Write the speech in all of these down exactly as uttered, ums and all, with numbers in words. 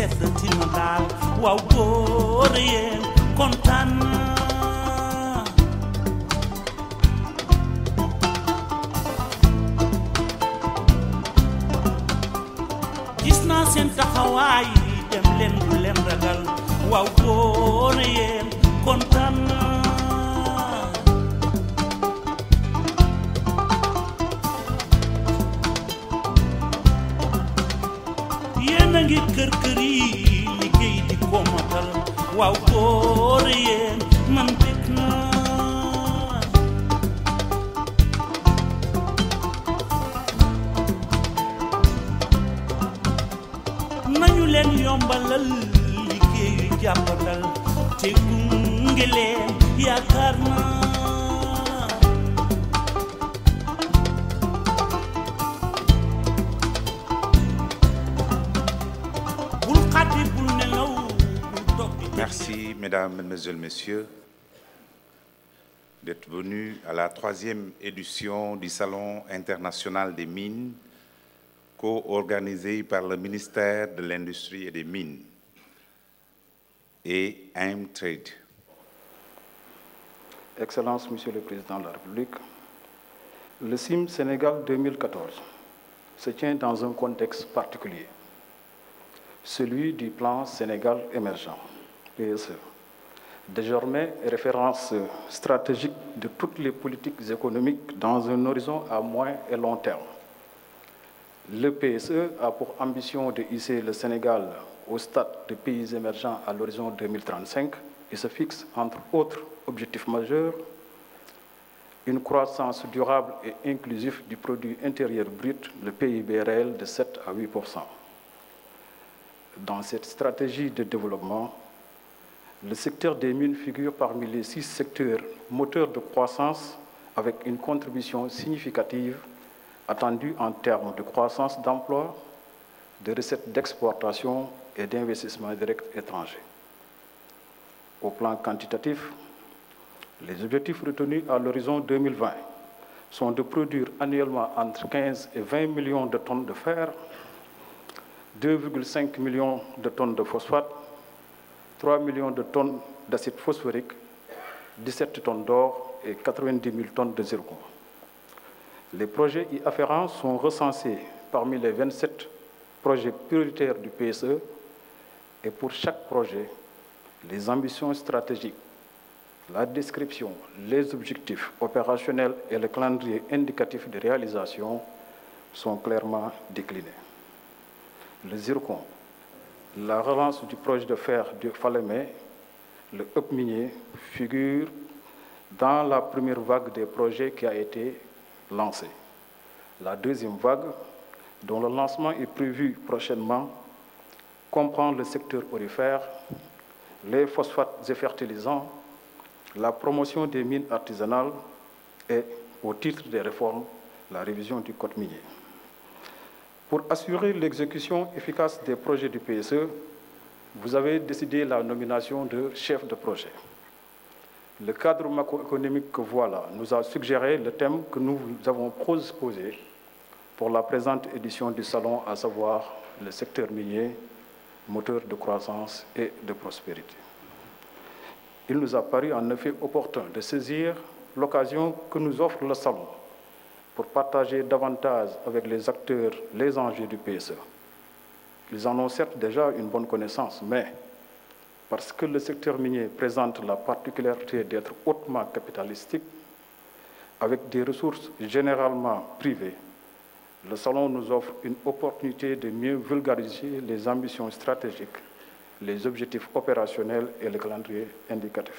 sedd tina daal waaw góor yéen kontaan gis naa seen taxawaay dem leen bu leen ragal waaw góor yéen kontaan yéen a ngi kër kër yi liggéey di ko matal waaw góor yéen man bég naa nañu leen yombalal liggéeyu jàppandal te gunge leen yaakaar naa Merci, mesdames, mesdemoiselles, messieurs, d'être venus à la troisième édition du Salon international des mines, co-organisé par le ministère de l'Industrie et des Mines et AIMTrade. Excellences, Monsieur le Président de la République, le S I M Sénégal deux mille quatorze se tient dans un contexte particulier, celui du plan Sénégal émergent. P S E, désormais référence stratégique de toutes les politiques économiques dans un horizon à moyen et long terme. Le P S E a pour ambition de hisser le Sénégal au stade de pays émergents à l'horizon deux mille trente-cinq et se fixe, entre autres objectifs majeurs, une croissance durable et inclusive du produit intérieur brut, le P I B réel, de sept à huit pour cent. Dans cette stratégie de développement, le secteur des mines figure parmi les six secteurs moteurs de croissance avec une contribution significative attendue en termes de croissance d'emplois, de recettes d'exportation et d'investissements directs étrangers. Au plan quantitatif, les objectifs retenus à l'horizon deux mille vingt sont de produire annuellement entre quinze et vingt millions de tonnes de fer, deux virgule cinq millions de tonnes de phosphate, trois millions de tonnes d'acide phosphorique, dix-sept tonnes d'or et quatre-vingt-dix mille tonnes de zircon. Les projets y afférents sont recensés parmi les vingt-sept projets prioritaires du P S E et pour chaque projet, les ambitions stratégiques, la description, les objectifs opérationnels et le calendrier indicatif de réalisation sont clairement déclinés. Le zircon, la relance du projet de fer de Falémé, le hub minier, figure dans la première vague des projets qui a été lancée. La deuxième vague, dont le lancement est prévu prochainement, comprend le secteur aurifère, les phosphates et fertilisants, la promotion des mines artisanales et, au titre des réformes, la révision du code minier. Pour assurer l'exécution efficace des projets du P S E, vous avez décidé la nomination de chef de projet. Le cadre macroéconomique que voilà nous a suggéré le thème que nous avons proposé pour la présente édition du Salon, à savoir le secteur minier, moteur de croissance et de prospérité. Il nous a paru en effet opportun de saisir l'occasion que nous offre le Salon pour partager davantage avec les acteurs les enjeux du P S E. Ils en ont certes déjà une bonne connaissance, mais parce que le secteur minier présente la particularité d'être hautement capitalistique, avec des ressources généralement privées, le Salon nous offre une opportunité de mieux vulgariser les ambitions stratégiques, les objectifs opérationnels et le calendrier indicatif.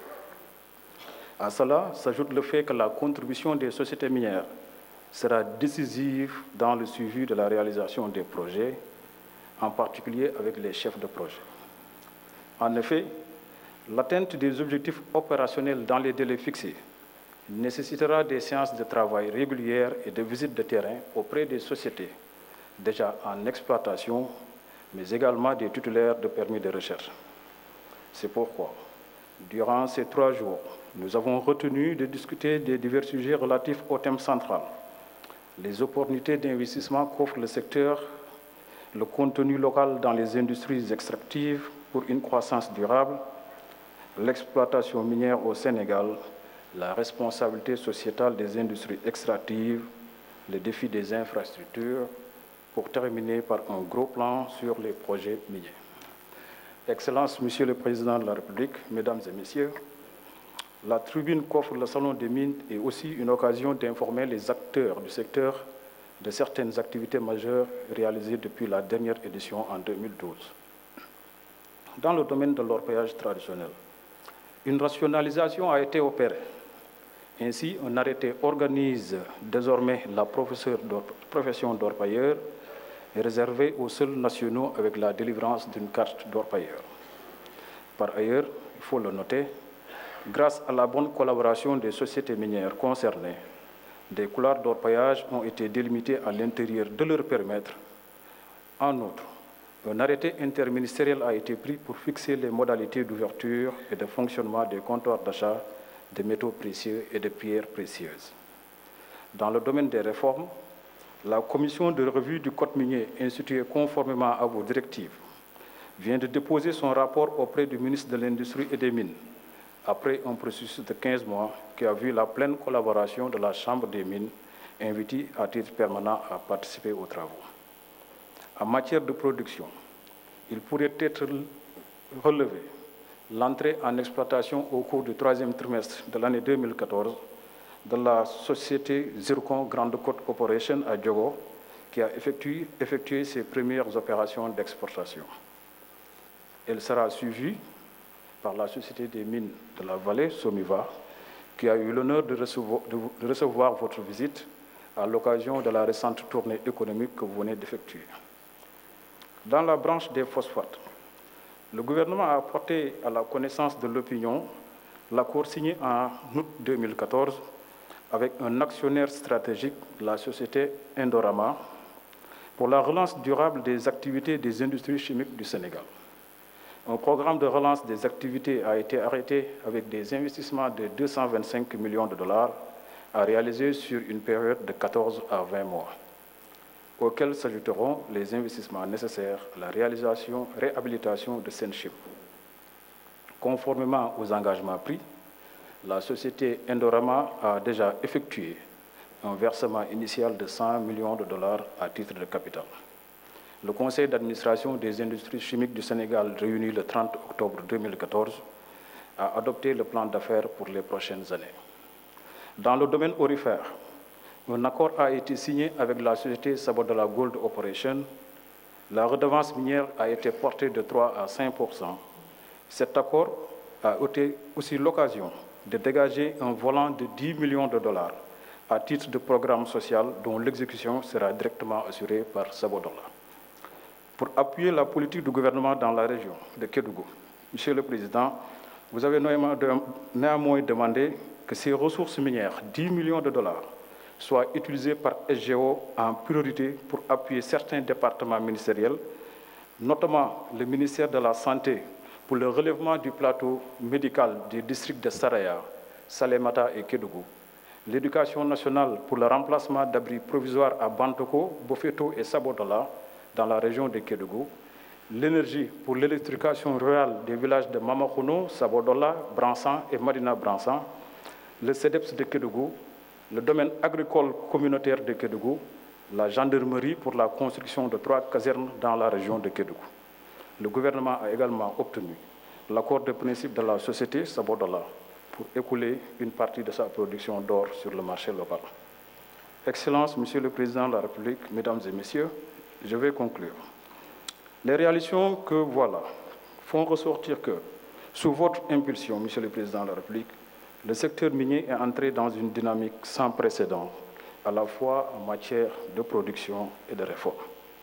À cela s'ajoute le fait que la contribution des sociétés minières sera décisive dans le suivi de la réalisation des projets, en particulier avec les chefs de projet. En effet, l'atteinte des objectifs opérationnels dans les délais fixés nécessitera des séances de travail régulières et de visites de terrain auprès des sociétés déjà en exploitation, mais également des titulaires de permis de recherche. C'est pourquoi, durant ces trois jours, nous avons retenu de discuter des divers sujets relatifs au thème central, les opportunités d'investissement qu'offre le secteur, le contenu local dans les industries extractives pour une croissance durable, l'exploitation minière au Sénégal, la responsabilité sociétale des industries extractives, les défis des infrastructures, pour terminer par un gros plan sur les projets miniers. Excellences, Monsieur le Président de la République, Mesdames et Messieurs, la tribune qu'offre le Salon des mines est aussi une occasion d'informer les acteurs du secteur de certaines activités majeures réalisées depuis la dernière édition en deux mille douze. Dans le domaine de l'orpaillage traditionnel, une rationalisation a été opérée. Ainsi, un arrêté organise désormais la profession d'orpailleur réservée aux seuls nationaux avec la délivrance d'une carte d'orpailleur. Par ailleurs, il faut le noter, grâce à la bonne collaboration des sociétés minières concernées, des couloirs d'orpaillage ont été délimités à l'intérieur de leur périmètre. En outre, un arrêté interministériel a été pris pour fixer les modalités d'ouverture et de fonctionnement des comptoirs d'achat de métaux précieux et de pierres précieuses. Dans le domaine des réformes, la commission de revue du Code minier, instituée conformément à vos directives, vient de déposer son rapport auprès du ministre de l'Industrie et des Mines, après un processus de quinze mois qui a vu la pleine collaboration de la Chambre des mines, invitée à titre permanent à participer aux travaux. En matière de production, il pourrait être relevé l'entrée en exploitation au cours du troisième trimestre de l'année deux mille quatorze de la société Zircon Grande Côte Corporation à Diogo, qui a effectué, effectué ses premières opérations d'exportation. Elle sera suivie par la Société des mines de la vallée, Somiva, qui a eu l'honneur de recevoir, de recevoir votre visite à l'occasion de la récente tournée économique que vous venez d'effectuer. Dans la branche des phosphates, le gouvernement a porté à la connaissance de l'opinion l'accord signé en août deux mille quatorze avec un actionnaire stratégique, la société Indorama, pour la relance durable des activités des industries chimiques du Sénégal. Un programme de relance des activités a été arrêté avec des investissements de deux cent vingt-cinq millions de dollars à réaliser sur une période de quatorze à vingt mois, auxquels s'ajouteront les investissements nécessaires à la réalisation, réhabilitation de Senchim. Conformément aux engagements pris, la société Indorama a déjà effectué un versement initial de cent millions de dollars à titre de capital. Le Conseil d'administration des industries chimiques du Sénégal, réuni le trente octobre deux mille quatorze, a adopté le plan d'affaires pour les prochaines années. Dans le domaine aurifère, un accord a été signé avec la société Sabodala Gold Operation. La redevance minière a été portée de trois à cinq pour cent. Cet accord a été aussi l'occasion de dégager un volant de dix millions de dollars à titre de programme social dont l'exécution sera directement assurée par Sabodala. Pour appuyer la politique du gouvernement dans la région de Kédougou, Monsieur le Président, vous avez néanmoins demandé que ces ressources minières, dix millions de dollars, soient utilisées par S G O en priorité pour appuyer certains départements ministériels, notamment le ministère de la Santé pour le relèvement du plateau médical du district de Saraya, Salémata et Kédougou, l'éducation nationale pour le remplacement d'abris provisoires à Bantoko, Bofeto et Sabodala, dans la région de Kédougou, l'énergie pour l'électrification rurale des villages de Mamakhono, Sabodola, Bransan et Marina Bransan, le C E D E P S de Kédougou, le domaine agricole communautaire de Kédougou, la gendarmerie pour la construction de trois casernes dans la région de Kédougou. Le gouvernement a également obtenu l'accord de principe de la société Sabodola pour écouler une partie de sa production d'or sur le marché local. Excellences, Monsieur le Président de la République, Mesdames et Messieurs, je vais conclure. Les réalisations que voilà font ressortir que, sous votre impulsion, Monsieur le Président de la République, le secteur minier est entré dans une dynamique sans précédent, à la fois en matière de production et de réforme.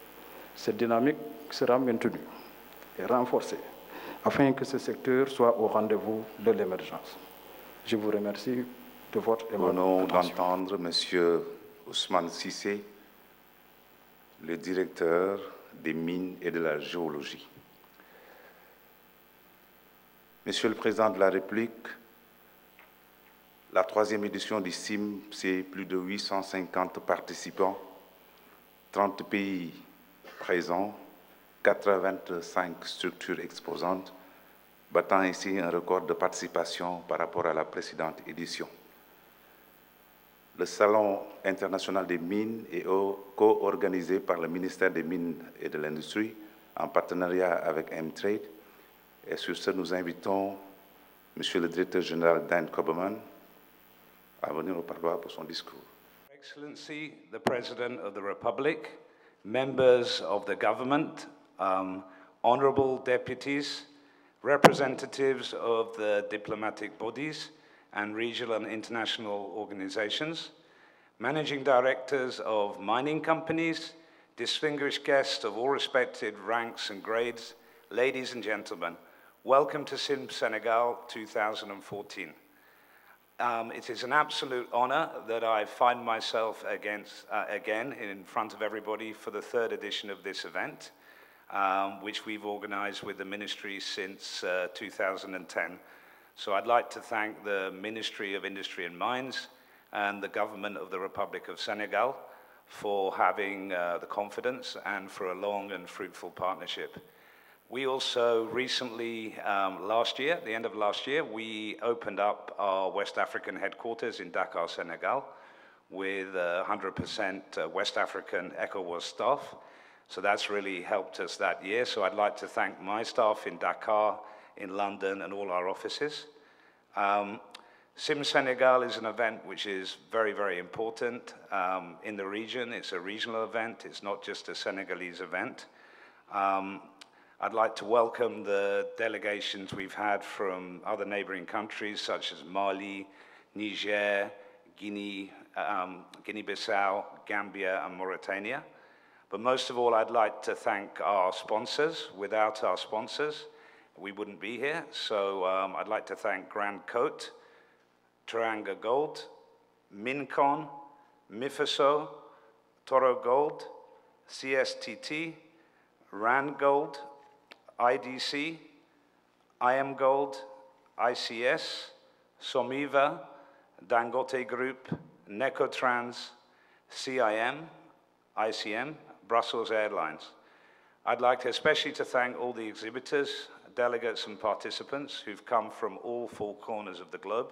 Cette dynamique sera maintenue et renforcée afin que ce secteur soit au rendez-vous de l'émergence. Je vous remercie de votre attention. Au nom d'entendre M. Ousmane Cissé, le directeur des mines et de la géologie. Monsieur le Président de la République, la troisième édition du C I M, c'est plus de huit cent cinquante participants, trente pays présents, quatre-vingt-cinq structures exposantes, battant ainsi un record de participation par rapport à la précédente édition. Le Salon international des mines est co-organisé par le ministère des Mines et de l'Industrie en partenariat avec M-Trade. Et sur ce, nous invitons Monsieur le directeur général Dan Coberman à venir au parloir pour son discours. Excellency, the President of the Republic, members of the government, um, honorable deputies, representatives of the diplomatic bodies and regional and international organizations, managing directors of mining companies, distinguished guests of all respected ranks and grades, ladies and gentlemen, welcome to Sim Senegal two thousand fourteen. Um, it is an absolute honor that I find myself against, uh, again in front of everybody for the third edition of this event, um, which we've organized with the ministry since uh, two thousand ten. So I'd like to thank the Ministry of Industry and Mines and the government of the Republic of Senegal for having uh, the confidence and for a long and fruitful partnership. We also recently, um, last year, at the end of last year, we opened up our West African headquarters in Dakar, Senegal, with uh, one hundred percent West African ECOWAS staff. So that's really helped us that year. So I'd like to thank my staff in Dakar, in London, and all our offices. Um, Sim Senegal is an event which is very, very important um, in the region. It's a regional event. It's not just a Senegalese event. Um, I'd like to welcome the delegations we've had from other neighboring countries such as Mali, Niger, Guinea, um, Guinea-Bissau, Gambia, and Mauritania. But most of all, I'd like to thank our sponsors. Without our sponsors, we wouldn't be here. So um, I'd like to thank Grand Cote, Teranga Gold, Mincon, Mifaso, Toro Gold, C S T T, Rand Gold, I D C, I M Gold, I C S, Somiva, Dangote Group, Necotrans, C I M, I C M, Brussels Airlines. I'd like to especially to thank all the exhibitors, delegates and participants who've come from all four corners of the globe.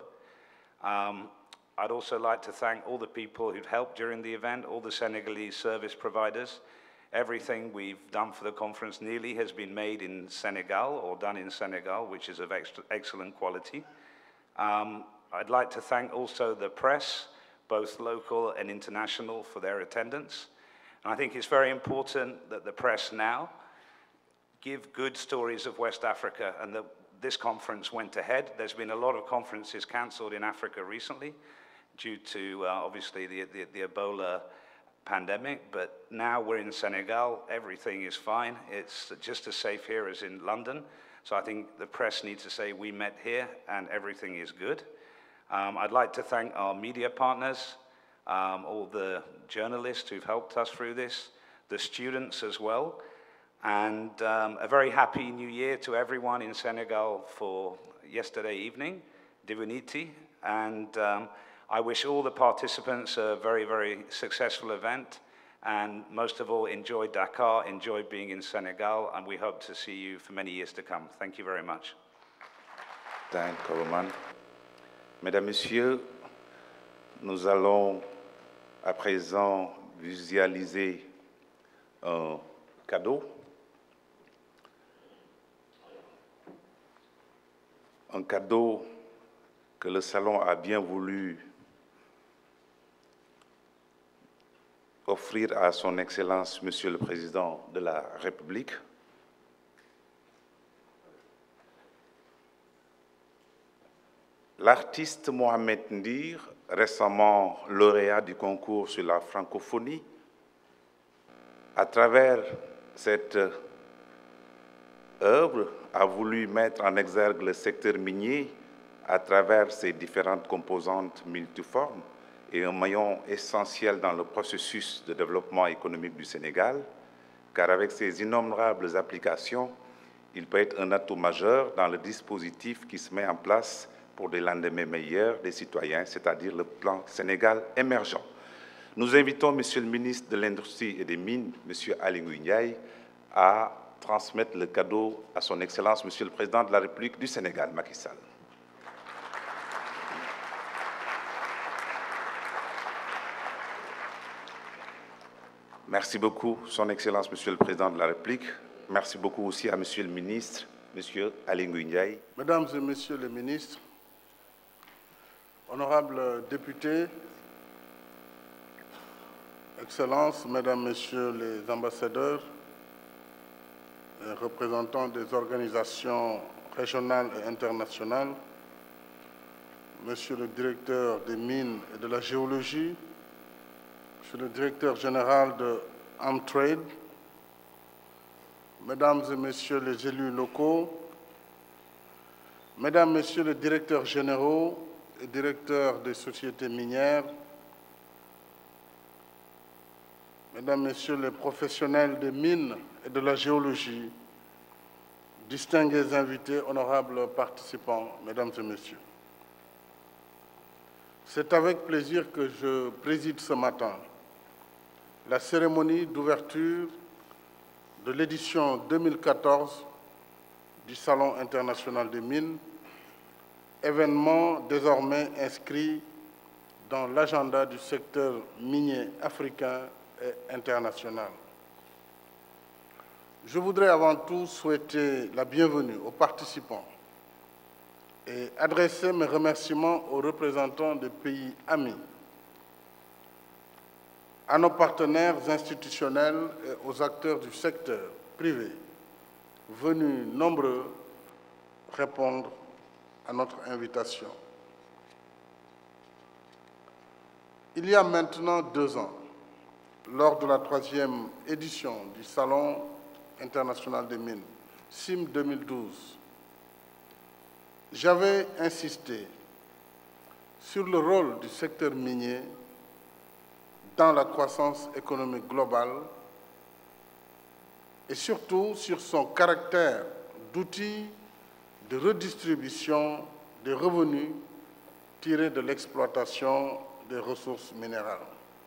Um, I'd also like to thank all the people who've helped during the event, all the Senegalese service providers. Everything we've done for the conference nearly has been made in Senegal or done in Senegal, which is of extra, excellent quality. Um, I'd like to thank also the press, both local and international, for their attendance. And I think it's very important that the press now give good stories of West Africa, and that this conference went ahead. There's been a lot of conferences cancelled in Africa recently due to, uh, obviously, the, the, the Ebola pandemic, but now we're in Senegal, everything is fine. It's just as safe here as in London. So I think the press needs to say we met here and everything is good. Um, I'd like to thank our media partners, um, all the journalists who've helped us through this, the students as well, and um, a very happy new year to everyone in Senegal for yesterday evening, Divinity, and um, I wish all the participants a very, very successful event, and most of all, enjoy Dakar, enjoy being in Senegal, and we hope to see you for many years to come. Thank you very much. Dan Coberman. Mesdames, Messieurs, nous allons à présent visualiser un cadeau. Un cadeau que le Salon a bien voulu offrir à son Excellence, Monsieur le Président de la République. L'artiste Mohamed Ndir, récemment lauréat du concours sur la francophonie, à travers cette œuvre, a voulu mettre en exergue le secteur minier à travers ses différentes composantes multiformes et un maillon essentiel dans le processus de développement économique du Sénégal, car avec ses innombrables applications, il peut être un atout majeur dans le dispositif qui se met en place pour des lendemains meilleurs des citoyens, c'est-à-dire le plan Sénégal émergent. Nous invitons Monsieur le ministre de l'Industrie et des Mines, Monsieur Aly Ngouille Ndiaye, à transmettre le cadeau à son Excellence, Monsieur le Président de la République du Sénégal, Macky Sall. Merci beaucoup, Son Excellence, Monsieur le Président de la République. Merci beaucoup aussi à Monsieur le ministre, Monsieur Aly Ngouille Ndiaye. Mesdames et Messieurs les ministres, honorables députés, Excellences, Mesdames, Messieurs les ambassadeurs, et représentants des organisations régionales et internationales, Monsieur le directeur des mines et de la géologie, Monsieur le directeur général de Amtrade, Mesdames et Messieurs les élus locaux, Mesdames, Messieurs les directeurs généraux et directeurs des sociétés minières, Mesdames, Messieurs les professionnels des mines et de la géologie, distingués invités, honorables participants, Mesdames et Messieurs. C'est avec plaisir que je préside ce matin la cérémonie d'ouverture de l'édition deux mille quatorze du Salon international des mines, événement désormais inscrit dans l'agenda du secteur minier africain et international. Je voudrais avant tout souhaiter la bienvenue aux participants et adresser mes remerciements aux représentants des pays amis, à nos partenaires institutionnels et aux acteurs du secteur privé, venus nombreux répondre à notre invitation. Il y a maintenant deux ans, lors de la troisième édition du Salon international des mines, C I M deux mille douze, j'avais insisté sur le rôle du secteur minier dans la croissance économique globale et surtout sur son caractère d'outil de redistribution des revenus tirés de l'exploitation des ressources minérales.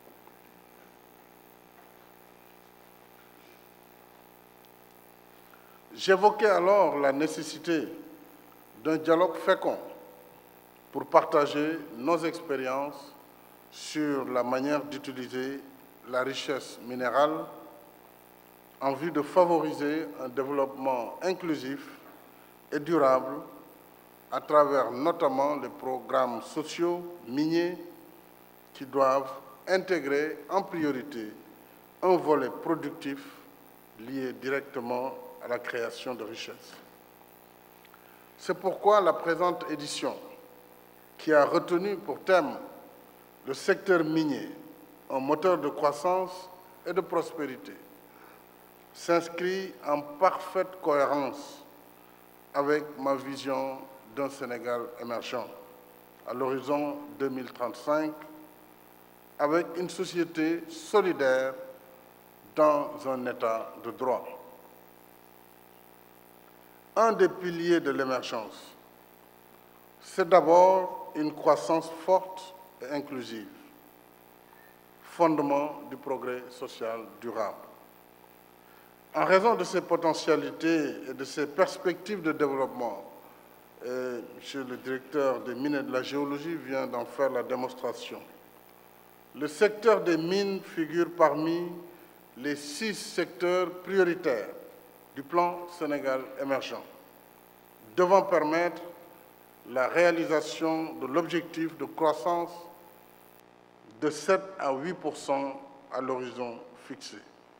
J'évoquais alors la nécessité d'un dialogue fécond pour partager nos expériences sur la manière d'utiliser la richesse minérale en vue de favoriser un développement inclusif et durable à travers notamment les programmes sociaux miniers qui doivent intégrer en priorité un volet productif lié directement à la création de richesses. C'est pourquoi la présente édition, qui a retenu pour thème le secteur minier, un moteur de croissance et de prospérité, s'inscrit en parfaite cohérence avec ma vision d'un Sénégal émergent à l'horizon deux mille trente-cinq, avec une société solidaire dans un état de droit. Un des piliers de l'émergence, c'est d'abord une croissance forte et inclusive, fondement du progrès social durable. En raison de ses potentialités et de ses perspectives de développement, et Monsieur le directeur des mines et de la géologie vient d'en faire la démonstration, le secteur des mines figure parmi les six secteurs prioritaires du plan Sénégal émergent, devant permettre la réalisation de l'objectif de croissance de sept à huit pour cent à l'horizon fixé.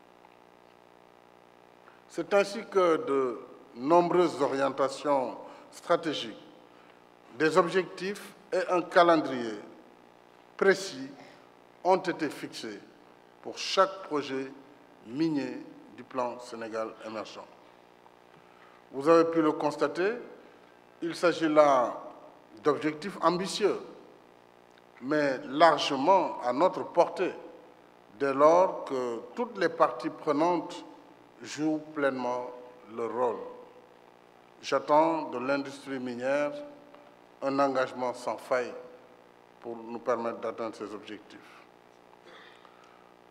C'est ainsi que de nombreuses orientations stratégiques, des objectifs et un calendrier précis ont été fixés pour chaque projet minier du plan Sénégal émergent. Vous avez pu le constater, il s'agit là d'objectifs ambitieux, mais largement à notre portée, dès lors que toutes les parties prenantes jouent pleinement leur rôle. J'attends de l'industrie minière un engagement sans faille pour nous permettre d'atteindre ces objectifs.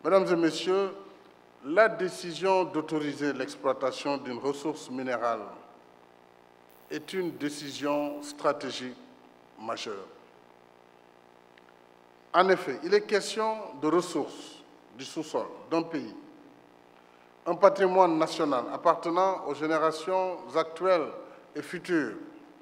Mesdames et Messieurs, la décision d'autoriser l'exploitation d'une ressource minérale est une décision stratégique majeure. En effet, il est question de ressources du sous-sol d'un pays, un patrimoine national appartenant aux générations actuelles et futures.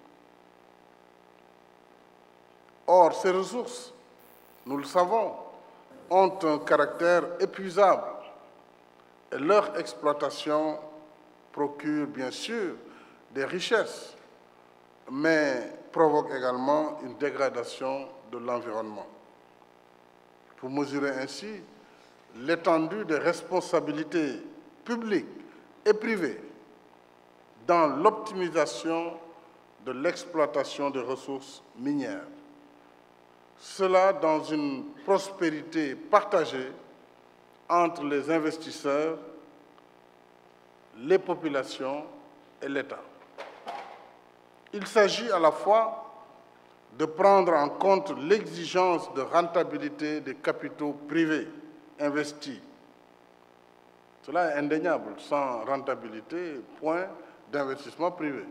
Or, ces ressources, nous le savons, ont un caractère épuisable et leur exploitation procure bien sûr des richesses, mais provoque également une dégradation de l'environnement. Pour mesurer ainsi l'étendue des responsabilités publiques et privées dans l'optimisation de l'exploitation des ressources minières. Cela dans une prospérité partagée entre les investisseurs, les populations et l'État. Il s'agit à la fois de prendre en compte l'exigence de rentabilité des capitaux privés investis. Cela est indéniable. Sans rentabilité, point d'investissement privé.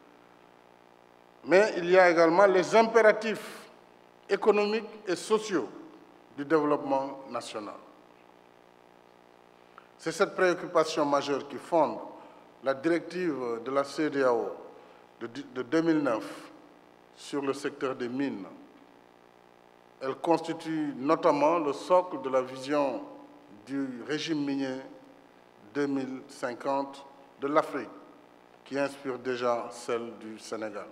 Mais il y a également les impératifs économiques et sociaux du développement national. C'est cette préoccupation majeure qui fonde la directive de la C E D E A O de deux mille neuf sur le secteur des mines. Elle constitue notamment le socle de la vision du régime minier deux mille cinquante de l'Afrique, qui inspire déjà celle du Sénégal.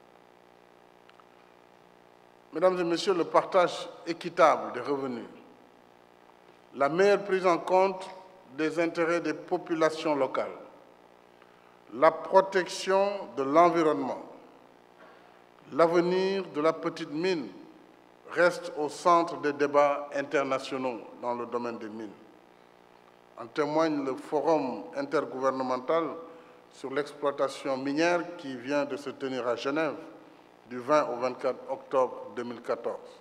Mesdames et Messieurs, le partage équitable des revenus, la meilleure prise en compte des intérêts des populations locales, la protection de l'environnement, l'avenir de la petite mine reste au centre des débats internationaux dans le domaine des mines. En témoigne le forum intergouvernemental sur l'exploitation minière qui vient de se tenir à Genève du vingt au vingt-quatre octobre deux mille quatorze.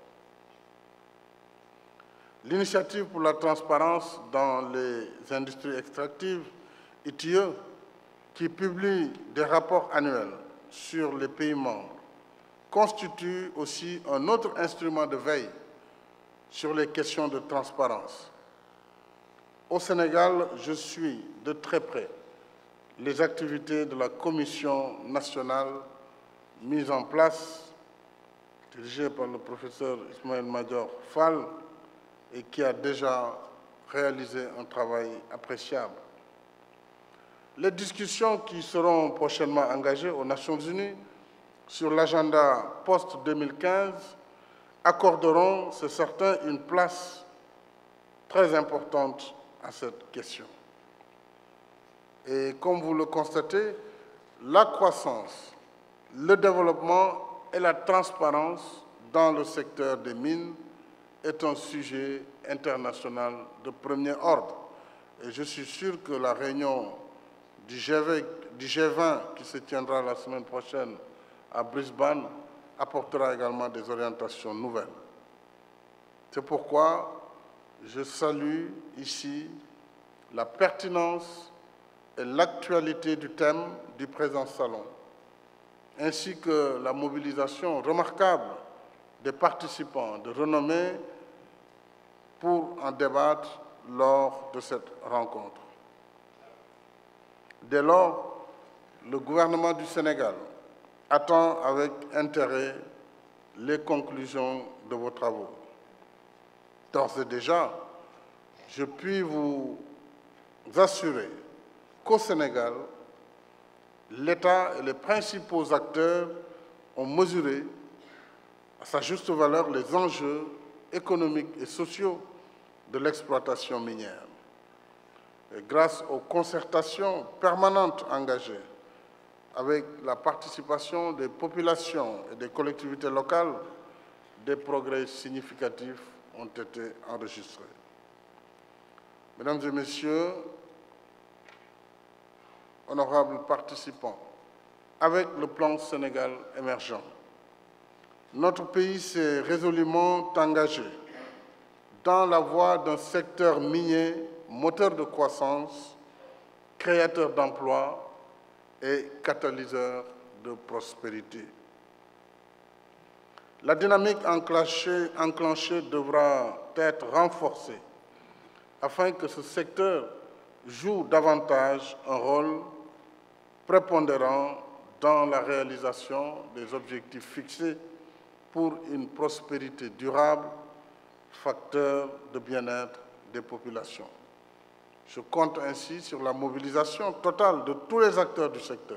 L'initiative pour la transparence dans les industries extractives, I T I E, qui publie des rapports annuels sur les pays membres, constitue aussi un autre instrument de veille sur les questions de transparence. Au Sénégal, je suis de très près les activités de la Commission nationale mise en place, dirigée par le professeur Ismaël Madior Fall, et qui a déjà réalisé un travail appréciable. Les discussions qui seront prochainement engagées aux Nations Unies sur l'agenda post deux mille quinze accorderont, c'est certain, une place très importante à cette question. Et comme vous le constatez, la croissance, le développement et la transparence dans le secteur des mines est un sujet international de premier ordre. Et je suis sûr que la réunion du G vingt qui se tiendra la semaine prochaine à Brisbane apportera également des orientations nouvelles. C'est pourquoi je salue ici la pertinence et l'actualité du thème du présent salon, ainsi que la mobilisation remarquable des participants de renommée pour en débattre lors de cette rencontre. Dès lors, le gouvernement du Sénégal attend avec intérêt les conclusions de vos travaux. D'ores et déjà, je puis vous assurer qu'au Sénégal, l'État et les principaux acteurs ont mesuré à sa juste valeur les enjeux économiques et sociaux de l'exploitation minière. Et grâce aux concertations permanentes engagées avec la participation des populations et des collectivités locales, des progrès significatifs ont été enregistrés. Mesdames et Messieurs, honorables participants, avec le plan Sénégal émergent, notre pays s'est résolument engagé dans la voie d'un secteur minier moteur de croissance, créateur d'emplois et catalyseur de prospérité. La dynamique enclenchée, enclenchée devra être renforcée afin que ce secteur joue davantage un rôle prépondérant dans la réalisation des objectifs fixés pour une prospérité durable, facteur de bien-être des populations. Je compte ainsi sur la mobilisation totale de tous les acteurs du secteur.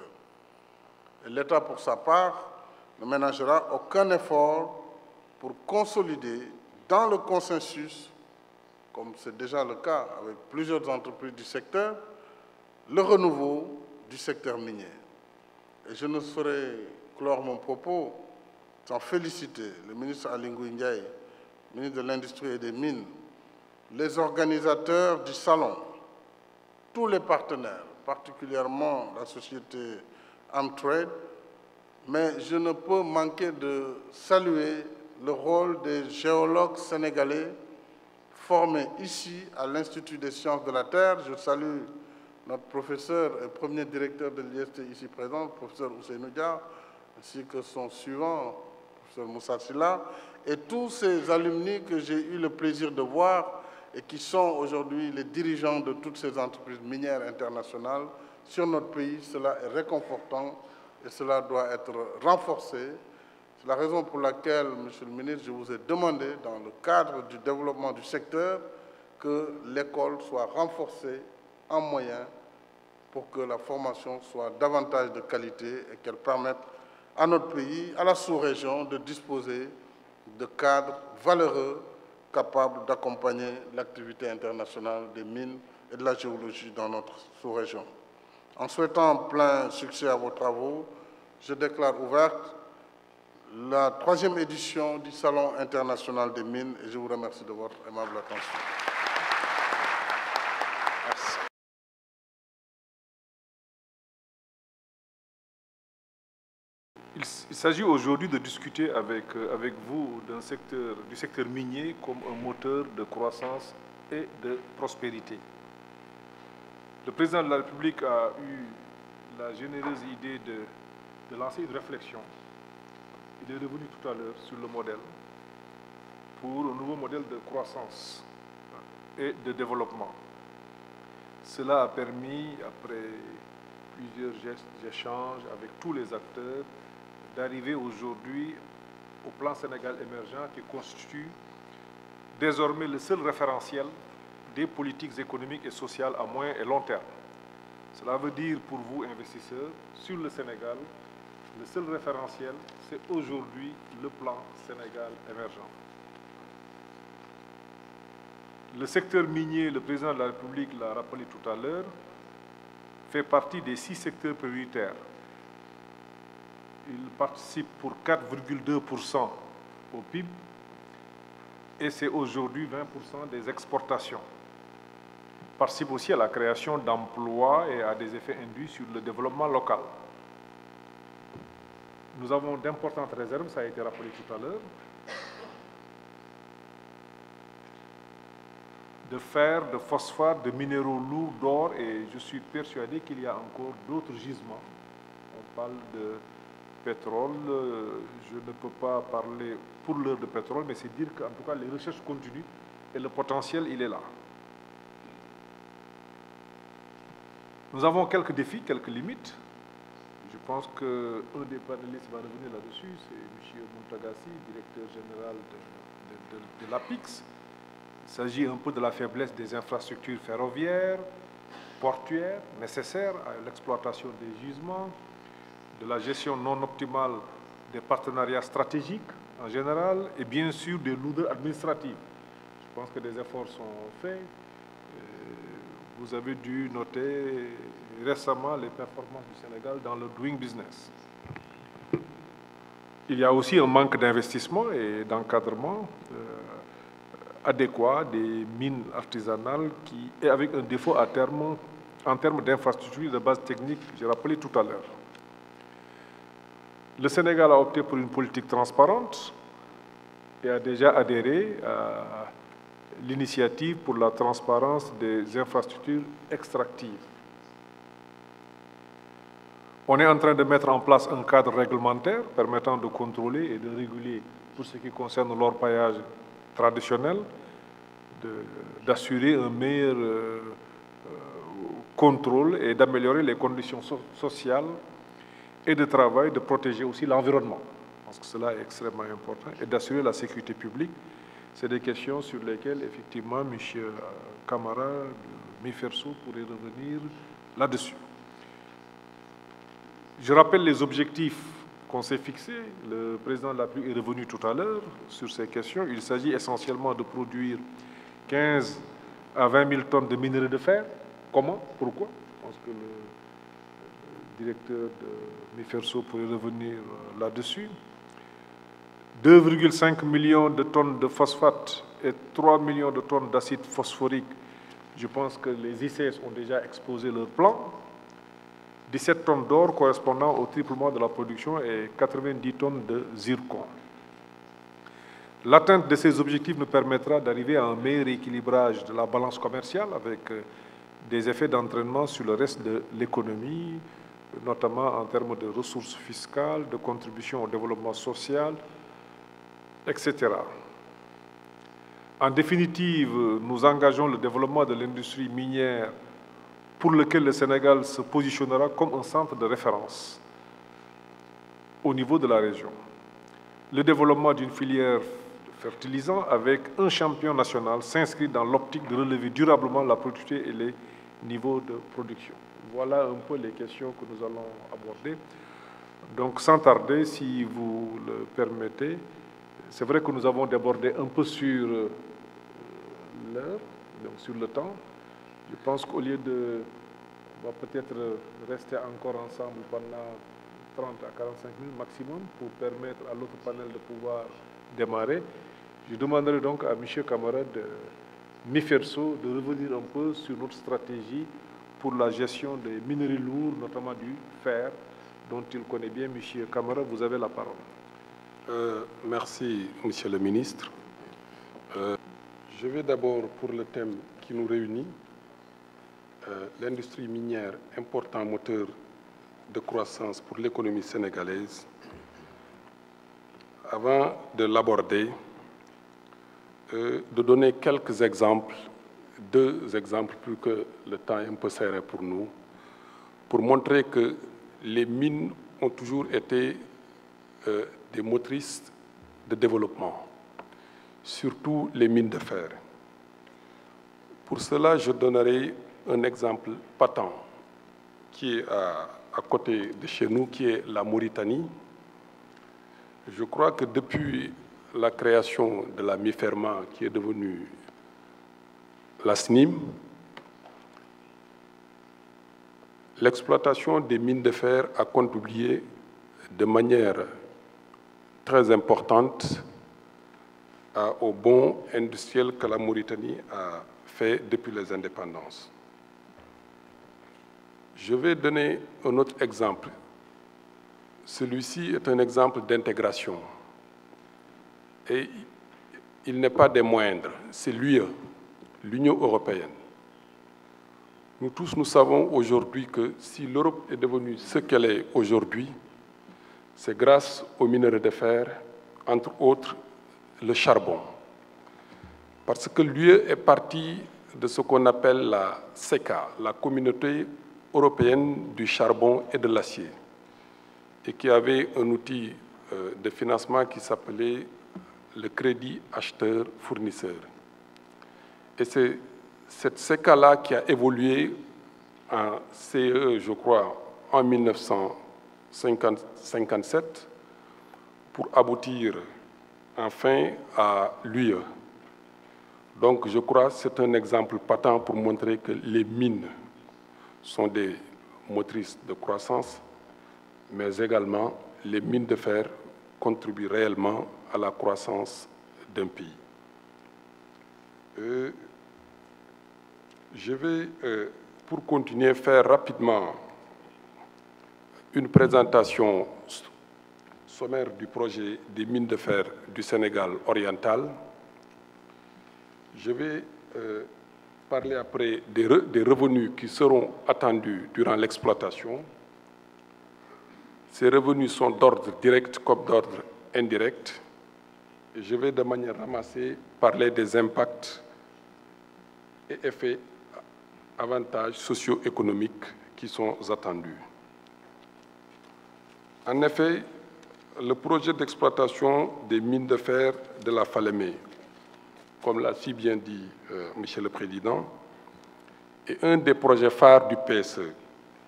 Et l'État, pour sa part, ne ménagera aucun effort pour consolider dans le consensus, comme c'est déjà le cas avec plusieurs entreprises du secteur, le renouveau du secteur minier. Et je ne saurais clore mon propos sans féliciter le ministre Aly Ngouille Ndiaye, ministre de l'Industrie et des Mines, les organisateurs du salon, tous les partenaires, particulièrement la société Amtrade, mais je ne peux manquer de saluer le rôle des géologues sénégalais formés ici à l'Institut des sciences de la Terre. Je salue notre professeur et premier directeur de l'I S T ici présent, le professeur Ousseynou Dia, ainsi que son suivant, le professeur Moussa Silla, et tous ces alumni que j'ai eu le plaisir de voir et qui sont aujourd'hui les dirigeants de toutes ces entreprises minières internationales sur notre pays. Cela est réconfortant et cela doit être renforcé. C'est la raison pour laquelle, Monsieur le ministre, je vous ai demandé, dans le cadre du développement du secteur, que l'école soit renforcée en moyens pour que la formation soit davantage de qualité et qu'elle permette à notre pays, à la sous-région, de disposer de cadres valeureux capables d'accompagner l'activité internationale des mines et de la géologie dans notre sous-région. En souhaitant plein succès à vos travaux, je déclare ouverte la troisième édition du Salon international des mines et je vous remercie de votre aimable attention. Merci. Il, il s'agit aujourd'hui de discuter avec, avec vous d'un secteur, du secteur minier comme un moteur de croissance et de prospérité. Le président de la République a eu la généreuse idée de, de lancer une réflexion. Il est revenu tout à l'heure sur le modèle pour un nouveau modèle de croissance et de développement. Cela a permis, après plusieurs gestes, échanges avec tous les acteurs, d'arriver aujourd'hui au plan Sénégal émergent qui constitue désormais le seul référentiel des politiques économiques et sociales à moyen et long terme. Cela veut dire pour vous, investisseurs, sur le Sénégal, le seul référentiel, c'est aujourd'hui le plan Sénégal émergent. Le secteur minier, le président de la République l'a rappelé tout à l'heure, fait partie des six secteurs prioritaires. Il participe pour quatre virgule deux pour cent au P I B et c'est aujourd'hui vingt pour cent des exportations. Il participe aussi à la création d'emplois et à des effets induits sur le développement local. Nous avons d'importantes réserves, ça a été rappelé tout à l'heure, de fer, de phosphate, de minéraux lourds, d'or, et je suis persuadé qu'il y a encore d'autres gisements. On parle de pétrole, je ne peux pas parler pour l'heure de pétrole, mais c'est dire qu'en tout cas les recherches continuent et le potentiel, il est là. Nous avons quelques défis, quelques limites. Je pense qu'un des panélistes va revenir là-dessus, c'est M. Moutagassi, directeur général de, de, de, de l'A P I X. Il s'agit un peu de la faiblesse des infrastructures ferroviaires, portuaires, nécessaires à l'exploitation des gisements, de la gestion non optimale des partenariats stratégiques en général, et bien sûr des lourdeurs administratives. Je pense que des efforts sont faits. Vous avez dû noter récemment les performances du Sénégal dans le Doing Business. Il y a aussi un manque d'investissement et d'encadrement euh, adéquat des mines artisanales qui est avec un défaut à terme, en termes d'infrastructures de base technique, j'ai rappelé tout à l'heure. Le Sénégal a opté pour une politique transparente et a déjà adhéré à l'initiative pour la transparence des infrastructures extractives. On est en train de mettre en place un cadre réglementaire permettant de contrôler et de réguler tout ce qui concerne l'orpaillage traditionnel, d'assurer un meilleur euh, contrôle et d'améliorer les conditions so sociales et de travail, de protéger aussi l'environnement. Je pense que cela est extrêmement important, et d'assurer la sécurité publique. C'est des questions sur lesquelles, effectivement, M. Camara de MIFERSO pourrait revenir là-dessus. Je rappelle les objectifs qu'on s'est fixés. Le président de la République est revenu tout à l'heure sur ces questions. Il s'agit essentiellement de produire quinze à vingt mille tonnes de minerais de fer. Comment? Pourquoi? Je pense que le directeur de MIFERSO pourrait revenir là-dessus. deux virgule cinq millions de tonnes de phosphate et trois millions de tonnes d'acide phosphorique. Je pense que les I C S ont déjà exposé leur plan. dix-sept tonnes d'or correspondant au triplement de la production et quatre-vingt-dix tonnes de zircon. L'atteinte de ces objectifs nous permettra d'arriver à un meilleur équilibrage de la balance commerciale avec des effets d'entraînement sur le reste de l'économie, notamment en termes de ressources fiscales, de contribution au développement social, et cetera. En définitive, nous engageons le développement de l'industrie minière pour lequel le Sénégal se positionnera comme un centre de référence au niveau de la région. Le développement d'une filière fertilisant avec un champion national s'inscrit dans l'optique de relever durablement la productivité et les niveaux de production. Voilà un peu les questions que nous allons aborder. Donc, sans tarder, si vous le permettez, c'est vrai que nous avons débordé un peu sur l'heure, donc sur le temps. Je pense qu'au lieu de... On va peut-être rester encore ensemble pendant trente à quarante-cinq minutes maximum pour permettre à l'autre panel de pouvoir démarrer. Je demanderai donc à M. Camara de MIFERSO de revenir un peu sur notre stratégie pour la gestion des minerais lourds, notamment du fer, dont il connaît bien. M. Camara, vous avez la parole. Euh, merci, Monsieur le ministre. Euh, je vais d'abord, pour le thème qui nous réunit, euh, l'industrie minière, important moteur de croissance pour l'économie sénégalaise. Avant de l'aborder, euh, de donner quelques exemples, deux exemples, plus que le temps est un peu serré pour nous, pour montrer que les mines ont toujours été euh, des motrices de développement, surtout les mines de fer. Pour cela, je donnerai un exemple patent qui est à, à côté de chez nous, qui est la Mauritanie. Je crois que depuis la création de la MIFERMA, qui est devenue la S N I M, l'exploitation des mines de fer a contribué de manière très importante à, au bond industriel que la Mauritanie a fait depuis les indépendances. Je vais donner un autre exemple. Celui-ci est un exemple d'intégration. Et il n'est pas des moindres, c'est l'U E, l'Union européenne. Nous tous, nous savons aujourd'hui que si l'Europe est devenue ce qu'elle est aujourd'hui, c'est grâce aux minerais de fer, entre autres le charbon. Parce que l'U E est partie de ce qu'on appelle la C E C A, la Communauté européenne du charbon et de l'acier, et qui avait un outil euh, de financement qui s'appelait le crédit acheteur-fournisseur. Et c'est cette C E C A-là qui a évolué en C E E, je crois, en mille neuf cent cinquante-sept, pour aboutir enfin à l'U E. Donc, je crois que c'est un exemple patent pour montrer que les mines sont des motrices de croissance, mais également les mines de fer contribuent réellement à la croissance d'un pays. Euh, je vais, euh, pour continuer, faire rapidement une présentation sommaire du projet des mines de fer du Sénégal oriental. Je vais euh, parler après des, re, des revenus qui seront attendus durant l'exploitation. Ces revenus sont d'ordre direct comme d'ordre indirect. Et je vais de manière ramassée parler des impacts et effets, avantages socio-économiques qui sont attendus. En effet, le projet d'exploitation des mines de fer de la Falémé, comme l'a si bien dit euh, Monsieur le Président, est un des projets phares du P S E.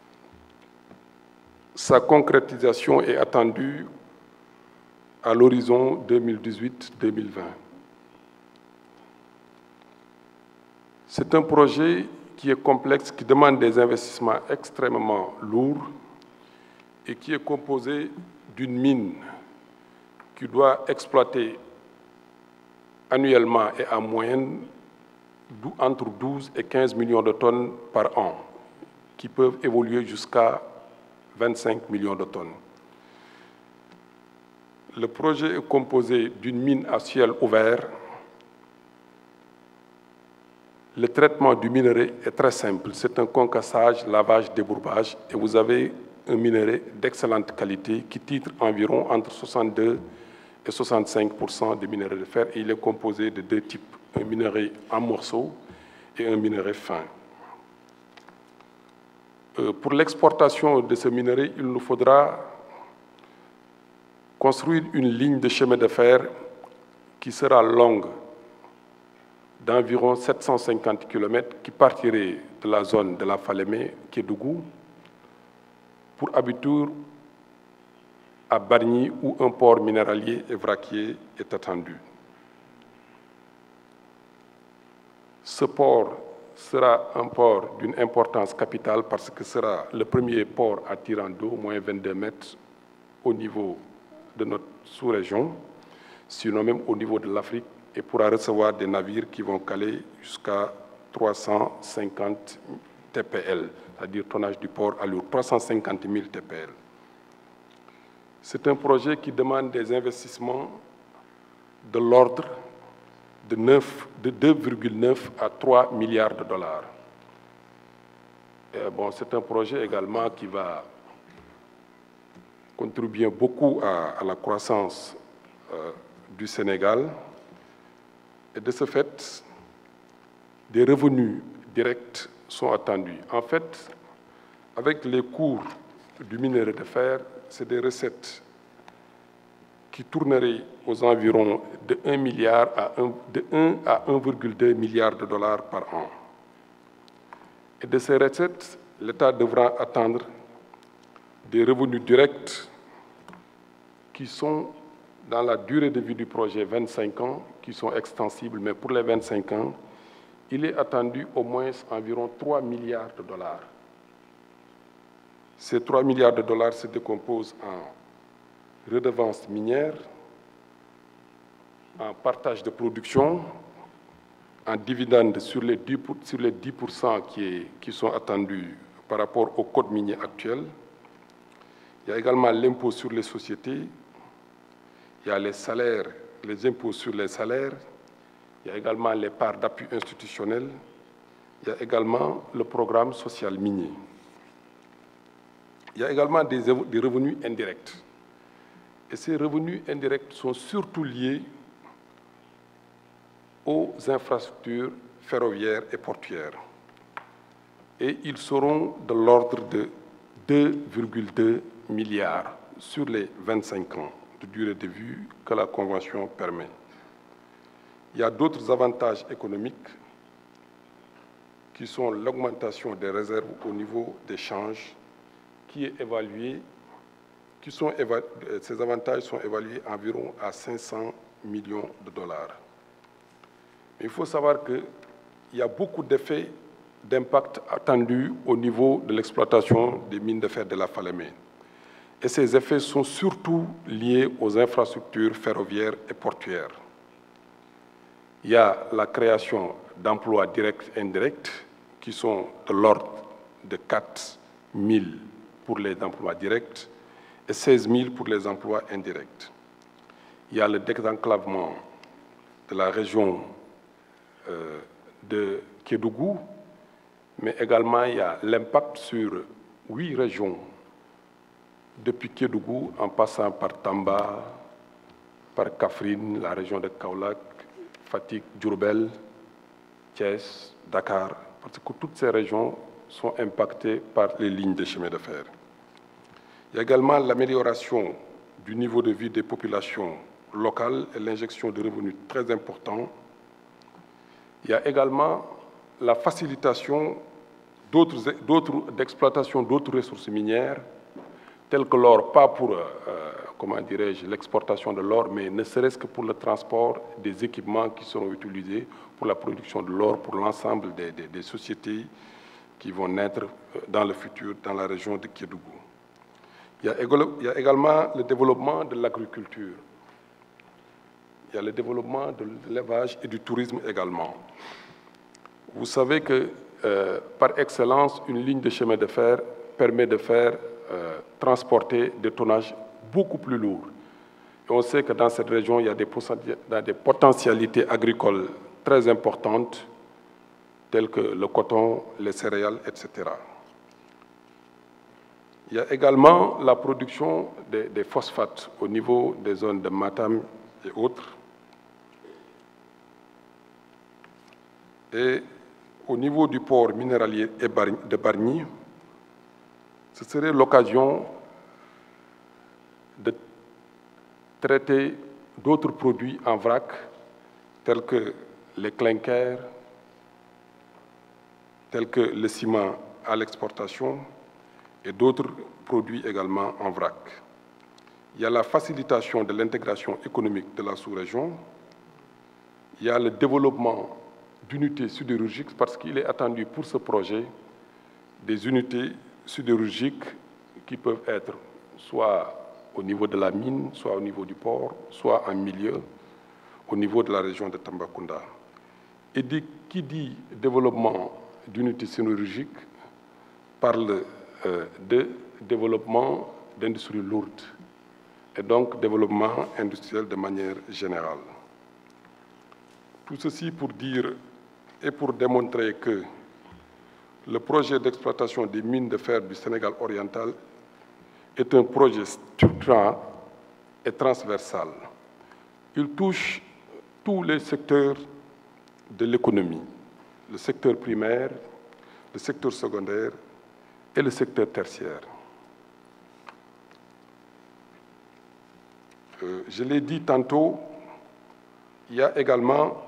Sa concrétisation est attendue à l'horizon deux mille dix-huit deux mille vingt. C'est un projet qui est complexe, qui demande des investissements extrêmement lourds et qui est composé d'une mine qui doit exploiter annuellement et en moyenne entre douze et quinze millions de tonnes par an, qui peuvent évoluer jusqu'à vingt-cinq millions de tonnes. Le projet est composé d'une mine à ciel ouvert. Le traitement du minerai est très simple. C'est un concassage, lavage, débourbage, et vous avez un minerai d'excellente qualité qui titre environ entre soixante-deux et soixante-cinq pour cent des minerais de fer. Et il est composé de deux types, un minerai en morceaux et un minerai fin. Euh, pour l'exportation de ce minerai, il nous faudra construire une ligne de chemin de fer qui sera longue d'environ sept cent cinquante kilomètres qui partirait de la zone de la Falémé, Kédougou, pour aboutir à Bargny où un port minéralier et vraquier est attendu. Ce port sera un port d'une importance capitale parce que ce sera le premier port attirant d'eau, moins vingt-deux mètres, au niveau de notre sous-région, sinon même au niveau de l'Afrique, et pourra recevoir des navires qui vont caler jusqu'à trois cent cinquante T P L, c'est-à-dire tonnage du port à lourd, trois cent cinquante mille T P L. C'est un projet qui demande des investissements de l'ordre de, de deux virgule neuf à trois milliards de dollars. Et bon, c'est un projet également qui va contribuer beaucoup à, à la croissance euh, du Sénégal. Et de ce fait, des revenus directs sont attendus. En fait, avec les cours du minerai de fer, c'est des recettes qui tourneraient aux environs de un milliard à un, de un à un virgule deux milliard de dollars par an. Et de ces recettes, l'État devra attendre des revenus directs qui sont dans la durée de vie du projet vingt-cinq ans, qui sont extensibles, mais pour les vingt-cinq ans, il est attendu au moins environ trois milliards de dollars. Ces trois milliards de dollars se décomposent en redevances minières, en partage de production, en dividendes sur les dix pour cent, sur les dix pour cent qui, est, qui sont attendus par rapport au code minier actuel. Il y a également l'impôt sur les sociétés, il y a les salaires, les impôts sur les salaires, il y a également les parts d'appui institutionnel, il y a également le programme social minier. Il y a également des, des revenus indirects. Et ces revenus indirects sont surtout liés aux infrastructures ferroviaires et portuaires. Et ils seront de l'ordre de deux virgule deux milliards sur les vingt-cinq ans de durée de vie que la Convention permet. Il y a d'autres avantages économiques qui sont l'augmentation des réserves au niveau des changes, qui est évalué, qui sont éva- ces avantages sont évalués environ à cinq cents millions de dollars. Mais il faut savoir qu'il y a beaucoup d'effets d'impact attendus au niveau de l'exploitation des mines de fer de la Falémé. Et ces effets sont surtout liés aux infrastructures ferroviaires et portuaires. Il y a la création d'emplois directs et indirects qui sont de l'ordre de quatre mille pour les emplois directs et seize mille pour les emplois indirects. Il y a le désenclavement de la région euh, de Kédougou, mais également il y a l'impact sur huit régions, depuis Kédougou en passant par Tamba, par Kaffrine, la région de Kaolack, Fatick, Diourbel, Thiès, Dakar, parce que toutes ces régions sont impactées par les lignes de chemin de fer. Il y a également l'amélioration du niveau de vie des populations locales et l'injection de revenus très importants. Il y a également la facilitation d'autres, d'autres, d'exploitation d'autres ressources minières, telles que l'or, pas pour, euh, comment dirais-je, l'exportation de l'or, mais ne serait-ce que pour le transport des équipements qui seront utilisés pour la production de l'or pour l'ensemble des, des, des sociétés qui vont naître dans le futur dans la région de Kédougou. Il y a, il y a également le développement de l'agriculture. Il y a le développement de l'élevage et du tourisme également. Vous savez que, euh, par excellence, une ligne de chemin de fer permet de faire euh, transporter des tonnages beaucoup plus lourds. Et on sait que dans cette région, il y a des, des potentialités agricoles très importantes, telles que le coton, les céréales, et cetera. Il y a également la production des, des phosphates au niveau des zones de Matam et autres. Et au niveau du port minéralier de Bargny, ce serait l'occasion de traiter d'autres produits en vrac, tels que les clinkers, tels que le ciment à l'exportation et d'autres produits également en vrac. Il y a la facilitation de l'intégration économique de la sous-région. Il y a le développement d'unités sidérurgiques, parce qu'il est attendu pour ce projet des unités sidérurgiques qui peuvent être soit au niveau de la mine, soit au niveau du port, soit en milieu, au niveau de la région de Tambacounda. Et dit, qui dit développement d'unités sidérurgiques parle euh, de développement d'industries lourdes et donc développement industriel de manière générale. Tout ceci pour dire et pour démontrer que le projet d'exploitation des mines de fer du Sénégal oriental est un projet structurant et transversal. Il touche tous les secteurs de l'économie, le secteur primaire, le secteur secondaire et le secteur tertiaire. Euh, je l'ai dit tantôt, il y a également,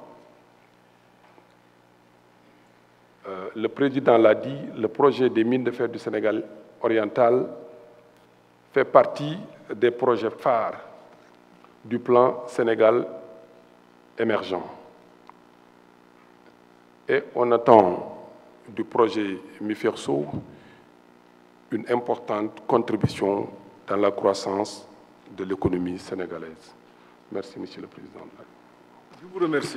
euh, le président l'a dit, le projet des mines de fer du Sénégal oriental fait partie des projets phares du plan Sénégal émergent. Et on attend du projet MIFERSO une importante contribution dans la croissance de l'économie sénégalaise. Merci, Monsieur le Président. Je vous remercie.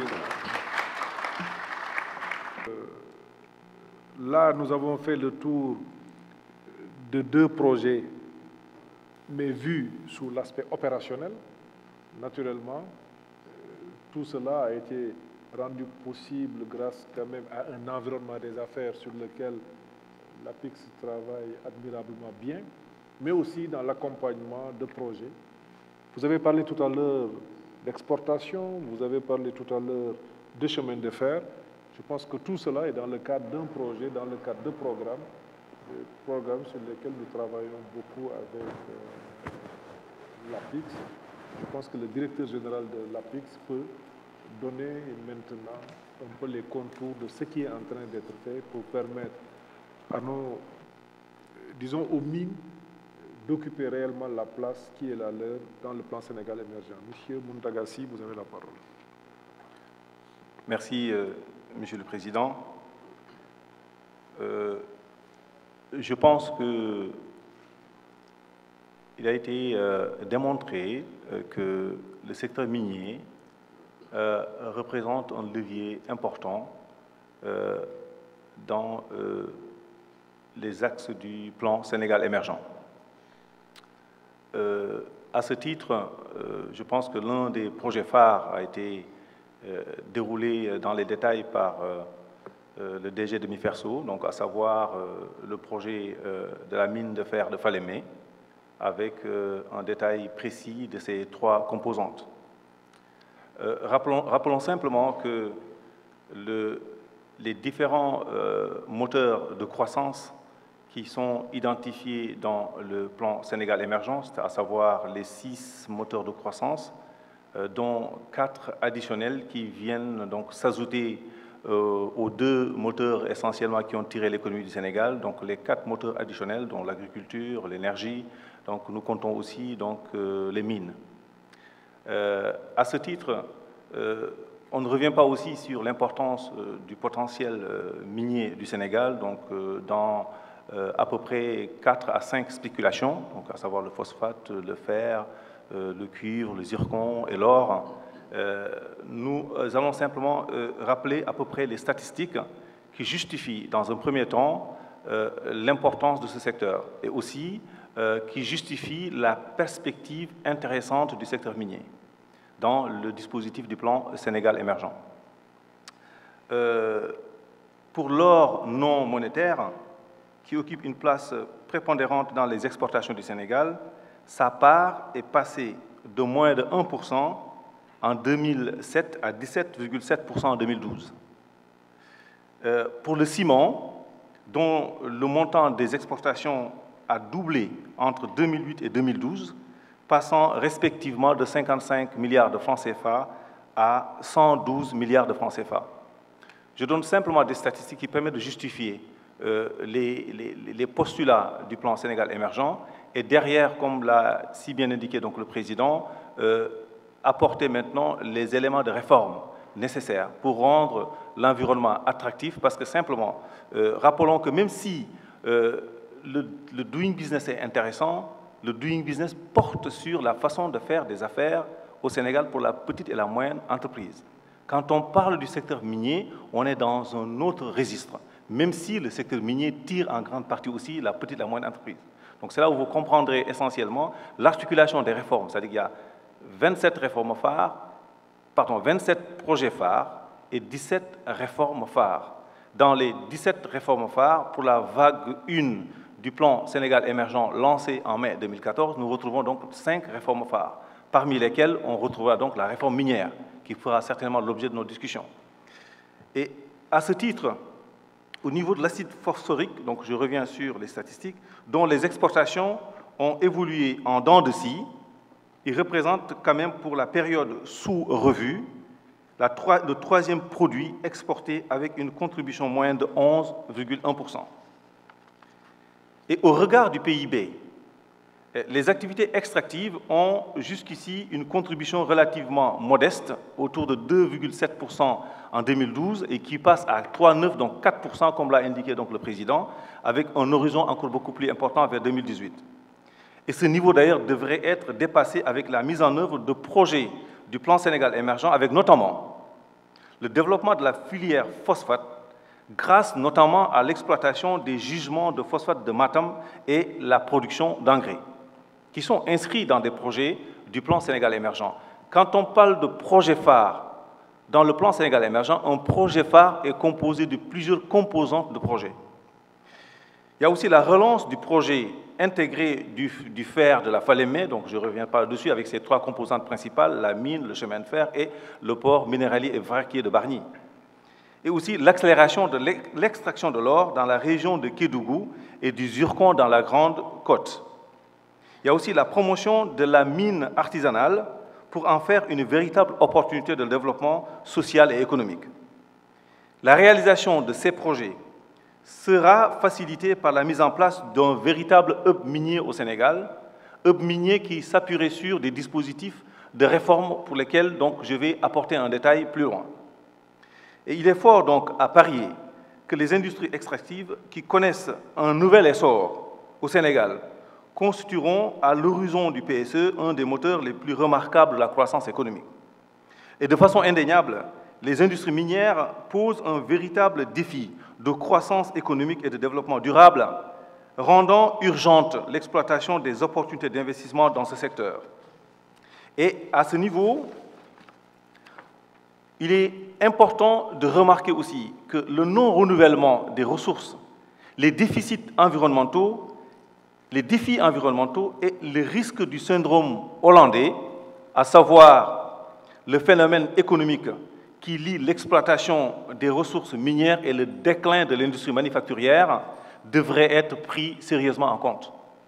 Euh, là, nous avons fait le tour de deux projets, mais vus sous l'aspect opérationnel. Naturellement, tout cela a été rendu possible grâce quand même à un environnement des affaires sur lequel l'APIX travaille admirablement bien, mais aussi dans l'accompagnement de projets. Vous avez parlé tout à l'heure d'exportation, vous avez parlé tout à l'heure de chemin de fer. Je pense que tout cela est dans le cadre d'un projet, dans le cadre de programmes, de programmes sur lesquels nous travaillons beaucoup avec euh, l'APIX. Je pense que le directeur général de l'APIX peut donner maintenant un peu les contours de ce qui est en train d'être fait pour permettre à nos, disons, aux mines d'occuper réellement la place qui est la leur dans le plan Sénégal émergent. Monsieur Mountagassi, vous avez la parole. Merci, euh, Monsieur le Président. Euh, je pense que il a été euh, démontré euh, que le secteur minier euh, représente un levier important euh, dans euh, les axes du plan Sénégal émergent. Euh, à ce titre, euh, je pense que l'un des projets phares a été euh, déroulé dans les détails par euh, euh, le D G de Miferso, donc à savoir euh, le projet euh, de la mine de fer de Falémé, avec euh, un détail précis de ces trois composantes. Euh, rappelons, rappelons simplement que le, les différents euh, moteurs de croissance qui sont identifiés dans le plan Sénégal émergent, à savoir les six moteurs de croissance, euh, dont quatre additionnels qui viennent donc s'ajouter euh, aux deux moteurs essentiellement qui ont tiré l'économie du Sénégal, donc les quatre moteurs additionnels, dont l'agriculture, l'énergie, donc nous comptons aussi donc, euh, les mines. Euh, à ce titre, euh, on ne revient pas aussi sur l'importance euh, du potentiel euh, minier du Sénégal, donc euh, dans Euh, à peu près quatre à cinq spéculations, donc à savoir le phosphate, le fer, euh, le cuivre, le zircon et l'or. Euh, nous allons simplement euh, rappeler à peu près les statistiques qui justifient, dans un premier temps, euh, l'importance de ce secteur et aussi euh, qui justifient la perspective intéressante du secteur minier dans le dispositif du plan Sénégal émergent. Euh, pour l'or non monétaire, qui occupe une place prépondérante dans les exportations du Sénégal, sa part est passée de moins de un pour cent en deux mille sept à dix-sept virgule sept pour cent en deux mille douze. Euh, pour le ciment, dont le montant des exportations a doublé entre deux mille huit et deux mille douze, passant respectivement de cinquante-cinq milliards de francs C F A à cent douze milliards de francs C F A. Je donne simplement des statistiques qui permettent de justifier Euh, les, les, les postulats du plan Sénégal émergent et derrière, comme l'a si bien indiqué donc, le président, euh, apporter maintenant les éléments de réforme nécessaires pour rendre l'environnement attractif parce que simplement, euh, rappelons que même si euh, le, le doing business est intéressant, le doing business porte sur la façon de faire des affaires au Sénégal pour la petite et la moyenne entreprise. Quand on parle du secteur minier, on est dans un autre registre, même si le secteur minier tire en grande partie aussi la petite et la moyenne entreprise. Donc c'est là où vous comprendrez essentiellement l'articulation des réformes, c'est-à-dire qu'il y a vingt-sept réformes phares, pardon, vingt-sept projets phares et dix-sept réformes phares. Dans les dix-sept réformes phares, pour la vague un du plan Sénégal émergent lancé en mai deux mille quatorze, nous retrouvons donc cinq réformes phares, parmi lesquelles on retrouvera donc la réforme minière, qui fera certainement l'objet de nos discussions. Et à ce titre, au niveau de l'acide phosphorique, donc je reviens sur les statistiques, dont les exportations ont évolué en dents de scie, il représente quand même pour la période sous revue la, le troisième produit exporté avec une contribution moyenne de onze virgule un pour cent. Et au regard du P I B, les activités extractives ont jusqu'ici une contribution relativement modeste, autour de deux virgule sept pour cent en deux mille douze, et qui passe à trois virgule neuf pour cent, donc quatre pour cent, comme l'a indiqué donc le président, avec un horizon encore beaucoup plus important vers deux mille dix-huit. Et ce niveau d'ailleurs devrait être dépassé avec la mise en œuvre de projets du plan Sénégal émergent, avec notamment le développement de la filière phosphate, grâce notamment à l'exploitation des gisements de phosphate de Matam et la production d'engrais, qui sont inscrits dans des projets du plan Sénégal émergent. Quand on parle de projet phare, dans le plan Sénégal émergent, un projet phare est composé de plusieurs composantes de projets. Il y a aussi la relance du projet intégré du, du fer de la Falémé, donc je ne reviens pas dessus, avec ses trois composantes principales, la mine, le chemin de fer et le port minéralier et vraquier de Bargny. Et aussi l'accélération de l'extraction de l'or dans la région de Kédougou et du zircon dans la Grande Côte. Il y a aussi la promotion de la mine artisanale pour en faire une véritable opportunité de développement social et économique. La réalisation de ces projets sera facilitée par la mise en place d'un véritable hub minier au Sénégal, hub minier qui s'appuierait sur des dispositifs de réforme pour lesquels donc, je vais apporter un détail plus loin. Et il est fort donc à parier que les industries extractives qui connaissent un nouvel essor au Sénégal constitueront à l'horizon du P S E un des moteurs les plus remarquables de la croissance économique. Et de façon indéniable, les industries minières posent un véritable défi de croissance économique et de développement durable, rendant urgente l'exploitation des opportunités d'investissement dans ce secteur. Et à ce niveau, il est important de remarquer aussi que le non-renouvellement des ressources, les déficits environnementaux, les défis environnementaux et les risques du syndrome hollandais, à savoir le phénomène économique qui lie l'exploitation des ressources minières et le déclin de l'industrie manufacturière, devraient être pris sérieusement en compte.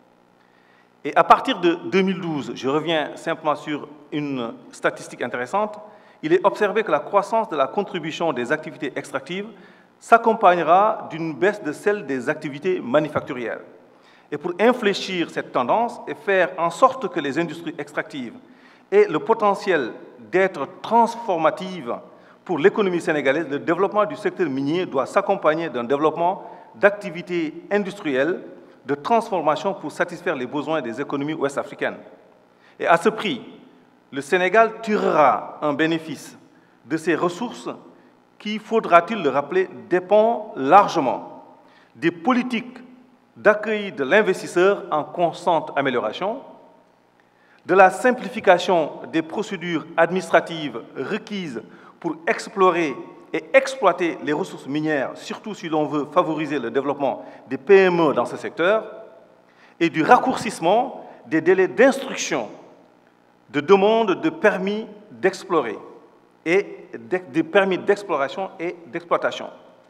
Et à partir de deux mille douze, je reviens simplement sur une statistique intéressante, il est observé que la croissance de la contribution des activités extractives s'accompagnera d'une baisse de celle des activités manufacturières. Et pour infléchir cette tendance et faire en sorte que les industries extractives aient le potentiel d'être transformatives pour l'économie sénégalaise, le développement du secteur minier doit s'accompagner d'un développement d'activités industrielles de transformation pour satisfaire les besoins des économies ouest-africaines. Et à ce prix, le Sénégal tirera un bénéfice de ces ressources qui, faudra-t-il le rappeler, dépend largement des politiques d'accueil de l'investisseur en constante amélioration, de la simplification des procédures administratives requises pour explorer et exploiter les ressources minières, surtout si l'on veut favoriser le développement des P M E dans ce secteur, et du raccourcissement des délais d'instruction de demande de permis d'explorer et de permis d'exploration et d'exploitation.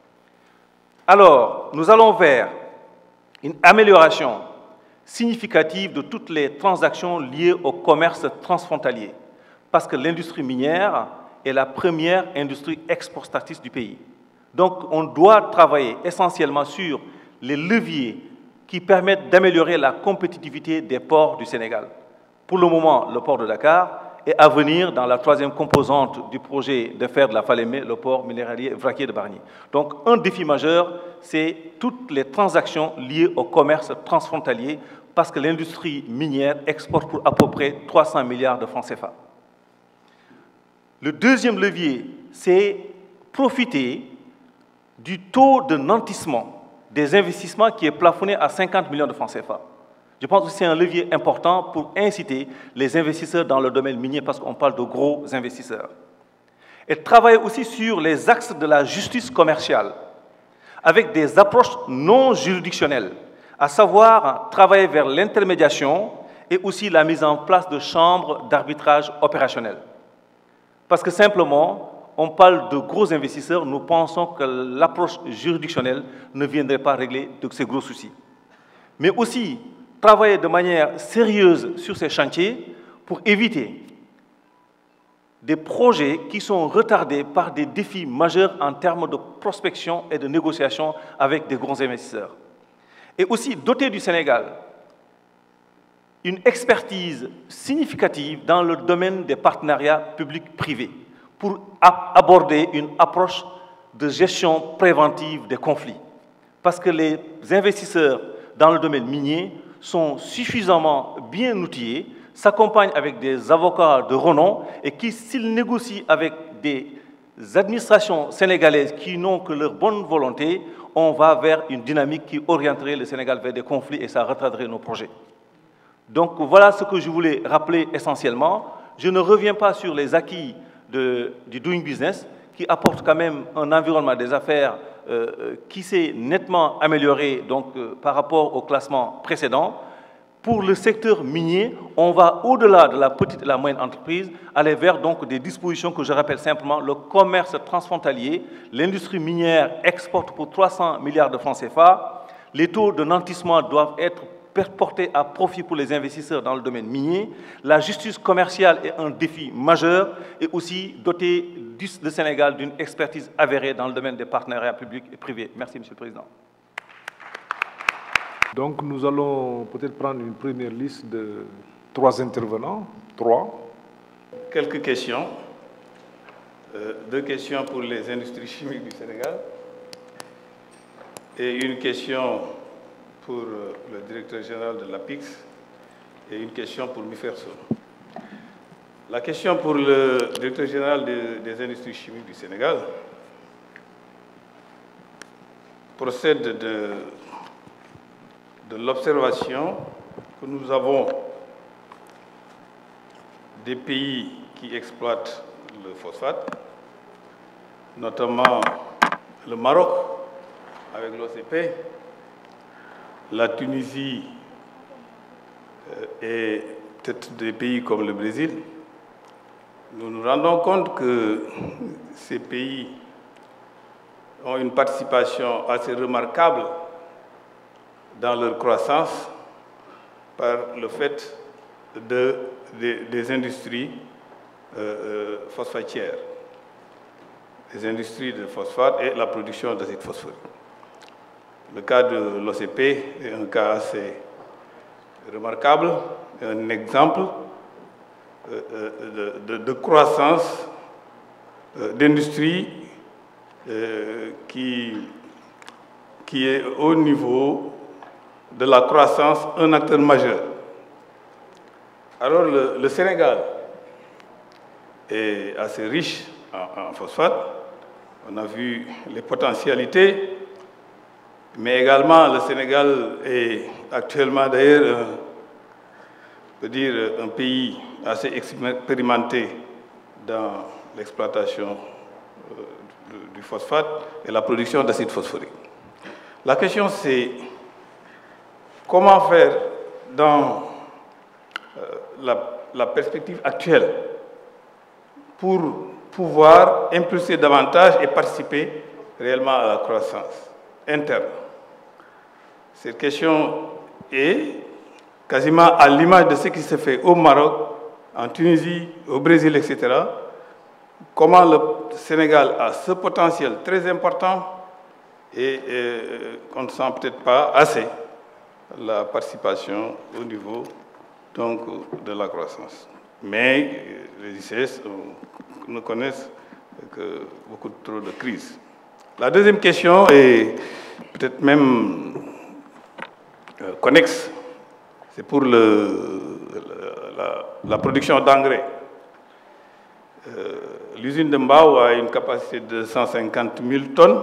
Alors, nous allons vers une amélioration significative de toutes les transactions liées au commerce transfrontalier, parce que l'industrie minière est la première industrie exportatrice du pays. Donc, on doit travailler essentiellement sur les leviers qui permettent d'améliorer la compétitivité des ports du Sénégal. Pour le moment, le port de Dakar, et à venir dans la troisième composante du projet de faire de la Falémé, le port minéralier vraquier de Bargny. Donc, un défi majeur, c'est toutes les transactions liées au commerce transfrontalier, parce que l'industrie minière exporte pour à peu près trois cents milliards de francs C F A. Le deuxième levier, c'est profiter du taux de nantissement des investissements qui est plafonné à cinquante millions de francs C F A. Je pense que c'est un levier important pour inciter les investisseurs dans le domaine minier, parce qu'on parle de gros investisseurs. Et travailler aussi sur les axes de la justice commerciale, avec des approches non juridictionnelles, à savoir travailler vers l'intermédiation et aussi la mise en place de chambres d'arbitrage opérationnel. Parce que simplement, on parle de gros investisseurs, nous pensons que l'approche juridictionnelle ne viendrait pas régler de ces gros soucis. Mais aussi, travailler de manière sérieuse sur ces chantiers pour éviter des projets qui sont retardés par des défis majeurs en termes de prospection et de négociation avec des grands investisseurs. Et aussi doter du Sénégal une expertise significative dans le domaine des partenariats publics-privés pour aborder une approche de gestion préventive des conflits. Parce que les investisseurs dans le domaine minier sont suffisamment bien outillés, s'accompagnent avec des avocats de renom et qui, s'ils négocient avec des administrations sénégalaises qui n'ont que leur bonne volonté, on va vers une dynamique qui orienterait le Sénégal vers des conflits et ça retarderait nos projets. Donc voilà ce que je voulais rappeler essentiellement. Je ne reviens pas sur les acquis de, du doing business qui apportent quand même un environnement des affaires euh, qui s'est nettement amélioré donc, euh, par rapport au classement précédent. Pour le secteur minier, on va au-delà de la petite et la moyenne entreprise, aller vers donc, des dispositions que je rappelle simplement, le commerce transfrontalier, l'industrie minière exporte pour trois cents milliards de francs C F A, les taux de nantissement doivent être portés à profit pour les investisseurs dans le domaine minier, la justice commerciale est un défi majeur et aussi doter le Sénégal d'une expertise avérée dans le domaine des partenariats publics et privés. Merci, Monsieur le Président. Donc nous allons peut-être prendre une première liste de trois intervenants. Trois. Quelques questions. Euh, deux questions pour les industries chimiques du Sénégal et une question pour euh, le directeur général de l'A P I X et une question pour MIFERSO. La question pour le directeur général de, des industries chimiques du Sénégal procède de de l'observation que nous avons des pays qui exploitent le phosphate notamment le Maroc avec l'O C P, la Tunisie et peut-être des pays comme le Brésil, nous nous rendons compte que ces pays ont une participation assez remarquable dans leur croissance par le fait de, de, des industries euh, phosphatières, les industries de phosphate et la production d'acide phosphorique. Le cas de l'O C P est un cas assez remarquable, un exemple euh, de, de, de croissance euh, d'industrie euh, qui, qui est au niveau de la croissance un acteur majeur. Alors le, le Sénégal est assez riche en, en phosphate. On a vu les potentialités, mais également le Sénégal est actuellement d'ailleurs, on peut dire, un pays assez expérimenté dans l'exploitation du phosphate et la production d'acide phosphorique. La question c'est comment faire dans euh, la, la perspective actuelle pour pouvoir impulser davantage et participer réellement à la croissance interne. Cette question est quasiment à l'image de ce qui se fait au Maroc, en Tunisie, au Brésil, et cetera. Comment le Sénégal a ce potentiel très important et, et qu'on ne sent peut-être pas assez la participation au niveau donc, de la croissance. Mais les I C S ne connaissent que beaucoup trop de crises. La deuxième question est peut-être même euh, connexe. C'est pour le, le, la, la production d'engrais. Euh, L'usine de Mbao a une capacité de cent cinquante mille tonnes.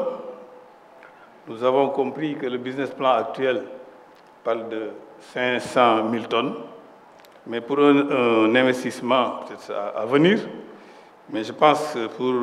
Nous avons compris que le business plan actuel parle de cinq cent mille tonnes. Mais pour un, un investissement à, à venir, mais je pense que pour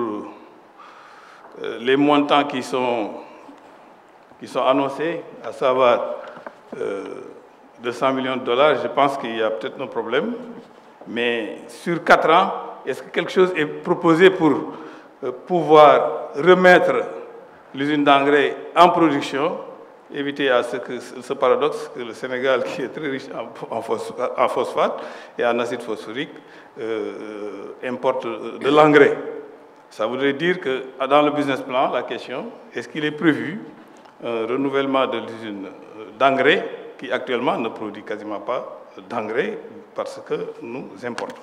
euh, les montants qui sont, qui sont annoncés, à savoir euh, deux cents millions de dollars, je pense qu'il y a peut-être un problème. Mais sur quatre ans, est-ce que quelque chose est proposé pour euh, pouvoir remettre l'usine d'engrais en production, éviter à ce, que, ce paradoxe que le Sénégal, qui est très riche en, en, phosphate, en phosphate et en acide phosphorique, euh, importe de l'engrais. Ça voudrait dire que dans le business plan, la question, est-ce qu'il est prévu un renouvellement de l'usine d'engrais qui actuellement ne produit quasiment pas d'engrais parce que nous importons.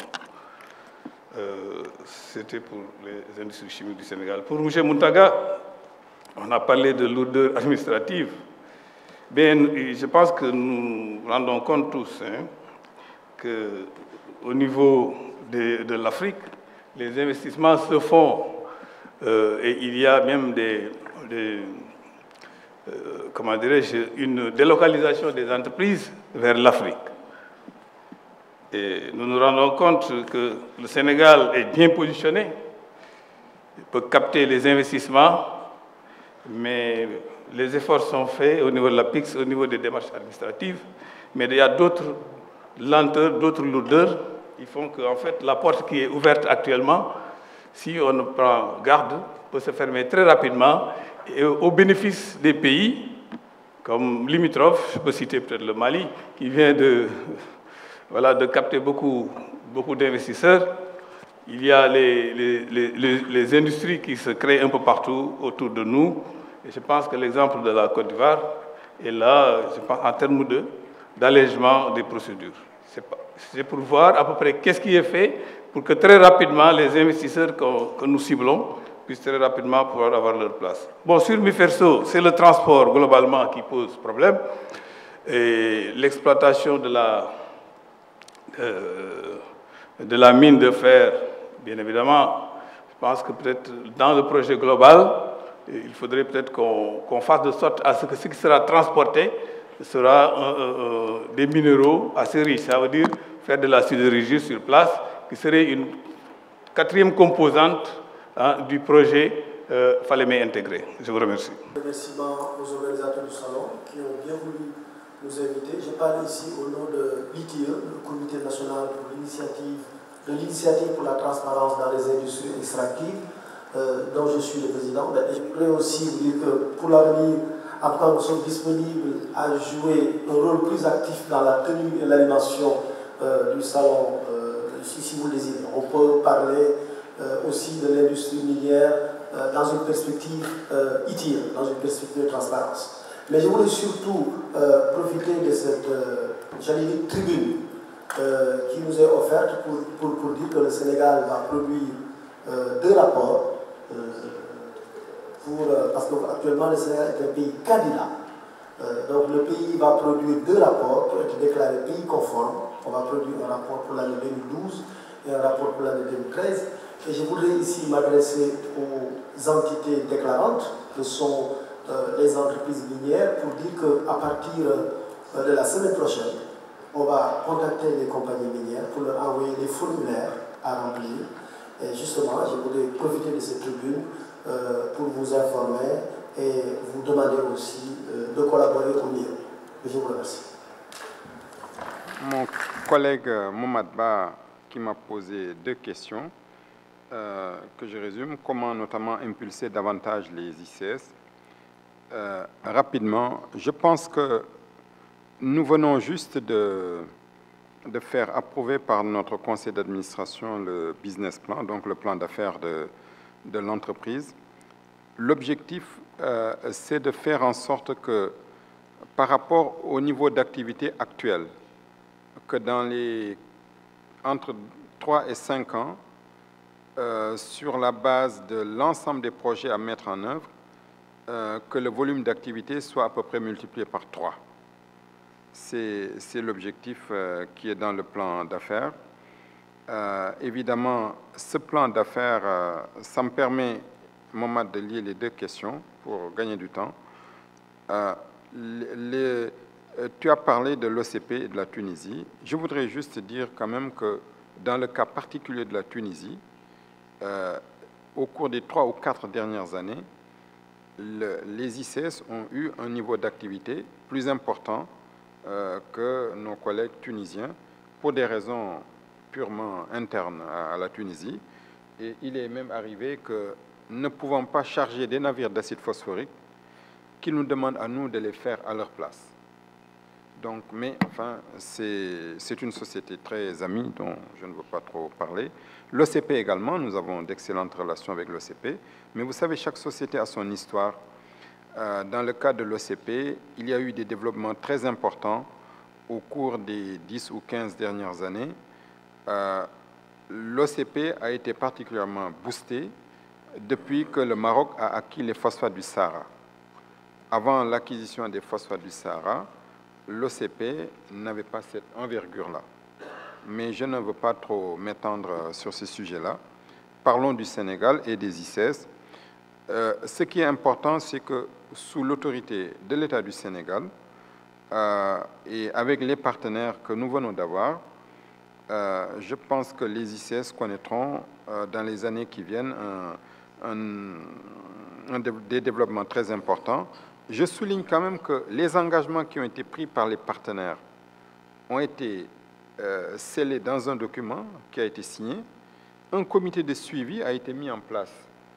Euh, C'était pour les industries chimiques du Sénégal. Pour M. Mountaga, on a parlé de lourdeur administrative. Bien, je pense que nous nous rendons compte tous hein, qu'au niveau de, de l'Afrique, les investissements se font euh, et il y a même des, des euh, comment dirais-je, une délocalisation des entreprises vers l'Afrique. Et nous nous rendons compte que le Sénégal est bien positionné, il peut capter les investissements, mais les efforts sont faits au niveau de la P I C S, au niveau des démarches administratives, mais il y a d'autres lenteurs, d'autres lourdeurs qui font qu'en fait, la porte qui est ouverte actuellement, si on ne prend garde, peut se fermer très rapidement et au bénéfice des pays comme limitrophes, je peux citer peut-être le Mali, qui vient de, voilà, de capter beaucoup, beaucoup d'investisseurs. Il y a les, les, les, les industries qui se créent un peu partout autour de nous. Et je pense que l'exemple de la Côte d'Ivoire est là, je pense, en termes de, d'allègement des procédures. C'est pour voir à peu près qu'est-ce qui est fait pour que très rapidement les investisseurs que, que nous ciblons puissent très rapidement pouvoir avoir leur place. Bon, sur Miferso, c'est le transport globalement qui pose problème. Et l'exploitation de la, euh, de la mine de fer, bien évidemment, je pense que peut-être dans le projet global, il faudrait peut-être qu'on qu'on fasse de sorte à ce que ce qui sera transporté sera euh, euh, des minéraux assez riches. Ça veut dire faire de la sidérurgie sur place, qui serait une quatrième composante hein, du projet euh, fallait m'intégrer. Je vous remercie. Remerciements aux organisateurs du salon qui ont bien voulu nous inviter. Je parle ici au nom de l'I T E, le Comité national pour l'initiative de l'initiative pour la transparence dans les industries extractives, euh, dont je suis le président. Mais je voudrais aussi vous dire que pour l'avenir, en tout cas, nous sommes disponibles à jouer un rôle plus actif dans la tenue et l'animation euh, du salon, euh, si, si vous le désirez. On peut parler euh, aussi de l'industrie minière euh, dans une perspective euh, I T E, dans une perspective de transparence. Mais je voulais surtout euh, profiter de cette, euh, j'allais dire, tribune euh, qui nous est offerte pour, pour, pour dire que le Sénégal va produire euh, deux rapports. Euh, pour, euh, parce qu'actuellement, le Sénégal est un pays candidat. Euh, donc le pays va produire deux rapports pour être déclaré pays conforme. On va produire un rapport pour l'année deux mille douze et un rapport pour l'année deux mille treize. Et je voudrais ici m'adresser aux entités déclarantes, que sont euh, les entreprises minières, pour dire qu'à partir euh, de la semaine prochaine, on va contacter les compagnies minières pour leur envoyer des formulaires à remplir. Et justement, je voudrais profiter de cette tribune euh, pour vous informer et vous demander aussi euh, de collaborer au mieux. Je vous remercie. Mon collègue Mohamed Ba qui m'a posé deux questions euh, que je résume. Comment notamment impulser davantage les I C S? euh, Rapidement, je pense que nous venons juste de, de faire approuver par notre conseil d'administration le business plan, donc le plan d'affaires de, de l'entreprise. L'objectif, euh, c'est de faire en sorte que, par rapport au niveau d'activité actuel, que dans les entre trois et cinq ans, euh, sur la base de l'ensemble des projets à mettre en œuvre, euh, que le volume d'activité soit à peu près multiplié par trois. C'est l'objectif euh, qui est dans le plan d'affaires. Euh, évidemment, ce plan d'affaires, euh, ça me permet, Mohamed, de lier les deux questions pour gagner du temps. Euh, les, les, Tu as parlé de l'O C P et de la Tunisie. Je voudrais juste dire quand même que dans le cas particulier de la Tunisie, euh, au cours des trois ou quatre dernières années, le, les I C S ont eu un niveau d'activité plus important euh, que nos collègues tunisiens pour des raisons purement internes à, à la Tunisie. Et il est même arrivé que, ne pouvant pas charger des navires d'acide phosphorique, qu'ils nous demandent à nous de les faire à leur place. Donc, mais enfin, c'est une société très amie dont je ne veux pas trop parler. L'O C P également, nous avons d'excellentes relations avec l'O C P. Mais vous savez, chaque société a son histoire. Euh, dans le cas de l'O C P, il y a eu des développements très importants au cours des dix ou quinze dernières années. Euh, L'O C P a été particulièrement boosté depuis que le Maroc a acquis les phosphates du Sahara. Avant l'acquisition des phosphates du Sahara, l'O C P n'avait pas cette envergure-là. Mais je ne veux pas trop m'étendre sur ces sujets-là. Parlons du Sénégal et des I C S. Euh, ce qui est important, c'est que sous l'autorité de l'État du Sénégal euh, et avec les partenaires que nous venons d'avoir, euh, je pense que les I C S connaîtront euh, dans les années qui viennent un, un, un, des développements très importants. Je souligne quand même que les engagements qui ont été pris par les partenaires ont été euh, scellés dans un document qui a été signé. Un comité de suivi a été mis en place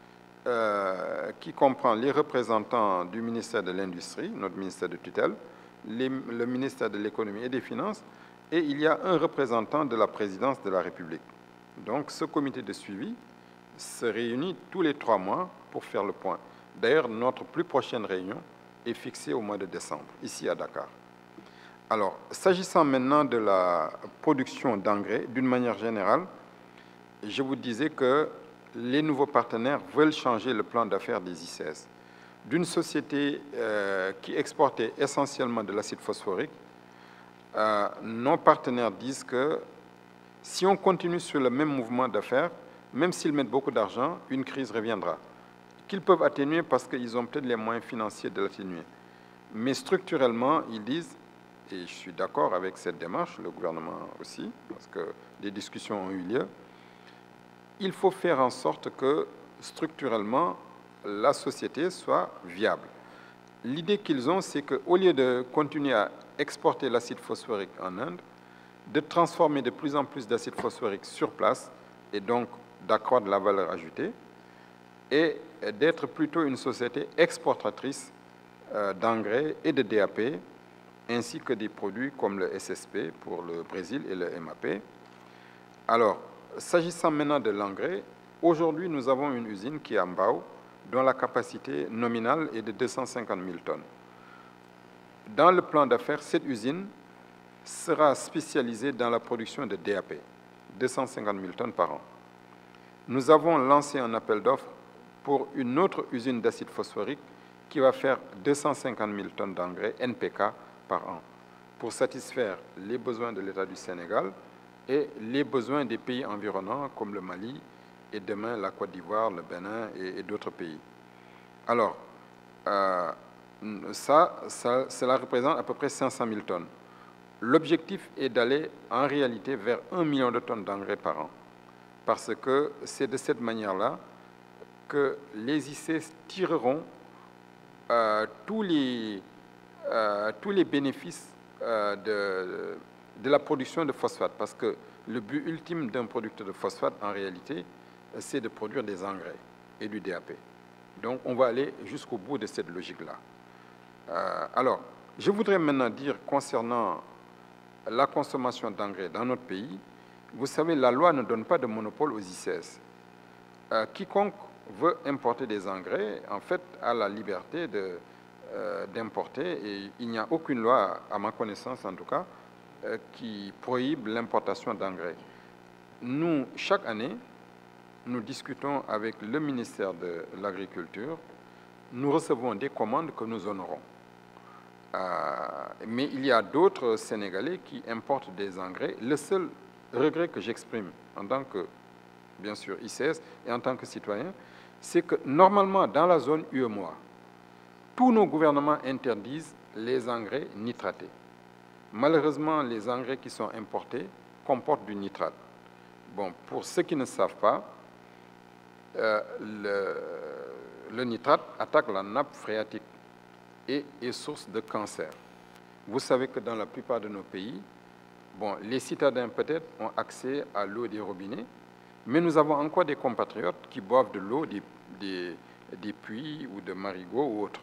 euh, qui comprend les représentants du ministère de l'Industrie, notre ministère de tutelle, les, le ministère de l'Économie et des Finances, et il y a un représentant de la présidence de la République. Donc ce comité de suivi se réunit tous les trois mois pour faire le point. D'ailleurs, notre plus prochaine réunion est fixée au mois de décembre, ici à Dakar. Alors, s'agissant maintenant de la production d'engrais, d'une manière générale, je vous disais que les nouveaux partenaires veulent changer le plan d'affaires des I C S. D'une société euh, qui exportait essentiellement de l'acide phosphorique, euh, nos partenaires disent que si on continue sur le même mouvement d'affaires, même s'ils mettent beaucoup d'argent, une crise reviendra, qu'ils peuvent atténuer parce qu'ils ont peut-être les moyens financiers de l'atténuer. Mais structurellement, ils disent, et je suis d'accord avec cette démarche, le gouvernement aussi, parce que des discussions ont eu lieu, il faut faire en sorte que, structurellement, la société soit viable. L'idée qu'ils ont, c'est qu'au lieu de continuer à exporter l'acide phosphorique en Inde, de transformer de plus en plus d'acide phosphorique sur place et donc d'accroître la valeur ajoutée, et d'être plutôt une société exportatrice euh, d'engrais et de D A P, ainsi que des produits comme le S S P pour le Brésil et le M A P. Alors, s'agissant maintenant de l'engrais, aujourd'hui nous avons une usine qui est à Mbao, dont la capacité nominale est de deux cent cinquante mille tonnes. Dans le plan d'affaires, cette usine sera spécialisée dans la production de D A P, deux cent cinquante mille tonnes par an. Nous avons lancé un appel d'offres pour une autre usine d'acide phosphorique qui va faire deux cent cinquante mille tonnes d'engrais N P K par an pour satisfaire les besoins de l'État du Sénégal et les besoins des pays environnants comme le Mali et demain la Côte d'Ivoire, le Bénin et, et d'autres pays. Alors, euh, ça, ça, cela représente à peu près cinq cent mille tonnes. L'objectif est d'aller en réalité vers un million de tonnes d'engrais par an, parce que c'est de cette manière-là que les I C E S tireront euh, tous, les, euh, tous les bénéfices euh, de, de la production de phosphate, parce que le but ultime d'un producteur de phosphate, en réalité, c'est de produire des engrais et du D A P. Donc, on va aller jusqu'au bout de cette logique-là. Euh, alors, je voudrais maintenant dire concernant la consommation d'engrais dans notre pays, vous savez, la loi ne donne pas de monopole aux I C E S. Euh, quiconque veut importer des engrais, en fait, a la liberté de, euh, d'importer, et il n'y a aucune loi, à ma connaissance en tout cas, euh, qui prohibe l'importation d'engrais. Nous, chaque année, nous discutons avec le ministère de l'Agriculture, nous recevons des commandes que nous honorons. Euh, mais il y a d'autres Sénégalais qui importent des engrais. Le seul regret que j'exprime en tant que, bien sûr, I C E S et en tant que citoyen, c'est que normalement, dans la zone U E M O A, tous nos gouvernements interdisent les engrais nitratés. Malheureusement, les engrais qui sont importés comportent du nitrate. Bon, pour ceux qui ne savent pas, euh, le, le nitrate attaque la nappe phréatique et est source de cancer. Vous savez que dans la plupart de nos pays, bon, les citadins peut-être ont accès à l'eau des robinets, mais nous avons encore des compatriotes qui boivent de l'eau des, des, des puits ou de marigots ou autres.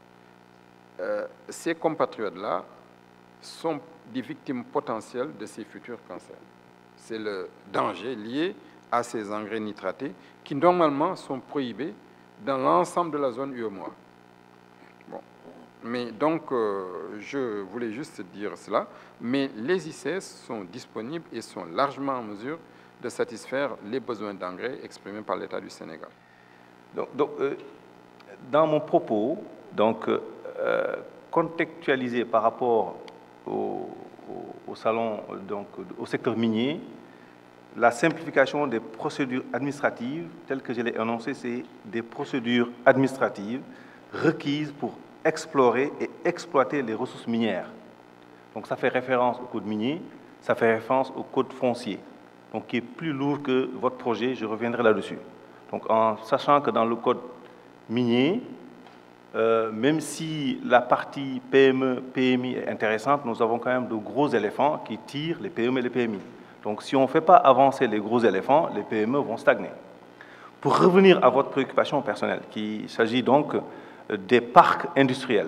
Euh, ces compatriotes-là sont des victimes potentielles de ces futurs cancers. C'est le danger lié à ces engrais nitratés qui normalement sont prohibés dans l'ensemble de la zone U E M O A. Bon. Mais donc, euh, je voulais juste dire cela, mais les I C E S sont disponibles et sont largement en mesure de satisfaire les besoins d'engrais exprimés par l'État du Sénégal. Donc, donc euh, dans mon propos, donc, euh, contextualisé par rapport au, au, au salon, donc, au secteur minier, la simplification des procédures administratives, telles que je l'ai annoncé, c'est des procédures administratives requises pour explorer et exploiter les ressources minières. Donc ça fait référence au code minier, ça fait référence au code foncier, donc qui est plus lourd que votre projet, je reviendrai là-dessus. Donc en sachant que dans le code minier, euh, même si la partie P M E, P M I est intéressante, nous avons quand même de gros éléphants qui tirent les P M E et les P M I. Donc si on ne fait pas avancer les gros éléphants, les P M E vont stagner. Pour revenir à votre préoccupation personnelle, qu'il s'agit donc des parcs industriels,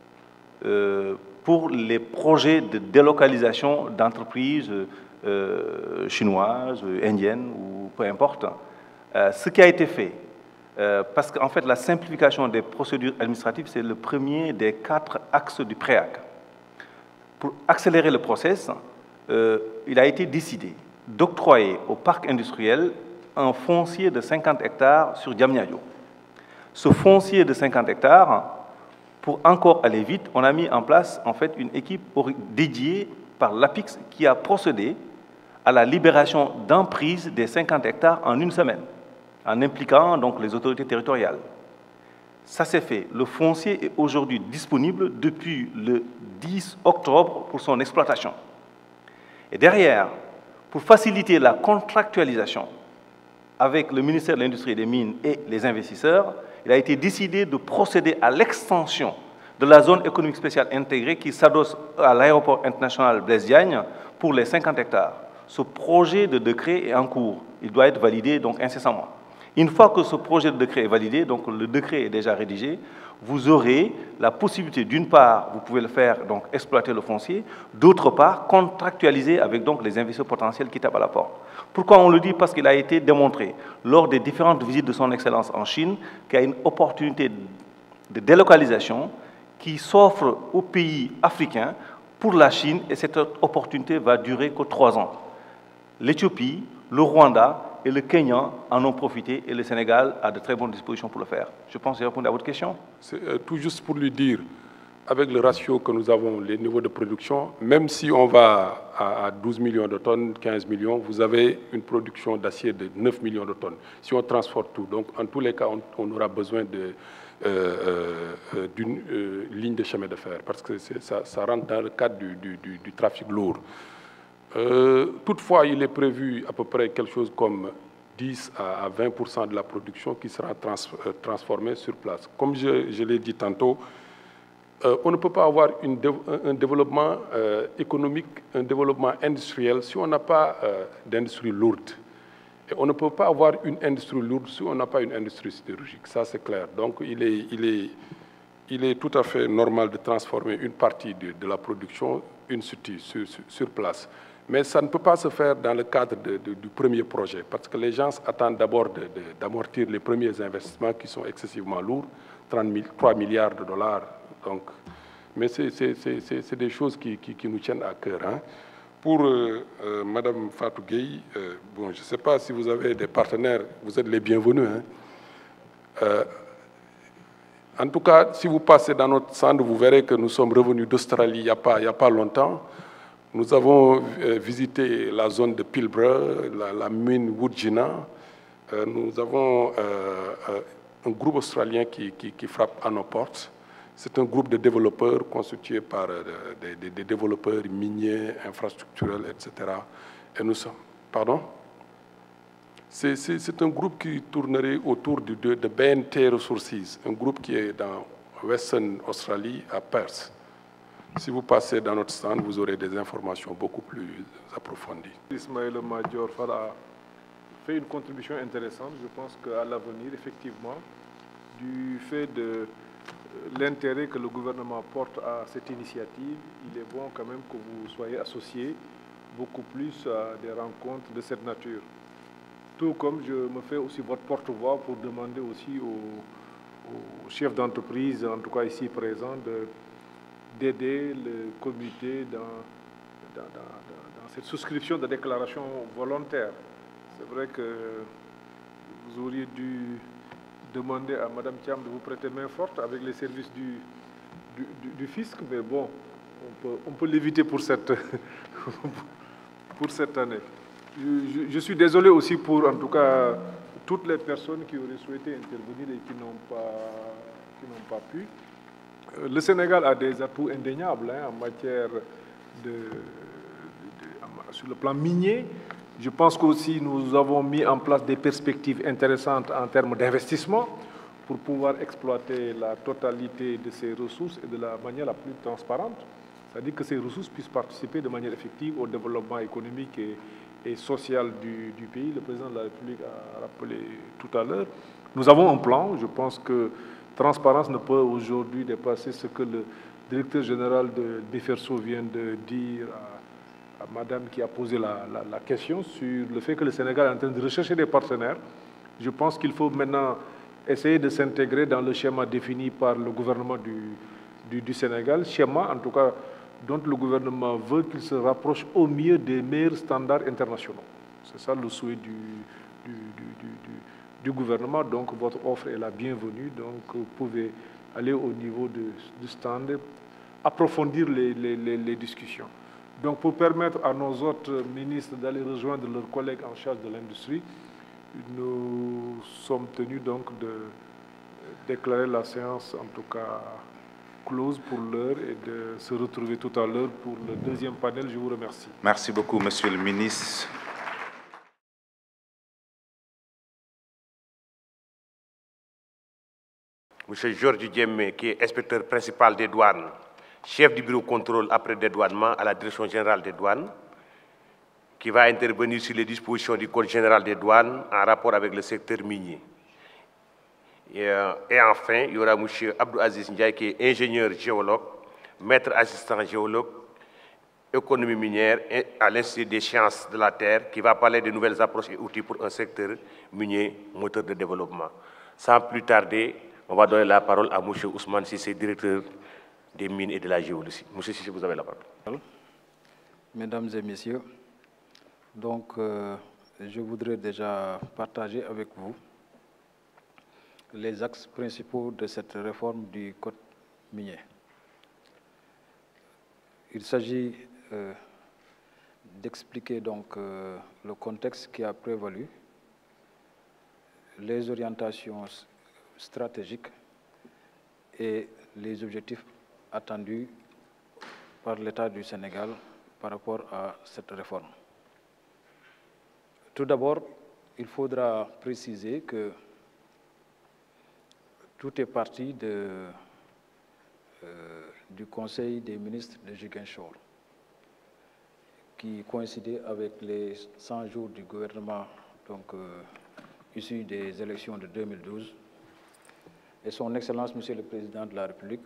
euh, pour les projets de délocalisation d'entreprises euh, chinoises, indiennes ou peu importe, euh, ce qui a été fait, euh, parce qu'en fait la simplification des procédures administratives, c'est le premier des quatre axes du PREAC. Pour accélérer le process, euh, il a été décidé d'octroyer au parc industriel un foncier de cinquante hectares sur Diamniadio. Ce foncier de cinquante hectares, pour encore aller vite, on a mis en place en fait une équipe dédiée par l'APIX qui a procédé à la libération d'emprise des cinquante hectares en une semaine, en impliquant donc les autorités territoriales. Ça s'est fait. Le foncier est aujourd'hui disponible depuis le dix octobre pour son exploitation. Et derrière, pour faciliter la contractualisation avec le ministère de l'Industrie et des Mines et les investisseurs, il a été décidé de procéder à l'extension de la zone économique spéciale intégrée qui s'adosse à l'aéroport international Blaise Diagne pour les cinquante hectares. Ce projet de décret est en cours. Il doit être validé donc incessamment. Une fois que ce projet de décret est validé, donc le décret est déjà rédigé, vous aurez la possibilité, d'une part, vous pouvez le faire, donc exploiter le foncier, d'autre part, contractualiser avec donc les investisseurs potentiels qui tapent à la porte. Pourquoi on le dit? Parce qu'il a été démontré, lors des différentes visites de son Excellence en Chine, qu'il y a une opportunité de délocalisation qui s'offre aux pays africains pour la Chine, et cette opportunité va durer que trois ans. L'Éthiopie, le Rwanda et le Kenya en ont profité, et le Sénégal a de très bonnes dispositions pour le faire. Je pense que j'ai répondu à votre question. C'est euh, tout juste pour lui dire, avec le ratio que nous avons, les niveaux de production, même si on va à, à douze millions de tonnes, quinze millions, vous avez une production d'acier de neuf millions de tonnes. Si on transporte tout, donc en tous les cas, on, on aura besoin de Euh, euh, d'une euh, ligne de chemin de fer, parce que ça, ça rentre dans le cadre du, du, du, du trafic lourd. Euh, toutefois, il est prévu à peu près quelque chose comme dix à vingt pour cent de la production qui sera trans, euh, transformée sur place. Comme je, je l'ai dit tantôt, euh, on ne peut pas avoir une, un développement euh, économique, un développement industriel si on n'a pas euh, d'industrie lourde. Et on ne peut pas avoir une industrie lourde si on n'a pas une industrie sidérurgique, ça c'est clair. Donc il est, il, est, il est tout à fait normal de transformer une partie de, de la production in situ, sur, sur, sur place. Mais ça ne peut pas se faire dans le cadre de, de, du premier projet, parce que les gens attendent d'abord d'amortir les premiers investissements qui sont excessivement lourds, trente-trois milliards de dollars. Donc, mais c'est des choses qui, qui, qui nous tiennent à cœur. Hein. Pour euh, euh, Madame Fatou Gueye, euh, bon, je ne sais pas si vous avez des partenaires, vous êtes les bienvenus. Hein. Euh, en tout cas, si vous passez dans notre centre, vous verrez que nous sommes revenus d'Australie il n'y a pas, il y a pas longtemps. Nous avons euh, visité la zone de Pilbara, la, la mine Wodgina. Euh, nous avons euh, un groupe australien qui, qui, qui frappe à nos portes. C'est un groupe de développeurs constitué par des, des, des développeurs miniers, infrastructurels, et cetera. Et nous sommes... Pardon? C'est un groupe qui tournerait autour de, de, de B N T Resources, un groupe qui est dans Western Australie, à Perth. Si vous passez dans notre stand, vous aurez des informations beaucoup plus approfondies. Ismaël Madior Fall a fait une contribution intéressante. Je pense qu'à l'avenir, effectivement, du fait de l'intérêt que le gouvernement porte à cette initiative, il est bon quand même que vous soyez associés beaucoup plus à des rencontres de cette nature. Tout comme je me fais aussi votre porte-voix pour demander aussi aux, aux chefs d'entreprise, en tout cas ici présents, d'aider le comité dans, dans, dans, dans cette souscription de déclaration volontaire. C'est vrai que vous auriez dû demander à Mme Thiam de vous prêter main forte avec les services du, du, du, du fisc, mais bon, on peut, on peut l'éviter pour cette, pour cette année. Je, je, je suis désolé aussi pour, en tout cas, toutes les personnes qui auraient souhaité intervenir et qui n'ont pas, qui n'ont pas pu. Le Sénégal a des atouts indéniables hein, en matière de, de, de, sur le plan minier. Je pense qu'aussi nous avons mis en place des perspectives intéressantes en termes d'investissement pour pouvoir exploiter la totalité de ces ressources et de la manière la plus transparente. C'est-à-dire que ces ressources puissent participer de manière effective au développement économique et, et social du, du pays. Le président de la République a rappelé tout à l'heure. Nous avons un plan. Je pense que transparence ne peut aujourd'hui dépasser ce que le directeur général de BIFERSO vient de dire à, à madame qui a posé la, la, la question sur le fait que le Sénégal est en train de rechercher des partenaires. Je pense qu'il faut maintenant essayer de s'intégrer dans le schéma défini par le gouvernement du, du, du Sénégal, schéma en tout cas dont le gouvernement veut qu'il se rapproche au mieux des meilleurs standards internationaux. C'est ça le souhait du, du, du, du, du gouvernement. Donc votre offre est la bienvenue. Donc vous pouvez aller au niveau de, du stand, approfondir les, les, les, les discussions. Donc pour permettre à nos autres ministres d'aller rejoindre leurs collègues en charge de l'industrie, nous sommes tenus donc de déclarer la séance en tout cas close pour l'heure et de se retrouver tout à l'heure pour le deuxième panel. Je vous remercie. Merci beaucoup, Monsieur le ministre. M. Georges Diémé, qui est inspecteur principal des douanes, chef du bureau contrôle après dédouanement à la Direction générale des douanes, qui va intervenir sur les dispositions du Code général des douanes en rapport avec le secteur minier. Et, euh, et enfin, il y aura M. Abdou Aziz Ndiaye, qui est ingénieur géologue, maître assistant géologue, économie minière et à l'Institut des sciences de la Terre, qui va parler de nouvelles approches et outils pour un secteur minier moteur de développement. Sans plus tarder, on va donner la parole à M. Ousmane Sissé, directeur des mines et de la géologie. M. Sissé, vous avez la parole. Mesdames et messieurs, donc, euh, je voudrais déjà partager avec vous les axes principaux de cette réforme du Code minier. Il s'agit euh, d'expliquer donc euh, le contexte qui a prévalu, les orientations stratégiques et les objectifs attendus par l'État du Sénégal par rapport à cette réforme. Tout d'abord, il faudra préciser que tout est parti de, euh, du Conseil des ministres de Ziguinchor, qui coïncidait avec les cent jours du gouvernement donc, euh, issu des élections de deux mille douze. Et son Excellence, Monsieur le Président de la République,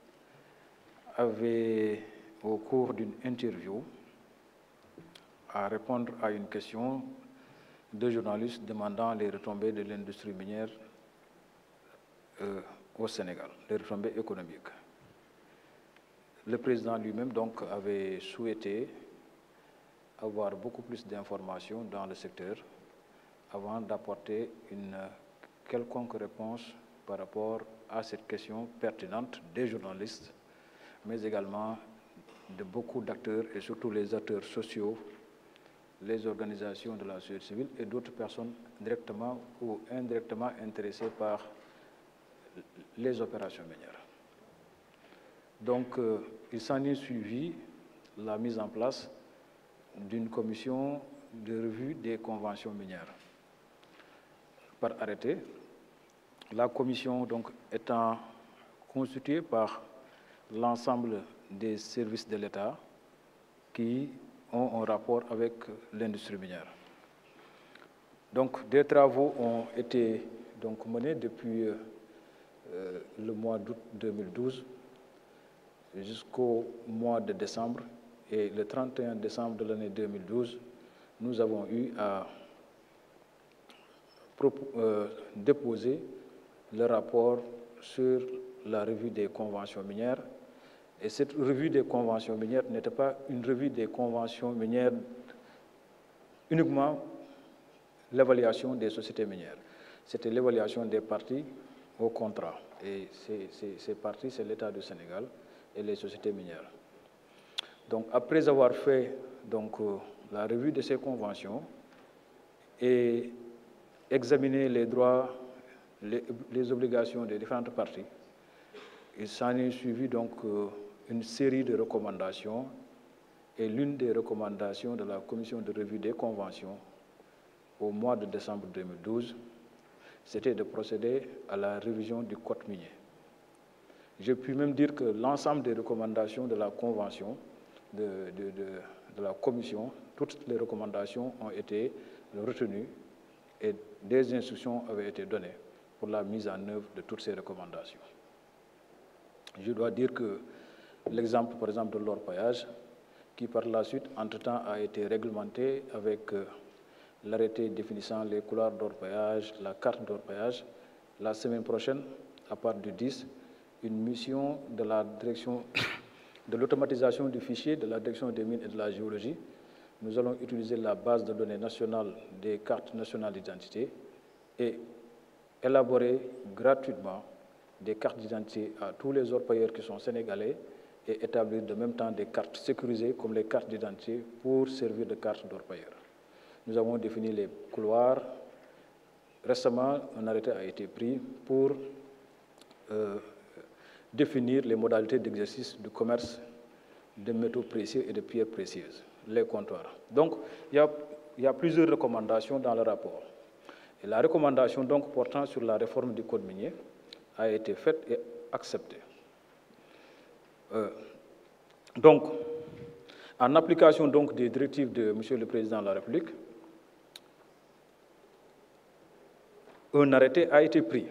avait, au cours d'une interview, à répondre à une question de journalistes demandant les retombées de l'industrie minière euh, au Sénégal, les retombées économiques. Le président lui-même donc avait souhaité avoir beaucoup plus d'informations dans le secteur avant d'apporter une quelconque réponse par rapport à cette question pertinente des journalistes, mais également de beaucoup d'acteurs et surtout les acteurs sociaux, les organisations de la société civile et d'autres personnes directement ou indirectement intéressées par les opérations minières. Donc, euh, il s'en est suivi la mise en place d'une commission de revue des conventions minières. Par arrêté, la commission donc, étant constituée par l'ensemble des services de l'État qui ont un rapport avec l'industrie minière. Donc, des travaux ont été donc, menés depuis euh, le mois d'août deux mille douze jusqu'au mois de décembre. Et le trente et un décembre de l'année deux mille douze, nous avons eu à euh, déposer le rapport sur la revue des conventions minières. Et cette revue des conventions minières n'était pas une revue des conventions minières uniquement l'évaluation des sociétés minières. C'était l'évaluation des parties au contrat. Et ces, ces, ces parties, c'est l'État du Sénégal et les sociétés minières. Donc, après avoir fait donc, euh, la revue de ces conventions et examiner les droits, les, les obligations des différentes parties, il s'en est suivi donc euh, une série de recommandations. Et l'une des recommandations de la commission de revue des conventions au mois de décembre deux mille douze, c'était de procéder à la révision du Code minier. Je puis même dire que l'ensemble des recommandations de la convention, de, de, de, de la commission, toutes les recommandations ont été retenues et des instructions avaient été données pour la mise en œuvre de toutes ces recommandations. Je dois dire que l'exemple, par exemple, de l'orpaillage, qui par la suite, entre-temps, a été réglementé avec euh, l'arrêté définissant les couloirs d'orpaillage, la carte d'orpaillage. La semaine prochaine, à partir du dix, une mission de la direction de l'automatisation du fichier de la direction des mines et de la géologie. Nous allons utiliser la base de données nationale des cartes nationales d'identité et élaborer gratuitement des cartes d'identité à tous les orpailleurs qui sont sénégalais et établir de même temps des cartes sécurisées comme les cartes d'identité pour servir de cartes d'orpailleurs. Nous avons défini les couloirs. Récemment, un arrêté a été pris pour euh, définir les modalités d'exercice du commerce de métaux précieux et de pierres précieuses, les comptoirs. Donc, il y a, il y a plusieurs recommandations dans le rapport. Et la recommandation donc portant sur la réforme du Code minier a été faite et acceptée. Euh, donc, en application donc des directives de M. le Président de la République, un arrêté a été pris.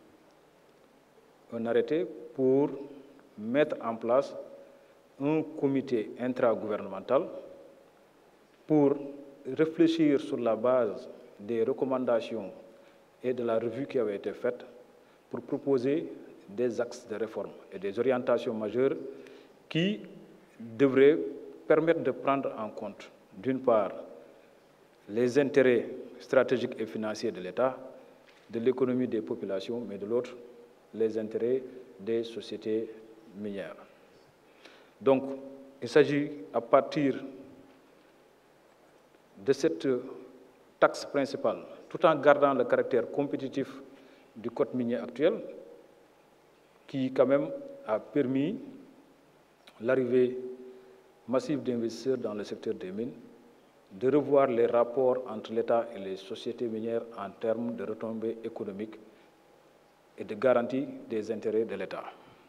Un arrêté pour mettre en place un comité intragouvernemental pour réfléchir sur la base des recommandations et de la revue qui avait été faite pour proposer des axes de réforme et des orientations majeures qui devraient permettre de prendre en compte, d'une part, les intérêts stratégiques et financiers de l'État, de l'économie des populations, mais de l'autre, les intérêts des sociétés minières. Donc, il s'agit à partir de cette taxe principale, tout en gardant le caractère compétitif du code minier actuel, qui quand même a permis l'arrivée massive d'investisseurs dans le secteur des mines, de revoir les rapports entre l'État et les sociétés minières en termes de retombées économiques et de garantie des intérêts de l'État.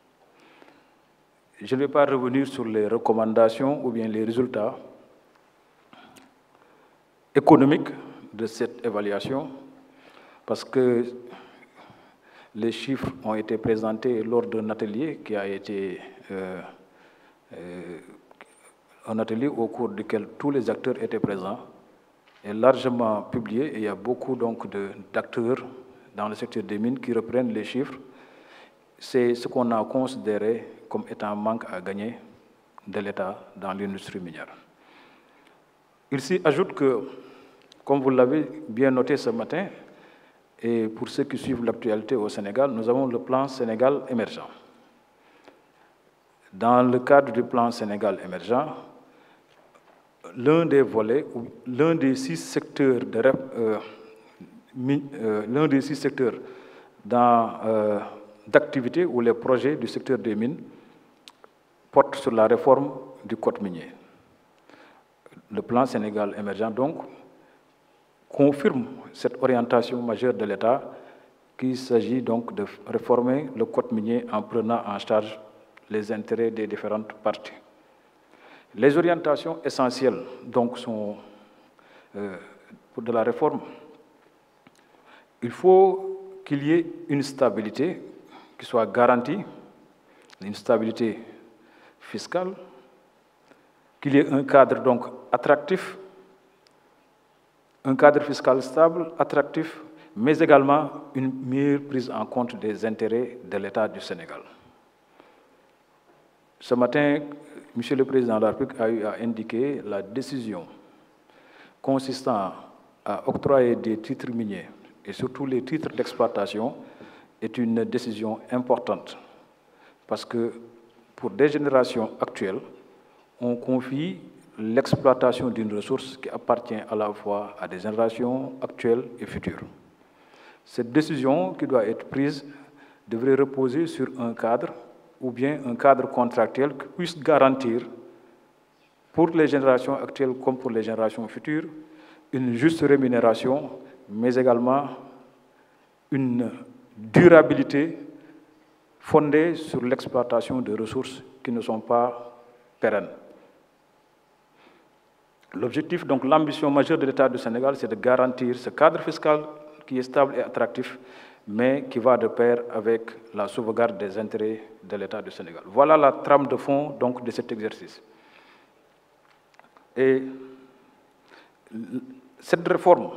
Je ne vais pas revenir sur les recommandations ou bien les résultats économiques de cette évaluation, parce que les chiffres ont été présentés lors d'un atelier qui a été euh, euh, un atelier au cours duquel tous les acteurs étaient présents et largement publié. Et il y a beaucoup donc d'acteurs dans le secteur des mines qui reprennent les chiffres. C'est ce qu'on a considéré comme étant un manque à gagner de l'État dans l'industrie minière. Il s'y ajoute que, comme vous l'avez bien noté ce matin, et pour ceux qui suivent l'actualité au Sénégal, nous avons le plan Sénégal émergent. Dans le cadre du plan Sénégal émergent, l'un des volets, ou l'un des six secteurs de, euh, euh, l'un des six secteurs euh, d'activité ou les projets du secteur des mines porte sur la réforme du code minier. Le plan Sénégal émergent, donc, confirme cette orientation majeure de l'État qu'il s'agit donc de réformer le code minier en prenant en charge les intérêts des différentes parties. Les orientations essentielles donc, sont euh, pour de la réforme. Il faut qu'il y ait une stabilité qui soit garantie, une stabilité fiscale, qu'il y ait un cadre donc attractif, un cadre fiscal stable, attractif, mais également une meilleure prise en compte des intérêts de l'État du Sénégal. Ce matin, M. le Président de la République a eu à indiquer la décision consistant à octroyer des titres miniers, et surtout les titres d'exploitation, est une décision importante, parce que pour des générations actuelles, on confie l'exploitation d'une ressource qui appartient à la fois à des générations actuelles et futures. Cette décision qui doit être prise devrait reposer sur un cadre ou bien un cadre contractuel qui puisse garantir, pour les générations actuelles comme pour les générations futures, une juste rémunération, mais également une durabilité fondée sur l'exploitation de ressources qui ne sont pas pérennes. L'objectif, donc l'ambition majeure de l'État du Sénégal, c'est de garantir ce cadre fiscal qui est stable et attractif, mais qui va de pair avec la sauvegarde des intérêts de l'État du Sénégal. Voilà la trame de fond donc, de cet exercice. Et cette réforme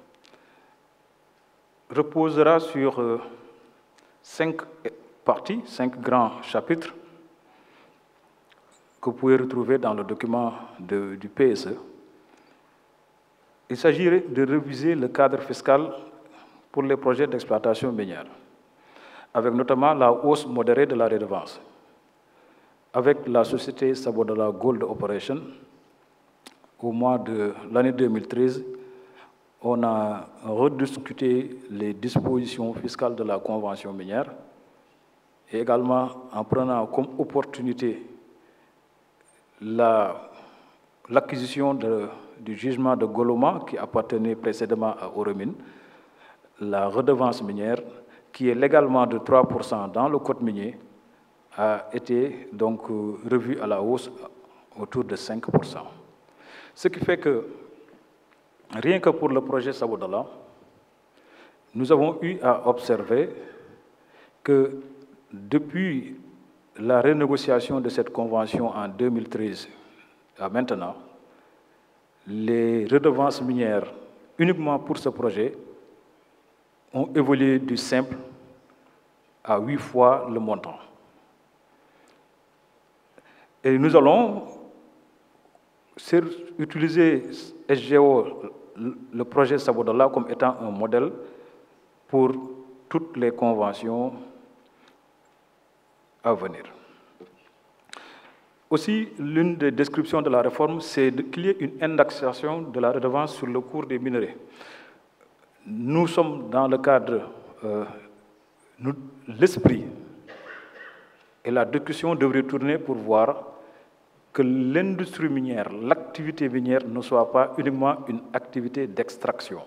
reposera sur euh, cinq parties, cinq grands chapitres que vous pouvez retrouver dans le document de, du P S E. Il s'agirait de réviser le cadre fiscal pour les projets d'exploitation minière, avec notamment la hausse modérée de la redevance. Avec la société Sabodala Gold Operation, au mois de l'année deux mille treize, on a rediscuté les dispositions fiscales de la Convention minière et également en prenant comme opportunité l'acquisition la, du jugement de Goloma qui appartenait précédemment à Oromine, la redevance minière qui est légalement de trois pour cent dans le code minier, a été donc euh, revu à la hausse autour de cinq pour cent. Ce qui fait que, rien que pour le projet Sabodala, nous avons eu à observer que depuis la renégociation de cette convention en deux mille treize à maintenant, les redevances minières uniquement pour ce projet ont évolué du simple à huit fois le montant. Et nous allons utiliser S G O, le projet Sabodala, comme étant un modèle pour toutes les conventions à venir. Aussi, l'une des descriptions de la réforme, c'est qu'il y ait une indexation de la redevance sur le cours des minerais. Nous sommes dans le cadre, euh, l'esprit et la discussion devraient tourner pour voir que l'industrie minière, l'activité minière ne soit pas uniquement une activité d'extraction.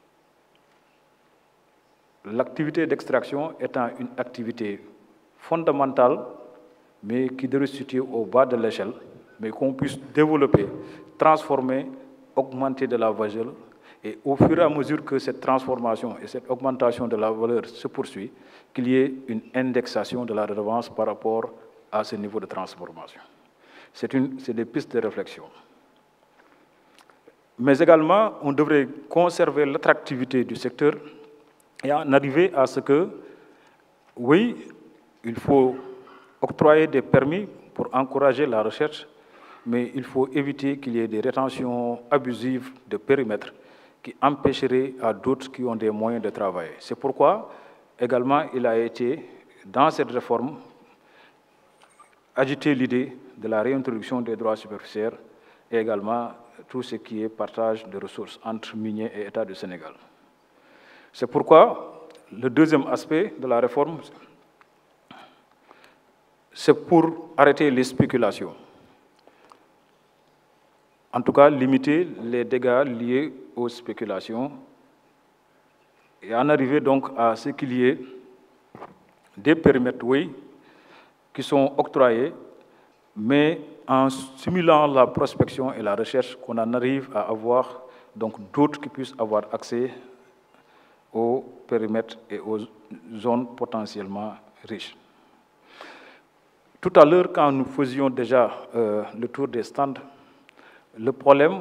L'activité d'extraction étant une activité fondamentale, mais qui devrait se situer au bas de l'échelle, mais qu'on puisse développer, transformer, augmenter de la valeur, et au fur et à mesure que cette transformation et cette augmentation de la valeur se poursuit, qu'il y ait une indexation de la redevance par rapport à ce niveau de transformation. C'est des pistes de réflexion. Mais également, on devrait conserver l'attractivité du secteur et en arriver à ce que, oui, il faut octroyer des permis pour encourager la recherche, mais il faut éviter qu'il y ait des rétentions abusives de périmètre qui empêcheraient à d'autres qui ont des moyens de travailler. C'est pourquoi, également, il a été, dans cette réforme, agité l'idée de la réintroduction des droits superficiels et également tout ce qui est partage de ressources entre miniers et État du Sénégal. C'est pourquoi le deuxième aspect de la réforme, c'est pour arrêter les spéculations. En tout cas, limiter les dégâts liés aux spéculations et en arriver donc à ce qu'il y ait des périmètres, oui, qui sont octroyés, mais en stimulant la prospection et la recherche, qu'on en arrive à avoir donc d'autres qui puissent avoir accès aux périmètres et aux zones potentiellement riches. Tout à l'heure, quand nous faisions déjà euh, le tour des stands, le problème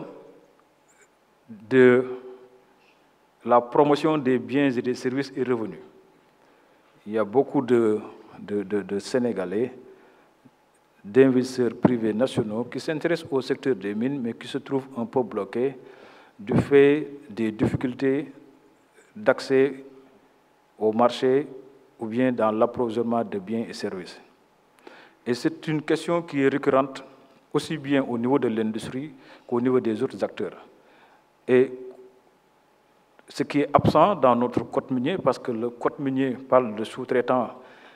de la promotion des biens et des services est revenu. Il y a beaucoup de, de, de, de Sénégalais, d'investisseurs privés nationaux qui s'intéressent au secteur des mines, mais qui se trouvent un peu bloqués du fait des difficultés d'accès au marché ou bien dans l'approvisionnement de biens et services. Et c'est une question qui est récurrente aussi bien au niveau de l'industrie qu'au niveau des autres acteurs. Et ce qui est absent dans notre code minier, parce que le code minier parle de sous-traitants,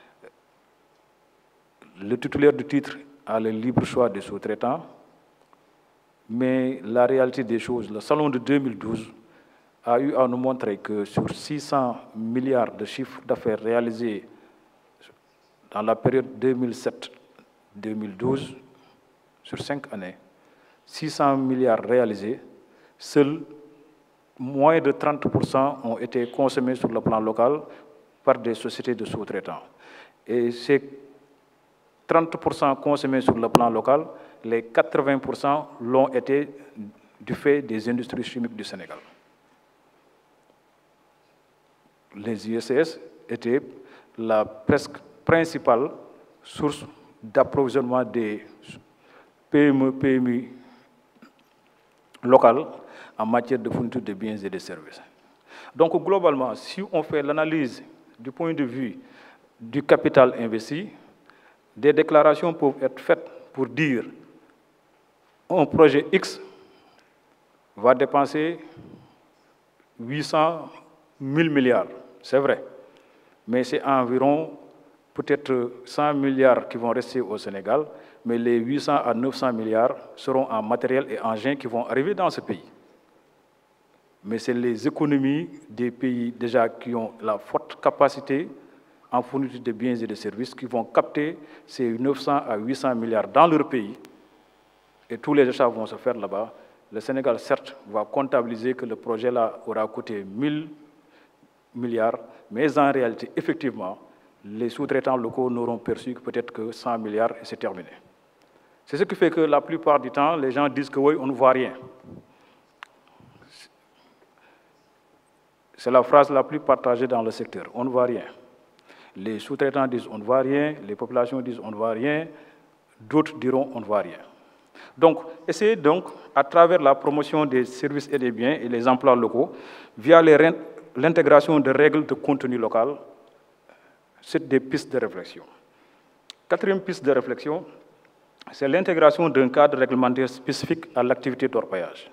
le titulaire du titre a le libre choix des sous-traitants, mais la réalité des choses, le salon de deux mille douze a eu à nous montrer que sur six cents milliards de chiffres d'affaires réalisés dans la période deux mille sept deux mille douze, sur cinq années, six cents milliards réalisés, seuls moins de trente pour cent ont été consommés sur le plan local par des sociétés de sous-traitants. Et ces trente pour cent consommés sur le plan local, les quatre-vingts pour cent l'ont été du fait des industries chimiques du Sénégal. Les U S C S étaient la presque principale source d'approvisionnement des P M E, P M I locales en matière de fourniture de biens et de services. Donc, globalement, si on fait l'analyse du point de vue du capital investi, des déclarations peuvent être faites pour dire un projet X va dépenser huit cent mille milliards, c'est vrai, mais c'est environ peut-être cent milliards qui vont rester au Sénégal, mais les huit cents à neuf cents milliards seront en matériel et engins qui vont arriver dans ce pays. mais c'est les économies des pays déjà qui ont la forte capacité en fourniture de biens et de services qui vont capter ces neuf cents à huit cents milliards dans leur pays et tous les achats vont se faire là-bas. Le Sénégal, certes, va comptabiliser que le projet-là aura coûté mille milliards, mais en réalité, effectivement, les sous-traitants locaux n'auront perçu que peut-être que cent milliards et c'est terminé. C'est ce qui fait que la plupart du temps, les gens disent que oui, on ne voit rien. C'est la phrase la plus partagée dans le secteur, on ne voit rien. Les sous-traitants disent on ne voit rien, les populations disent on ne voit rien, d'autres diront on ne voit rien. Donc, essayez donc, à travers la promotion des services et des biens et les emplois locaux, via l'intégration de règles de contenu local, c'est des pistes de réflexion. Quatrième piste de réflexion, c'est l'intégration d'un cadre réglementaire spécifique à l'activité d'orpaillage,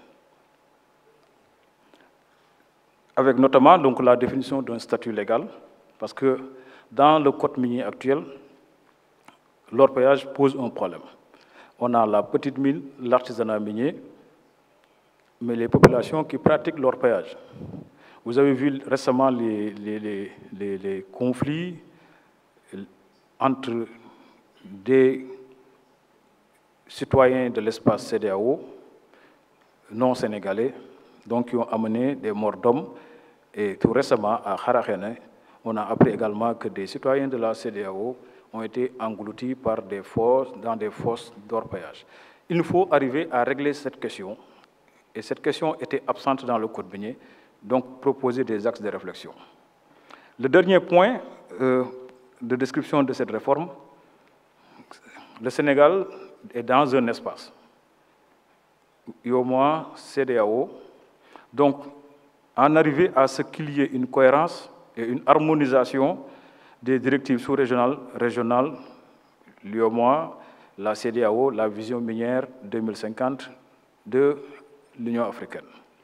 avec notamment donc, la définition d'un statut légal, parce que dans le code minier actuel, l'orpaillage pose un problème. On a la petite mine, l'artisanat minier, mais les populations qui pratiquent l'orpaillage. Vous avez vu récemment les, les, les, les, les conflits entre des citoyens de l'espace C E D E A O, non sénégalais, donc qui ont amené des morts d'hommes. Et tout récemment, à Kharakhene, on a appris également que des citoyens de la C E D E A O ont été engloutis par des fosses, dans des fosses d'orpaillage. Il nous faut arriver à régler cette question, et cette question était absente dans le code minier, donc proposer des axes de réflexion. Le dernier point euh, de description de cette réforme, le Sénégal est dans un espace, I O M A, C E D E A O, donc en arriver à ce qu'il y ait une cohérence et une harmonisation des directives sous-régionales, régionales, l'U O M A, la C E D E A O, la vision minière deux mille cinquante de l'Union africaine.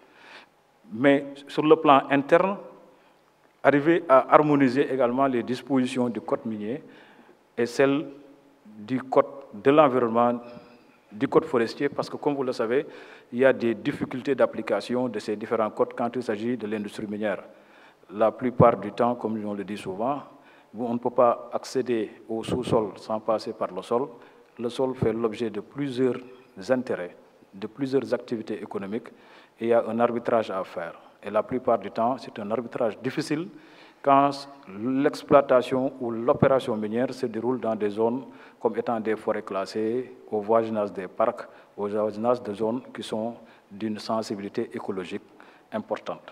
Mais sur le plan interne, arriver à harmoniser également les dispositions du code minier et celles du code de l'environnement, du code forestier, parce que comme vous le savez, il y a des difficultés d'application de ces différents codes quand il s'agit de l'industrie minière. La plupart du temps, comme on le dit souvent, on ne peut pas accéder au sous-sol sans passer par le sol. Le sol fait l'objet de plusieurs intérêts, de plusieurs activités économiques, et il y a un arbitrage à faire. Et la plupart du temps, c'est un arbitrage difficile quand l'exploitation ou l'opération minière se déroule dans des zones comme étant des forêts classées, au voisinage des parcs, au voisinage de zones qui sont d'une sensibilité écologique importante.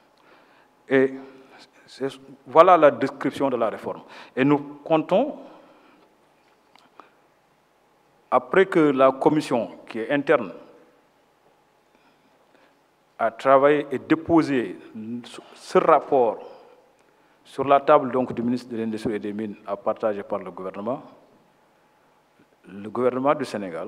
Et voilà la description de la réforme. Et nous comptons, après que la commission qui est interne a travaillé et déposé ce rapport sur la table donc, du ministre de l'Industrie et des Mines, à partager par le gouvernement, le gouvernement du Sénégal,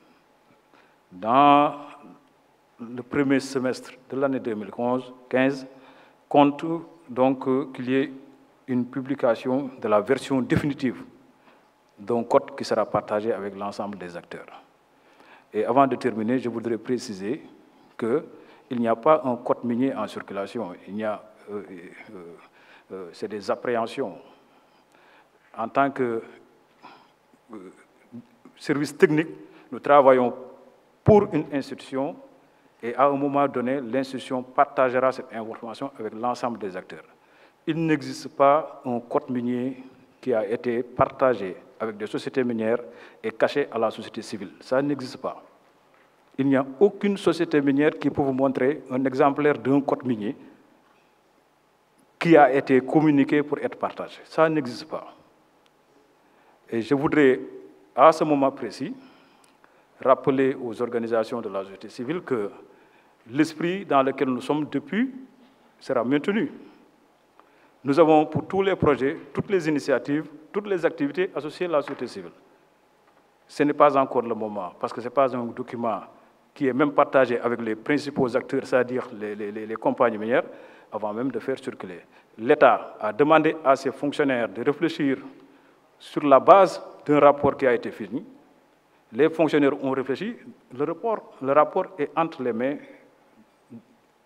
dans le premier semestre de l'année deux mille quinze, compte donc qu'il y ait une publication de la version définitive d'un code qui sera partagé avec l'ensemble des acteurs. Et avant de terminer, je voudrais préciser qu'il n'y a pas un code minier en circulation, il y a, euh, euh, euh, c'est des appréhensions. En tant que euh, service technique, nous travaillons pour une institution et à un moment donné, l'institution partagera cette information avec l'ensemble des acteurs. Il n'existe pas un code minier qui a été partagé avec des sociétés minières et caché à la société civile. Ça n'existe pas. Il n'y a aucune société minière qui peut vous montrer un exemplaire d'un code minier qui a été communiqué pour être partagé. Ça n'existe pas. Et je voudrais, à ce moment précis, rappeler aux organisations de la société civile que l'esprit dans lequel nous sommes depuis sera maintenu. Nous avons pour tous les projets, toutes les initiatives, toutes les activités associées à la société civile. Ce n'est pas encore le moment, parce que ce n'est pas un document qui est même partagé avec les principaux acteurs, c'est-à-dire les, les, les compagnies minières, avant même de faire circuler. L'État a demandé à ses fonctionnaires de réfléchir sur la base d'un rapport qui a été fini. Les fonctionnaires ont réfléchi, le rapport, le rapport est entre les mains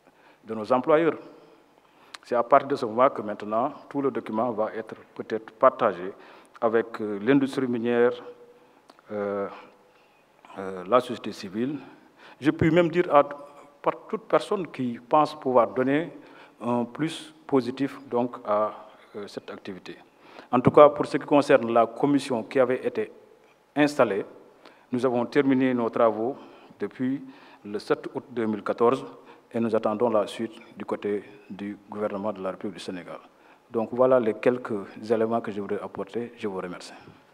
de nos employeurs. C'est à partir de ce moment que maintenant, tout le document va être peut-être partagé avec euh, l'industrie minière, euh, euh, la société civile. Je puis même dire à par toute personne qui pense pouvoir donner un plus positif donc, à euh, cette activité. En tout cas, pour ce qui concerne la commission qui avait été installée, nous avons terminé nos travaux depuis le sept août deux mille quatorze et nous attendons la suite du côté du gouvernement de la République du Sénégal. Donc voilà les quelques éléments que je voudrais apporter. Je vous remercie.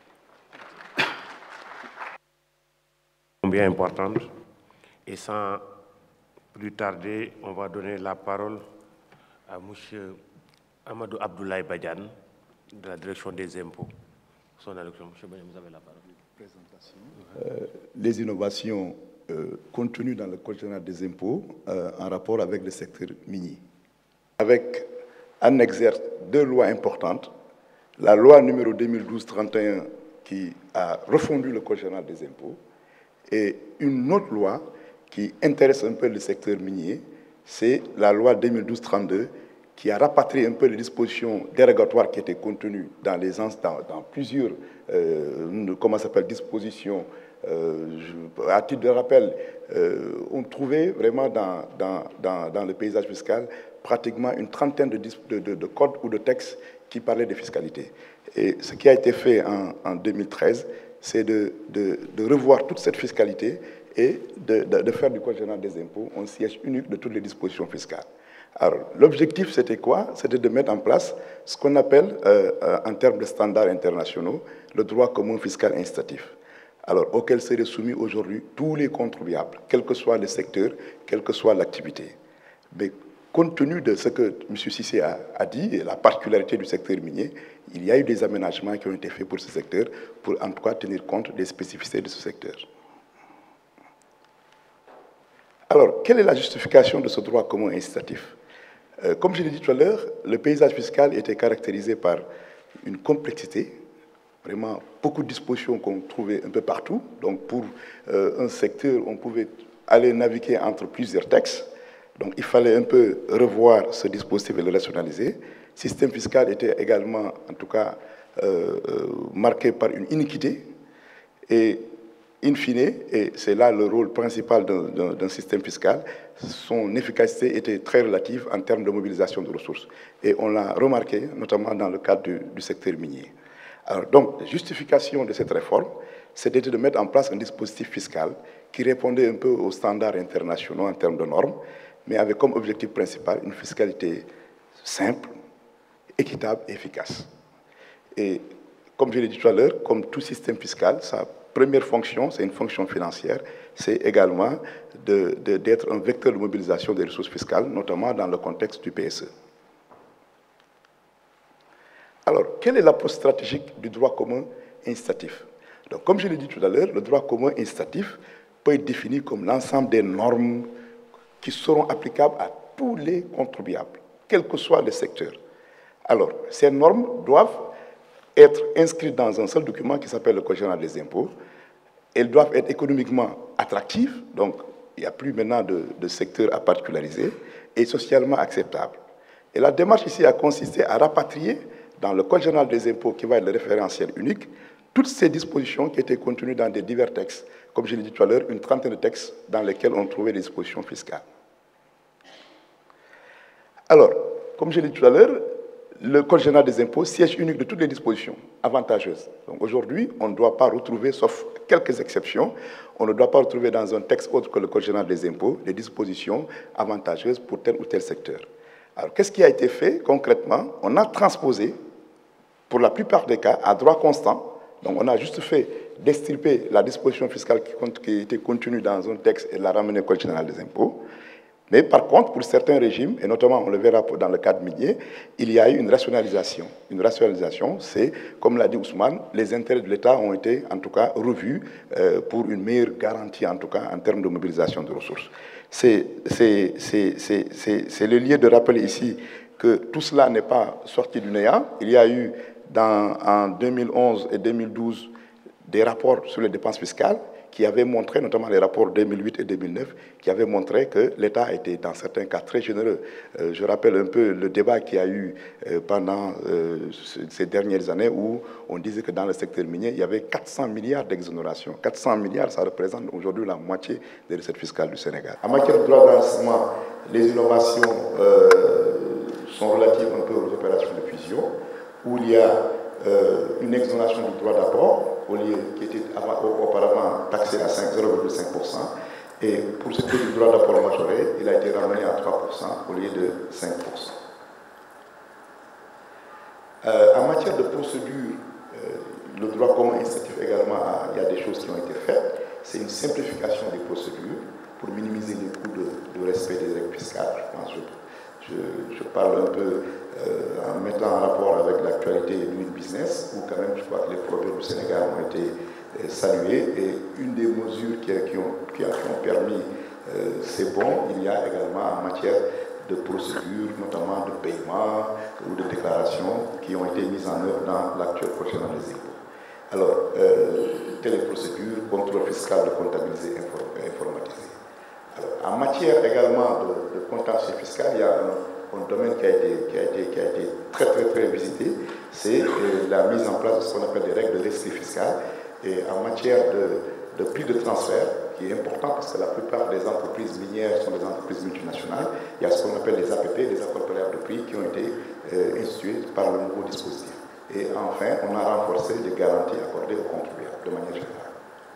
Bien importante. Et sans plus tarder, on va donner la parole à M. Amadou Abdoulaye Badiane de la direction des impôts. Son allocution. M. Badiane, vous avez la parole. Euh, les innovations euh, contenues dans le Code général des impôts euh, en rapport avec le secteur minier. Avec en exergue deux lois importantes, la loi numéro deux mille douze trente et un qui a refondu le Code général des impôts et une autre loi qui intéresse un peu le secteur minier, c'est la loi deux mille douze trente-deux qui a rapatrié un peu les dispositions dérogatoires qui étaient contenues dans, les, dans, dans plusieurs euh, comment s'appelle, dispositions. Euh, je, à titre de rappel, euh, on trouvait vraiment dans, dans, dans, dans le paysage fiscal pratiquement une trentaine de, de, de, de codes ou de textes qui parlaient de fiscalité. Et ce qui a été fait en, en deux mille treize, c'est de, de, de revoir toute cette fiscalité et de, de, de faire du Code général des impôts un siège unique de toutes les dispositions fiscales. Alors, l'objectif, c'était quoi? C'était de mettre en place ce qu'on appelle, euh, euh, en termes de standards internationaux, le droit commun fiscal incitatif, alors auquel seraient soumis aujourd'hui tous les contribuables, quel que soit le secteur, quelle que soit l'activité. Mais compte tenu de ce que M. Cissé a, a dit, et la particularité du secteur minier, il y a eu des aménagements qui ont été faits pour ce secteur, pour en tout cas tenir compte des spécificités de ce secteur. Alors, quelle est la justification de ce droit commun incitatif? euh, Comme je l'ai dit tout à l'heure, le paysage fiscal était caractérisé par une complexité, vraiment beaucoup de dispositions qu'on trouvait un peu partout. Donc, pour euh, un secteur, on pouvait aller naviguer entre plusieurs textes. Donc, il fallait un peu revoir ce dispositif et le rationaliser. Le système fiscal était également, en tout cas, euh, euh, marqué par une iniquité. Et, in fine, et c'est là le rôle principal d'un système fiscal, son efficacité était très relative en termes de mobilisation de ressources. Et on l'a remarqué, notamment dans le cadre du, du secteur minier. Alors, donc, la justification de cette réforme, c'était de mettre en place un dispositif fiscal qui répondait un peu aux standards internationaux en termes de normes, mais avec comme objectif principal une fiscalité simple, équitable et efficace. Et comme je l'ai dit tout à l'heure, comme tout système fiscal, sa première fonction, c'est une fonction financière, c'est également d'être de, de, un vecteur de mobilisation des ressources fiscales, notamment dans le contexte du P S E. Alors, quelle est l'approche stratégique du droit commun incitatif? Donc, comme je l'ai dit tout à l'heure, le droit commun incitatif peut être défini comme l'ensemble des normes qui seront applicables à tous les contribuables, quel que soit le secteur. Alors, ces normes doivent être inscrites dans un seul document qui s'appelle le Code général des impôts. Elles doivent être économiquement attractives, donc il n'y a plus maintenant de, de secteur à particulariser, et socialement acceptables. Et la démarche ici a consisté à rapatrier dans le Code général des impôts, qui va être le référentiel unique, toutes ces dispositions qui étaient contenues dans des divers textes, comme je l'ai dit tout à l'heure, une trentaine de textes dans lesquels on trouvait des dispositions fiscales. Alors, comme je l'ai dit tout à l'heure, le Code général des impôts, siège unique de toutes les dispositions avantageuses. Donc aujourd'hui, on ne doit pas retrouver, sauf quelques exceptions, on ne doit pas retrouver dans un texte autre que le Code général des impôts des dispositions avantageuses pour tel ou tel secteur. Alors, qu'est-ce qui a été fait concrètement? On a transposé, pour la plupart des cas, à droit constant. Donc, on a juste fait d'extirper la disposition fiscale qui, qui était contenue dans un texte et la ramener au Code général des impôts. Mais par contre, pour certains régimes, et notamment on le verra dans le cadre minier, il y a eu une rationalisation. Une rationalisation, c'est, comme l'a dit Ousmane, les intérêts de l'État ont été en tout cas revus euh, pour une meilleure garantie, en tout cas en termes de mobilisation de ressources. C'est le lieu de rappeler ici que tout cela n'est pas sorti du néant. Il y a eu dans, en deux mille onze et deux mille douze des rapports sur les dépenses fiscales qui avaient montré, notamment les rapports deux mille huit et deux mille neuf, qui avaient montré que l'État était dans certains cas très généreux. Euh, je rappelle un peu le débat qu'il y a eu euh, pendant euh, ces dernières années où on disait que dans le secteur minier, il y avait quatre cents milliards d'exonération. quatre cents milliards, ça représente aujourd'hui la moitié des recettes fiscales du Sénégal. En matière de droit d'investissement, les innovations euh, sont relatives un peu aux opérations de fusion, où il y a euh, une exonération du droit d'apport, au lieu qui était avant, auparavant taxé à zéro virgule cinq pour cent. Et pour ce qui est du droit d'apport majoré, il a été ramené à trois pour cent au lieu de cinq pour cent. Euh, en matière de procédure, euh, le droit commun incitatif également, a, il y a des choses qui ont été faites. C'est une simplification des procédures pour minimiser les coûts de, de respect des règles fiscales. Je pense, je, je, je parle un peu euh, en mettant en rapport avec l'actualité du business, où quand même je crois que les progrès du Sénégal ont été euh, salués. Et une des mesures qui, qui, ont, qui, a, qui ont permis euh, ces bons, il y a également en matière de procédures, notamment de paiement ou de déclaration, qui ont été mises en œuvre dans l'actuel code général des impôts. Alors, euh, telles procédures, contrôle fiscal de comptabiliser et informatisé. Alors, en matière également de, de contentieux fiscal, il y a un, un domaine qui a, été, qui, a été, qui a été très très très visité, c'est euh, la mise en place de ce qu'on appelle des règles de rescrit fiscal. Et en matière de, de prix de transfert, qui est important parce que la plupart des entreprises minières sont des entreprises multinationales, il y a ce qu'on appelle les A P P, les accords préalables de prix, qui ont été euh, institués par le nouveau dispositif. Et enfin, on a renforcé les garanties accordées aux contribuables de manière générale.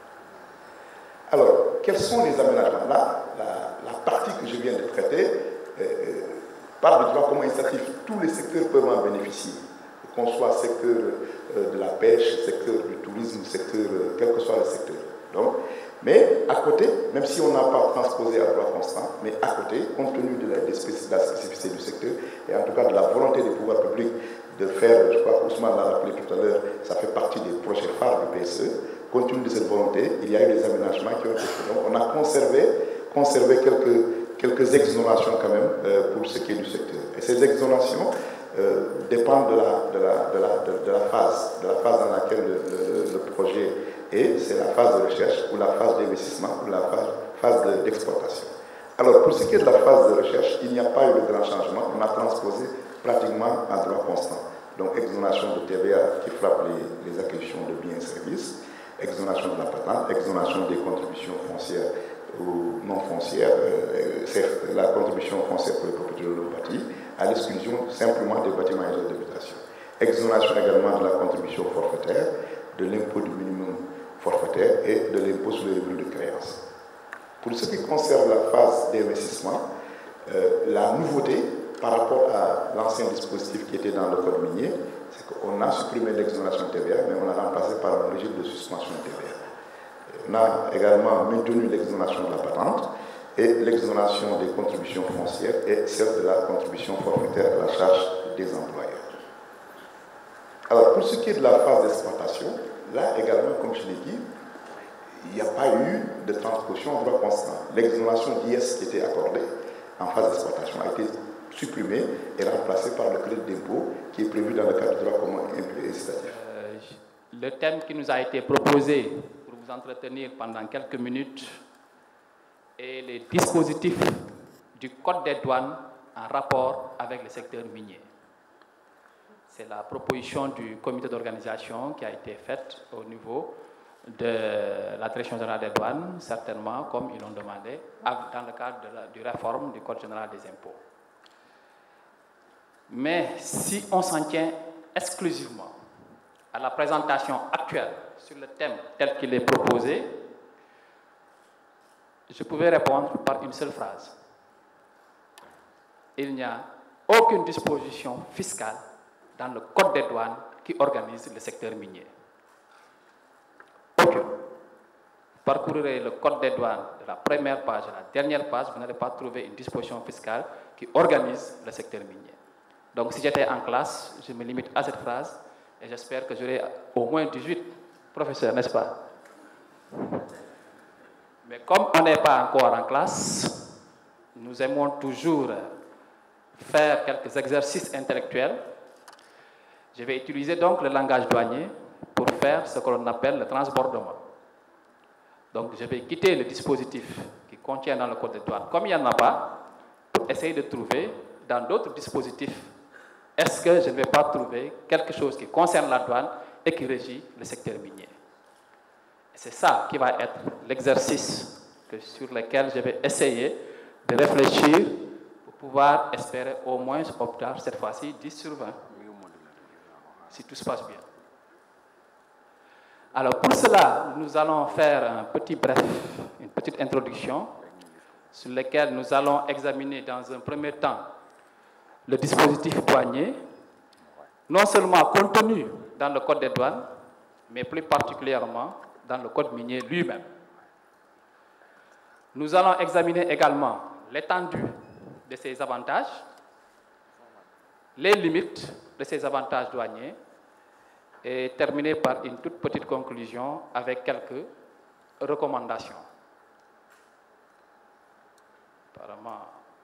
Alors, quels sont les aménagements? Là, la, la partie que je viens de traiter euh, parle du droit commun incitatif. Tous les secteurs peuvent en bénéficier, qu'on soit secteur euh, de la pêche, secteur du tourisme, secteur, euh, quel que soit le secteur. Donc, mais à côté, même si on n'a pas transposé à droit constant, mais à côté, compte tenu de la, de la spécificité du secteur, et en tout cas de la volonté des pouvoirs publics de faire, je crois qu'Ousmane l'a rappelé tout à l'heure, ça fait partie des projets phares du P S E, compte tenu de cette volonté, il y a eu des aménagements qui ont été faits. Donc on a conservé, conservé quelques, quelques exonérations quand même euh, pour ce qui est du secteur. Et ces exonérations euh, dépendent de la, de, la, de, la, de, de la phase, de la phase dans laquelle le, le, le projet est, c'est la phase de recherche ou la phase d'investissement ou la phase, phase d'exploitation. Alors pour ce qui est de la phase de recherche, il n'y a pas eu de grand changement, on a transposé pratiquement à droit constant. Donc exonération de T V A qui frappe les, les acquisitions de biens et services, exonération de la patente, exonération des contributions foncières ou non foncières, euh, c'est la contribution foncière pour les propriétaires de bâtis, à l'exclusion simplement des bâtiments et des d'habitation. Exonération également de la contribution forfaitaire, de l'impôt du minimum forfaitaire et de l'impôt sur les revenus de créance. Pour ce qui concerne la phase d'investissement, euh, la nouveauté par rapport à l'ancien dispositif qui était dans le code minier, c'est qu'on a supprimé l'exonération de T V A, mais on a remplacé par un régime de suspension de T V A. On a également maintenu l'exonération de la patente et l'exonération des contributions foncières et celle de la contribution forfaitaire à la charge des employeurs. Alors, pour ce qui est de la phase d'exploitation, là également, comme je l'ai dit, il n'y a pas eu de transposition en droit constant. L'exonération d'I S qui était accordée en phase d'exploitation a été supprimée et remplacée par le crédit d'impôt qui est prévu dans le cadre du droit commun incitatif. Euh, le thème qui nous a été proposé pour vous entretenir pendant quelques minutes est les dispositifs du Code des douanes en rapport avec le secteur minier. C'est la proposition du comité d'organisation qui a été faite au niveau de la Direction générale des douanes, certainement, comme ils l'ont demandé, dans le cadre de la du réforme du Code général des impôts. Mais si on s'en tient exclusivement à la présentation actuelle sur le thème tel qu'il est proposé, je pouvais répondre par une seule phrase. Il n'y a aucune disposition fiscale dans le Code des douanes qui organise le secteur minier. Aucune. Parcourez le Code des douanes de la première page à la dernière page, vous n'allez pas trouver une disposition fiscale qui organise le secteur minier. Donc si j'étais en classe, je me limite à cette phrase et j'espère que j'aurai au moins dix-huit professeurs, n'est-ce pas? Mais comme on n'est pas encore en classe, nous aimons toujours faire quelques exercices intellectuels. Je vais utiliser donc le langage douanier pour faire ce que l'on appelle le transbordement. Donc, je vais quitter le dispositif qui contient dans le Code des douanes, comme il n'y en a pas, pour essayer de trouver dans d'autres dispositifs, est-ce que je ne vais pas trouver quelque chose qui concerne la douane et qui régit le secteur minier. C'est ça qui va être l'exercice sur lequel je vais essayer de réfléchir pour pouvoir espérer au moins obtenir cette fois-ci dix sur vingt, si tout se passe bien. Alors pour cela, nous allons faire un petit bref, une petite introduction sur laquelle nous allons examiner dans un premier temps le dispositif douanier, non seulement contenu dans le Code des douanes, mais plus particulièrement dans le Code minier lui-même. Nous allons examiner également l'étendue de ces avantages, les limites de ces avantages douaniers, et terminer par une toute petite conclusion avec quelques recommandations. Apparemment.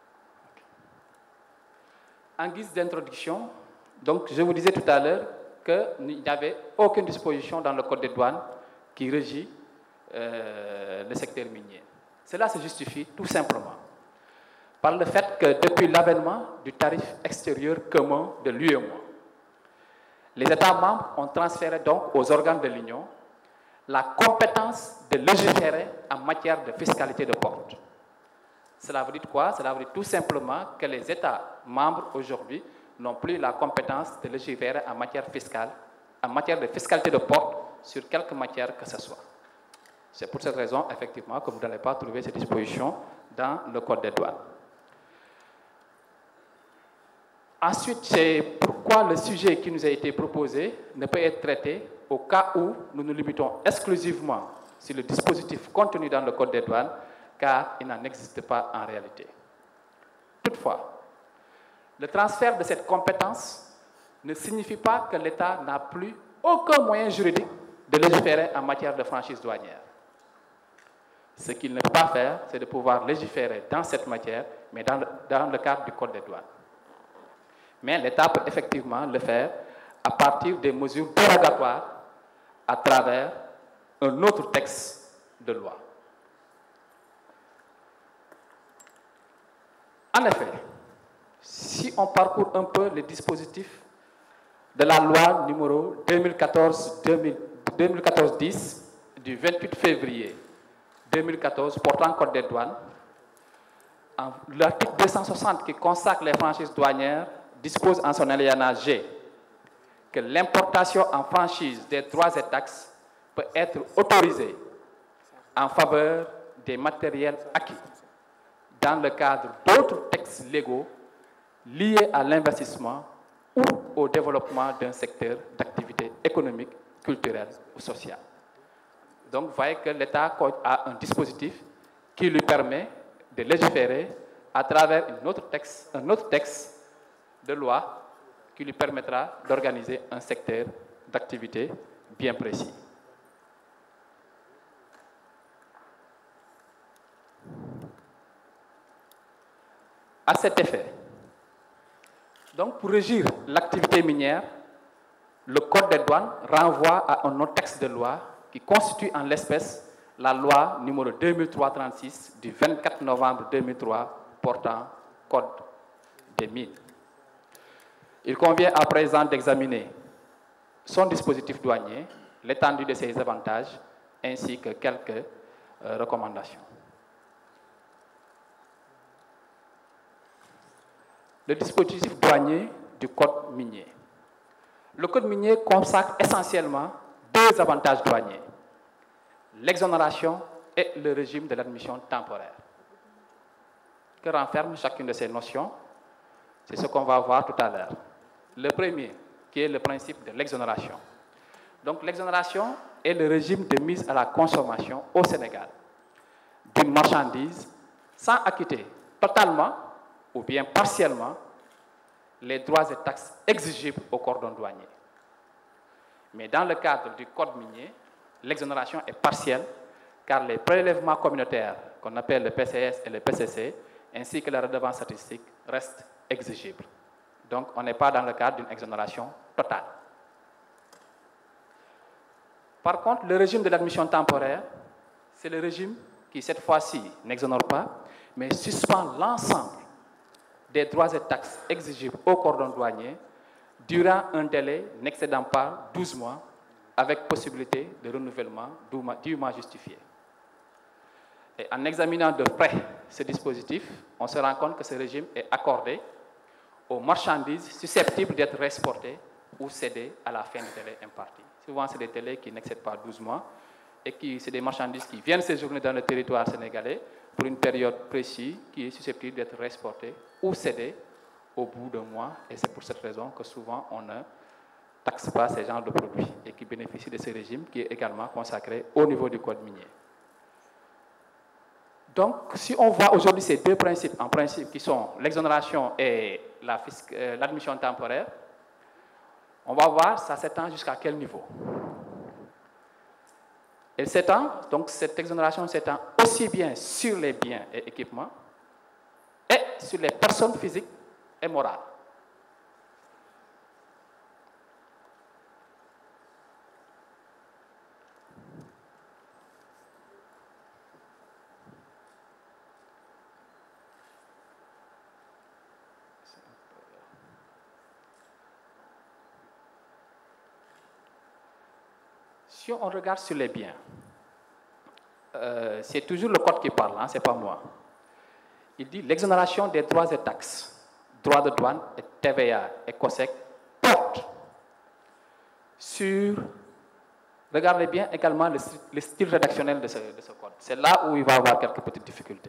En guise d'introduction, donc je vous disais tout à l'heure qu'il n'y avait aucune disposition dans le Code des douanes qui régit euh, le secteur minier. Cela se justifie tout simplement par le fait que depuis l'avènement du tarif extérieur commun de l'U E M O A, les États membres ont transféré donc aux organes de l'Union la compétence de légiférer en matière de fiscalité de port. Cela veut dire quoi? Cela veut dire tout simplement que les États membres aujourd'hui n'ont plus la compétence de légiférer en matière fiscale, en matière de fiscalité de port sur quelque matière que ce soit. C'est pour cette raison, effectivement, que vous n'allez pas trouver ces dispositions dans le Code des douanes. Ensuite, c'est pourquoi le sujet qui nous a été proposé ne peut être traité au cas où nous nous limitons exclusivement sur le dispositif contenu dans le Code des douanes, car il n'en existe pas en réalité. Toutefois, le transfert de cette compétence ne signifie pas que l'État n'a plus aucun moyen juridique de légiférer en matière de franchise douanière. Ce qu'il ne peut pas faire, c'est de pouvoir légiférer dans cette matière, mais dans le, dans le cadre du Code des douanes. Mais l'État peut effectivement le faire à partir des mesures dérogatoires à travers un autre texte de loi. En effet, si on parcourt un peu les dispositifs de la loi numéro deux mille quatorze dix du vingt-huit février deux mille quatorze portant Code des douanes, l'article deux cent soixante qui consacre les franchises douanières dispose en son alinéa G que l'importation en franchise des droits et taxes peut être autorisée en faveur des matériels acquis dans le cadre d'autres textes légaux liés à l'investissement ou au développement d'un secteur d'activité économique, culturelle ou sociale. Donc, vous voyez que l'État a un dispositif qui lui permet de légiférer à travers une autre texte, un autre texte de loi qui lui permettra d'organiser un secteur d'activité bien précis. À cet effet, donc pour régir l'activité minière, le Code des douanes renvoie à un autre texte de loi qui constitue en l'espèce la loi numéro deux mille trois trente-six du vingt-quatre novembre deux mille trois portant Code des mines. Il convient à présent d'examiner son dispositif douanier, l'étendue de ses avantages, ainsi que quelques euh, recommandations. Le dispositif douanier du Code minier. Le Code minier consacre essentiellement deux avantages douaniers, l'exonération et le régime de l'admission temporaire. Que renferme chacune de ces notions? C'est ce qu'on va voir tout à l'heure. Le premier, qui est le principe de l'exonération. Donc l'exonération est le régime de mise à la consommation au Sénégal d'une marchandise sans acquitter totalement ou bien partiellement les droits et taxes exigibles au cordon douanier. Mais dans le cadre du Code minier, l'exonération est partielle car les prélèvements communautaires qu'on appelle le P C S et le P C C ainsi que la redevance statistique restent exigibles. Donc, on n'est pas dans le cadre d'une exonération totale. Par contre, le régime de l'admission temporaire, c'est le régime qui, cette fois-ci, n'exonère pas, mais suspend l'ensemble des droits et taxes exigibles au cordon douanier durant un délai n'excédant pas douze mois, avec possibilité de renouvellement dûment justifié. Et en examinant de près ce dispositif, on se rend compte que ce régime est accordé aux marchandises susceptibles d'être exportées ou cédées à la fin du délai imparti. Souvent, c'est des délais qui n'excèdent pas douze mois et qui c'est des marchandises qui viennent séjourner dans le territoire sénégalais pour une période précise qui est susceptible d'être exportée ou cédée au bout d'un mois. Et c'est pour cette raison que souvent, on ne taxe pas ces genres de produits et qui bénéficient de ce régime qui est également consacré au niveau du code minier. Donc, si on voit aujourd'hui ces deux principes, en principe, qui sont l'exonération et l'admission la, euh, temporaire, on va voir ça s'étend jusqu'à quel niveau. Elle s'étend, donc cette exonération s'étend aussi bien sur les biens et équipements et sur les personnes physiques et morales. Si on regarde sur les biens, euh, c'est toujours le code qui parle, hein, ce n'est pas moi. Il dit l'exonération des droits et taxes, droits de douane, et T V A et COSEC porte sur, regardez bien également le, le style rédactionnel de ce, de ce code. C'est là où il va y avoir quelques petites difficultés.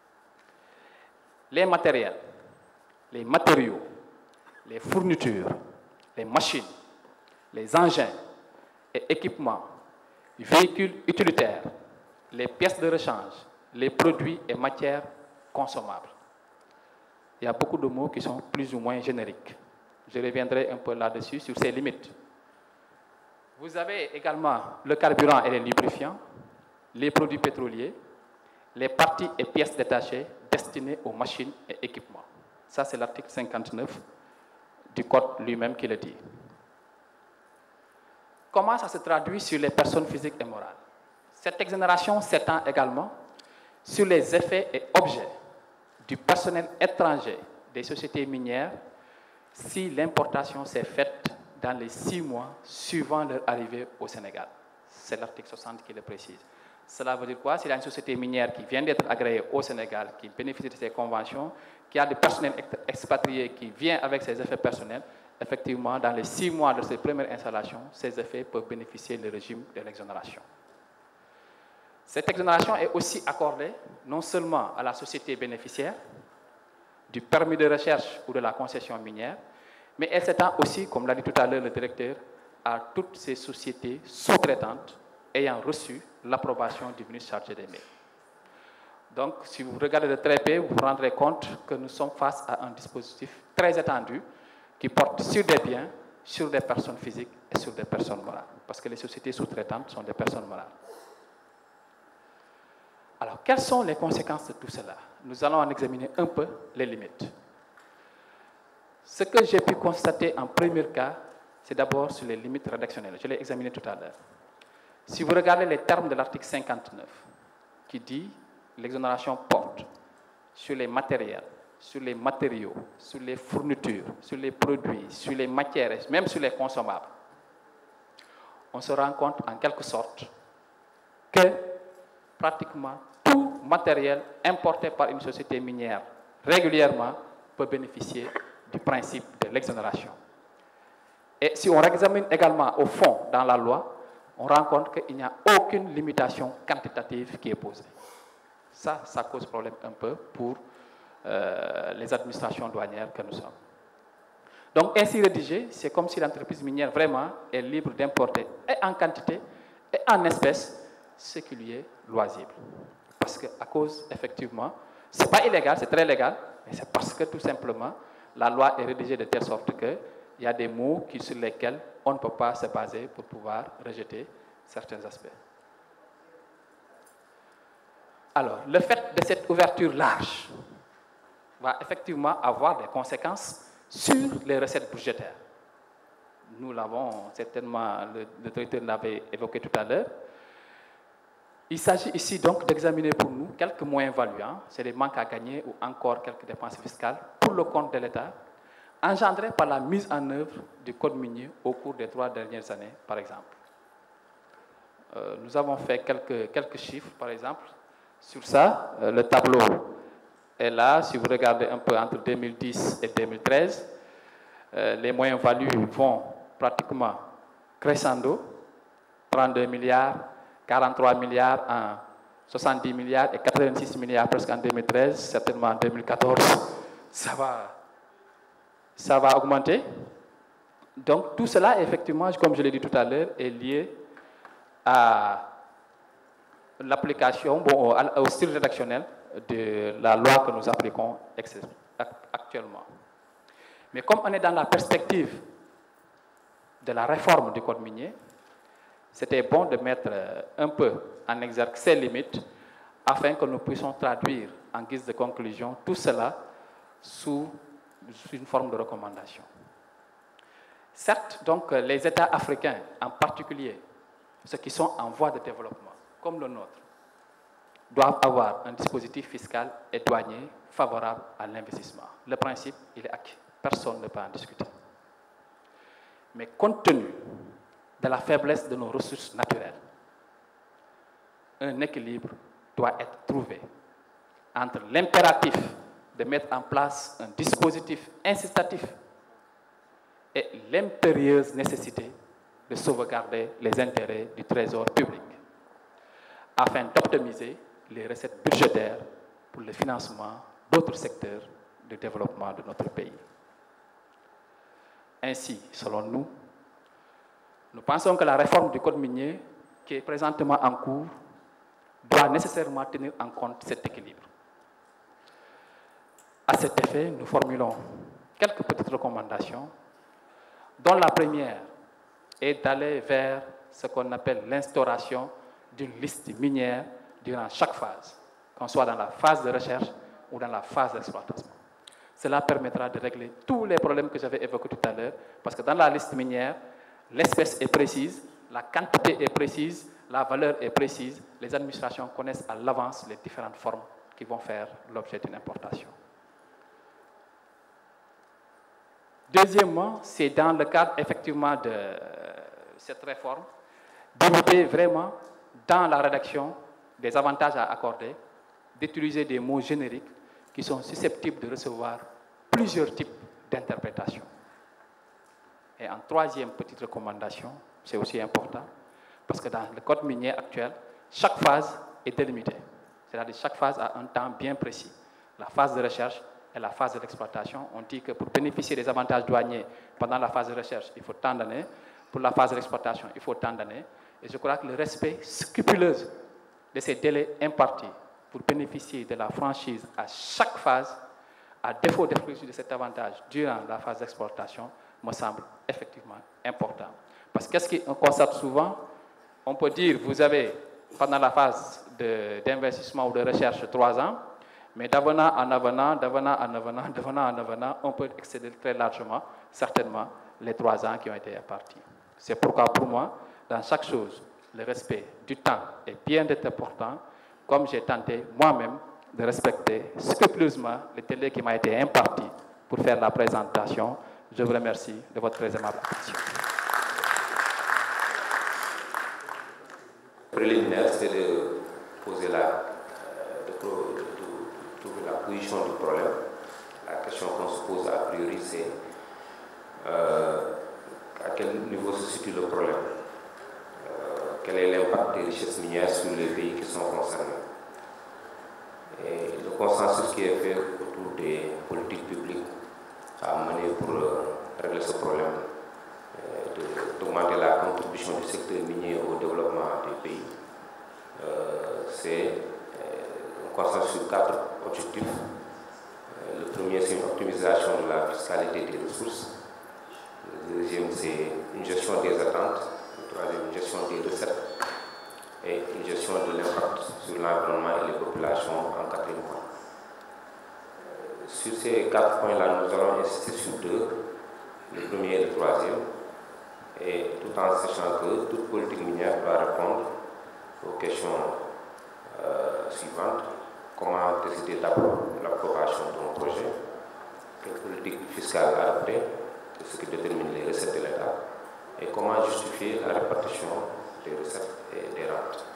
Les matériels, les matériaux, les fournitures, les machines, les engins, et équipements, véhicules utilitaires, les pièces de rechange, les produits et matières consommables. Il y a beaucoup de mots qui sont plus ou moins génériques. Je reviendrai un peu là-dessus, sur ces limites. Vous avez également le carburant et les lubrifiants, les produits pétroliers, les parties et pièces détachées destinées aux machines et équipements. Ça, c'est l'article cinquante-neuf du Code lui-même qui le dit. Comment ça se traduit sur les personnes physiques et morales? Cette exonération s'étend également sur les effets et objets du personnel étranger des sociétés minières si l'importation s'est faite dans les six mois suivant leur arrivée au Sénégal. C'est l'article soixante qui le précise. Cela veut dire quoi? S'il y a une société minière qui vient d'être agréée au Sénégal, qui bénéficie de ces conventions, qui a du personnel expatrié qui vient avec ses effets personnels, effectivement, dans les six mois de ses premières installations, ces effets peuvent bénéficier du régime de l'exonération. Cette exonération est aussi accordée non seulement à la société bénéficiaire du permis de recherche ou de la concession minière, mais elle s'étend aussi, comme l'a dit tout à l'heure le directeur, à toutes ces sociétés sous-traitantes ayant reçu l'approbation du ministre chargé des mines. Donc, si vous regardez de très près, vous vous rendrez compte que nous sommes face à un dispositif très étendu qui porte sur des biens, sur des personnes physiques et sur des personnes morales. Parce que les sociétés sous-traitantes sont des personnes morales. Alors, quelles sont les conséquences de tout cela? Nous allons en examiner un peu les limites. Ce que j'ai pu constater en premier cas, c'est d'abord sur les limites rédactionnelles. Je l'ai examiné tout à l'heure. Si vous regardez les termes de l'article cinquante-neuf, qui dit l'exonération porte sur les matériels, sur les matériaux, sur les fournitures, sur les produits, sur les matières, même sur les consommables, on se rend compte en quelque sorte que pratiquement tout matériel importé par une société minière régulièrement peut bénéficier du principe de l'exonération. Et si on examine également au fond dans la loi, on rend compte qu'il n'y a aucune limitation quantitative qui est posée. Ça, ça cause problème un peu pour euh, les administrations douanières que nous sommes. Donc, ainsi rédigé, c'est comme si l'entreprise minière vraiment est libre d'importer et en quantité et en espèces ce qui lui est loisible. Parce qu'à cause, effectivement, ce n'est pas illégal, c'est très légal, mais c'est parce que tout simplement, la loi est rédigée de telle sorte qu'il y a des mots qui, sur lesquels on ne peut pas se baser pour pouvoir rejeter certains aspects. Alors, le fait de cette ouverture large va effectivement avoir des conséquences sur les recettes budgétaires. Nous l'avons certainement, le, le directeur l'avait évoqué tout à l'heure. Il s'agit ici donc d'examiner pour nous quelques moyens valuants, c'est des manques à gagner ou encore quelques dépenses fiscales pour le compte de l'État, engendrées par la mise en œuvre du code minier au cours des trois dernières années, par exemple. Euh, nous avons fait quelques, quelques chiffres, par exemple. Sur ça, euh, le tableau est là. Si vous regardez un peu entre deux mille dix et deux mille treize, euh, les moyens valus vont pratiquement crescendo, trente-deux milliards, quarante-trois milliards en soixante-dix milliards et quatre-vingt-six milliards presque en deux mille treize, certainement en deux mille quatorze, ça va, ça va augmenter. Donc tout cela, effectivement, comme je l'ai dit tout à l'heure, est lié à l'application, bon, au style rédactionnel de la loi que nous appliquons actuellement. Mais comme on est dans la perspective de la réforme du code minier, c'était bon de mettre un peu en exergue ces limites afin que nous puissions traduire en guise de conclusion tout cela sous une forme de recommandation. Certes, donc, les États africains, en particulier ceux qui sont en voie de développement, comme le nôtre, doivent avoir un dispositif fiscal et douanier favorable à l'investissement. Le principe, il est acquis. Personne ne peut en discuter. Mais compte tenu de la faiblesse de nos ressources naturelles, un équilibre doit être trouvé entre l'impératif de mettre en place un dispositif incitatif et l'impérieuse nécessité de sauvegarder les intérêts du trésor public afin d'optimiser les recettes budgétaires pour le financement d'autres secteurs de développement de notre pays. Ainsi, selon nous, nous pensons que la réforme du code minier qui est présentement en cours doit nécessairement tenir en compte cet équilibre. À cet effet, nous formulons quelques petites recommandations, dont la première est d'aller vers ce qu'on appelle l'instauration d'une liste minière durant chaque phase, qu'on soit dans la phase de recherche ou dans la phase d'exploitation. Cela permettra de régler tous les problèmes que j'avais évoqués tout à l'heure, parce que dans la liste minière, l'espèce est précise, la quantité est précise, la valeur est précise, les administrations connaissent à l'avance les différentes formes qui vont faire l'objet d'une importation. Deuxièmement, c'est dans le cadre effectivement de cette réforme d'éviter vraiment dans la rédaction des avantages à accorder, d'utiliser des mots génériques qui sont susceptibles de recevoir plusieurs types d'interprétations. Et en troisième petite recommandation, c'est aussi important, parce que dans le code minier actuel, chaque phase est délimitée. C'est-à-dire chaque phase a un temps bien précis. La phase de recherche et la phase de l'exploitation, on dit que pour bénéficier des avantages douaniers pendant la phase de recherche, il faut tant d'années. Pour la phase de l'exploitation, il faut tant d'années. Et je crois que le respect scrupuleux de ces délais impartis pour bénéficier de la franchise à chaque phase, à défaut d'exclusion de cet avantage durant la phase d'exploitation, me semble effectivement important. Parce que qu'est-ce qu'on constate souvent? On peut dire, vous avez, pendant la phase d'investissement ou de recherche, trois ans, mais d'avenant en avenant, d'avenant en avenant, d'avenant en avenant, on peut excéder très largement, certainement, les trois ans qui ont été impartis. C'est pourquoi, pour moi, dans chaque chose, le respect du temps est bien important, comme j'ai tenté moi-même de respecter scrupuleusement le délai qui m'a été imparti pour faire la présentation. Je vous remercie de votre très aimable attention. Le préliminaire, c'est de poser la, de, de, de trouver la position du problème. La question qu'on se pose a priori, c'est euh, à quel niveau se situe le problème, euh, quel est l'impact des richesses minières sur les pays qui sont concernés. Et le consensus qui est fait autour des politiques publiques à mener pour euh, régler ce problème, euh, d'augmenter la contribution du secteur minier au développement des pays, euh, c'est euh, un consensus sur quatre objectifs. Euh, le premier, c'est une optimisation de la fiscalité des ressources. Le deuxième, c'est une gestion des attentes. Le troisième, une gestion des recettes. Et une gestion de l'impact sur l'environnement et les populations en quatrième point. Euh, sur ces quatre points-là, nous allons insister sur deux, le premier et le troisième, et tout en sachant que toute politique minière doit répondre aux questions euh, suivantes. Comment décider l'approbation d'un projet, quelle politique fiscale adopter, c'est ce qui détermine les recettes de l'État, et comment justifier la répartition des recettes et des rentes.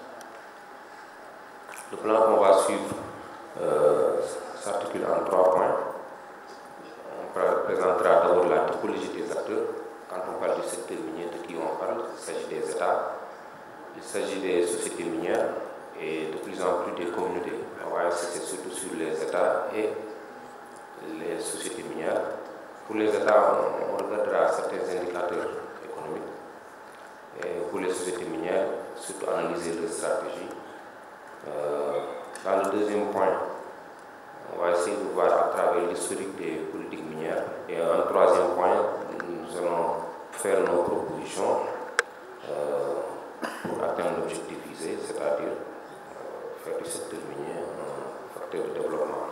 Le plan qu'on va suivre euh, s'articule en trois points. On présentera d'abord la typologie des acteurs. Quand on parle du secteur minier, de qui on parle? Il s'agit des États, il s'agit des sociétés minières et de plus en plus des communautés. On va insister surtout sur les États et les sociétés minières. Pour les États, on, on regardera certains indicateurs économiques. Et pour les sociétés minières, surtout analyser leur stratégie. Euh, dans le deuxième point, on va essayer de voir à travers l'historique des politiques minières. Et un troisième point, nous allons faire nos propositions euh, pour atteindre l'objectif visé, c'est-à-dire euh, faire du secteur minier un facteur de développement.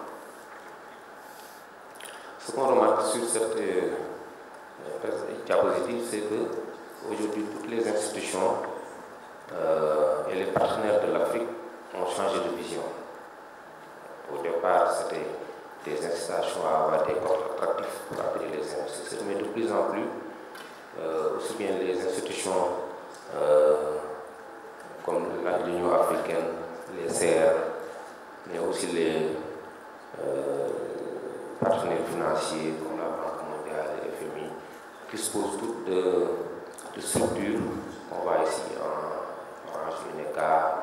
Ce qu'on remarque sur cette euh, diapositive, c'est qu'aujourd'hui, toutes les institutions euh, et les partenaires de l'Afrique ont changé de vision. Au départ, c'était des incitations à avoir des codes attractifs pour attirer les investisseurs, mais de plus en plus, euh, aussi bien les institutions euh, comme l'Union africaine, les C R, mais aussi les euh, partenaires financiers comme la Banque mondiale et F M I, disposent toutes de, de structures qu'on voit ici en Orange, UNECA,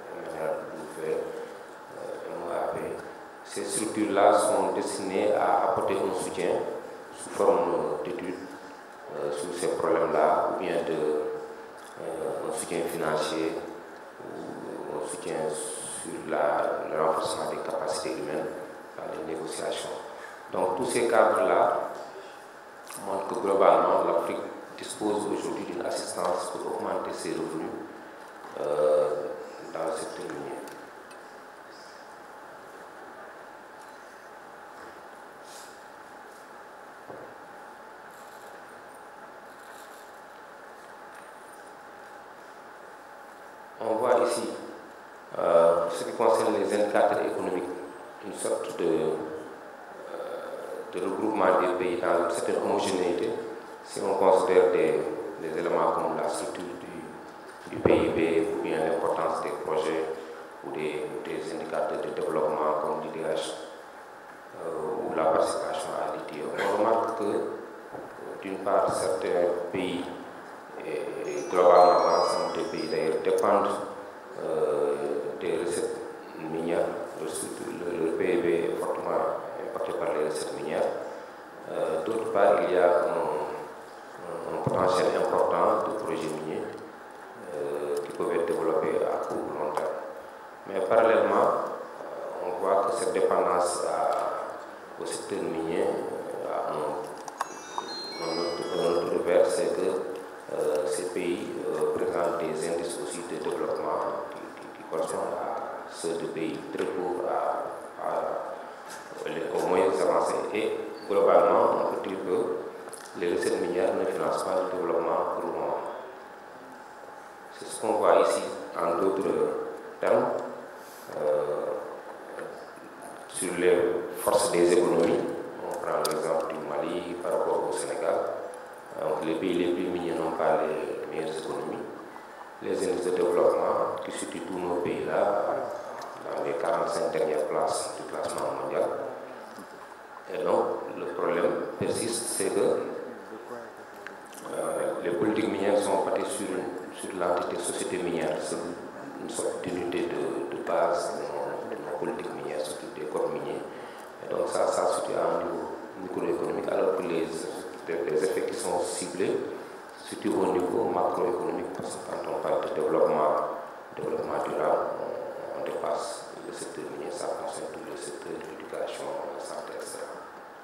Ces structures-là sont destinées à apporter un soutien sous forme d'études euh, sur ces problèmes-là, ou bien de, euh, un soutien financier, ou un soutien sur la, le renforcement des capacités humaines dans les négociations. Donc tous ces cadres-là montrent que globalement l'Afrique dispose aujourd'hui d'une assistance pour augmenter ses revenus euh, dans le secteur minier. On voit ici, euh, ce qui concerne les indicateurs économiques, une sorte de, euh, de regroupement des pays dans une certaine homogénéité. Si on considère des, des éléments comme la structure du, du P I B ou bien l'importance des projets ou des, des indicateurs de développement comme l'I D H euh, ou la participation à l'I T E, on remarque que d'une part certains pays et globalement l'ensemble des pays d'ailleurs dépendent euh, des recettes minières. Le, le P I B est fortement impacté par les recettes minières. Euh, D'autre part, il y a un, un potentiel important de projets miniers euh, qui peuvent être développés à court ou long terme. Mais parallèlement, on voit que cette dépendance à, au secteur minier a un, un autre, un autre revers, c'est que Euh, ces pays euh, présentent des indices aussi de développement qui, qui, qui correspondent à ceux de pays très pauvres à, à, aux moyens avancés. Et globalement, on peut dire que les recettes minières ne financent pas le développement pour le moment. C'est ce qu'on voit ici en d'autres termes euh, sur les forces des économies. On prend l'exemple du Mali par rapport au Sénégal. Donc les pays les plus miniers n'ont pas les meilleures économies. Les indices de développement qui situent tous nos pays-là dans les quarante-cinq dernières places du classement mondial. Et donc le problème persiste, c'est que euh, les politiques minières sont basées sur, sur l'entité société minière. C'est une sorte d'unité de, de base de nos, de nos politiques minières, surtout des corps miniers. Et donc ça, ça se situe à un niveau microéconomique, alors que les des effets qui sont ciblés, surtout au niveau macroéconomique, parce que quand on parle de développement, développement durable, on, on dépasse le secteur minier, ça concerne tous les secteurs de l'éducation, la santé, et cetera.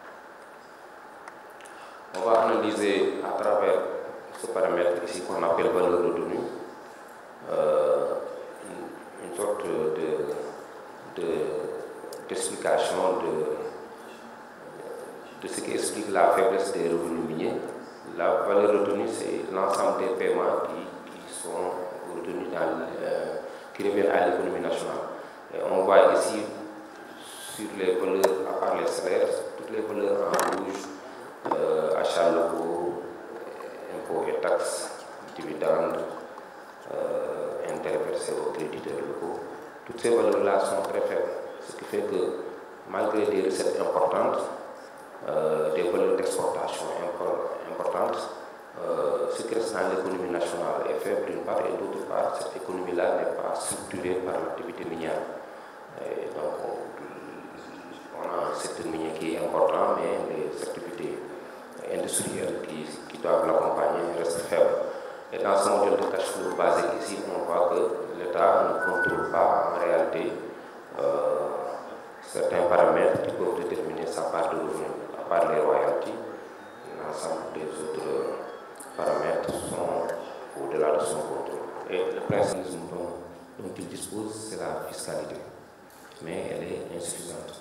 On va analyser à travers ce paramètre ici qu'on appelle valeur retenue, euh, une, une sorte de, de, d'explication de de ce qui explique la faiblesse des revenus miniers. La valeur retenue, c'est l'ensemble des paiements qui, qui sont retenus dans, euh, qui reviennent à l'économie nationale. Et on voit ici, sur les valeurs, à part les salaires, toutes les valeurs en rouge, euh, achats locaux, impôts et taxes, dividendes, euh, interversés aux créditeurs locaux, toutes ces valeurs-là sont très faibles. Ce qui fait que, malgré des recettes importantes, euh, des valeurs d'exportation importantes, euh, ce qui reste dans l'économie nationale est faible d'une part, et d'autre part, cette économie-là n'est pas structurée par l'activité minière. Et donc, on, on a un secteur minier qui est important, mais les activités industrielles qui, qui doivent l'accompagner restent faibles. Et dans ce modèle de cash flow basé ici, on voit que l'État ne contrôle pas en réalité euh, certains paramètres qui peuvent déterminer sa part de revenus, à part les royalties. L'ensemble des autres paramètres sont au-delà de son contrôle. Et le principe dont, dont il dispose, c'est la fiscalité, mais elle est insuffisante.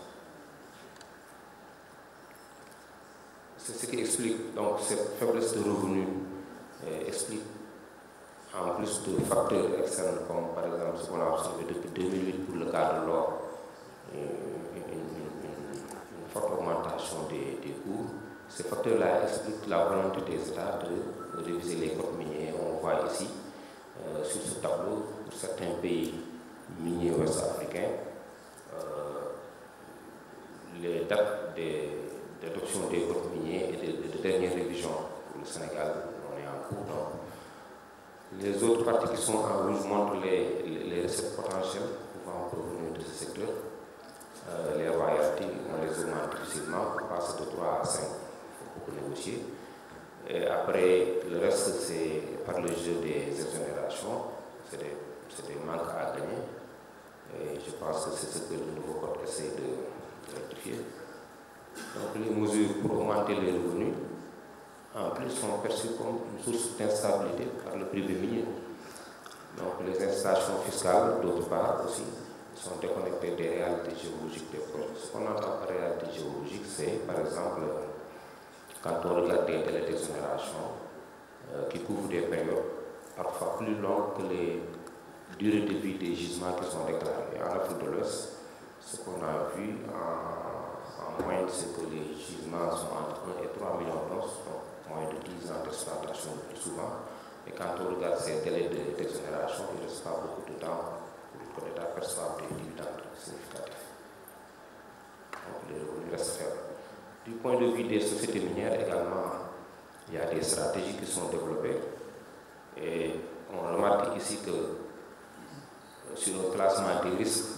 C'est ce qui explique donc cette faiblesse de revenus, euh, explique en plus de facteurs externes comme par exemple ce qu'on a observé depuis deux mille huit pour le cas de l'or, une, une, une, une forte augmentation des, des cours. Ces facteurs-là expliquent la volonté des États de, de réviser les codes miniers. On voit ici, euh, sur ce tableau, pour certains pays miniers ouest-africains, euh, les dates d'adoption des codes miniers et de, de dernière révision. Pour le Sénégal, on est en cours. Donc, les autres parties qui sont en rouge montrent les, les, les recettes potentielles pouvant provenir de ce secteur. Euh, les royalties, on les augmente difficilement pour passer de trois à cinq. Pour négocier. Et après, le reste, c'est par le jeu des exonérations, c'est des, des manques à gagner. Et je pense que c'est ce que le nouveau code essaie de, de rectifier. Donc, les mesures pour augmenter les revenus, en plus, sont perçues comme une source d'instabilité par le privé minier. Donc, les incitations fiscales, d'autre part aussi, sont déconnectées des réalités géologiques des projets. Ce qu'on entend par réalité géologique, c'est par exemple, quand on regarde des délais d'exonération euh, qui couvrent des périodes parfois plus longues que les durées de vie des gisements qui sont déclarés. En Afrique de l'Ouest, ce qu'on a vu en, en moyenne, c'est que les gisements sont entre un et trois millions d'onces, donc moins de dix ans d'exploitation le plus souvent. Et quand on regarde ces délais d'exonération, il ne reste pas beaucoup de temps pour que l'État perçoive des dividendes significatifs. Donc les revenus restent faibles. Du point de vue des sociétés minières également, il y a des stratégies qui sont développées. Et on remarque ici que sur le classement des risques,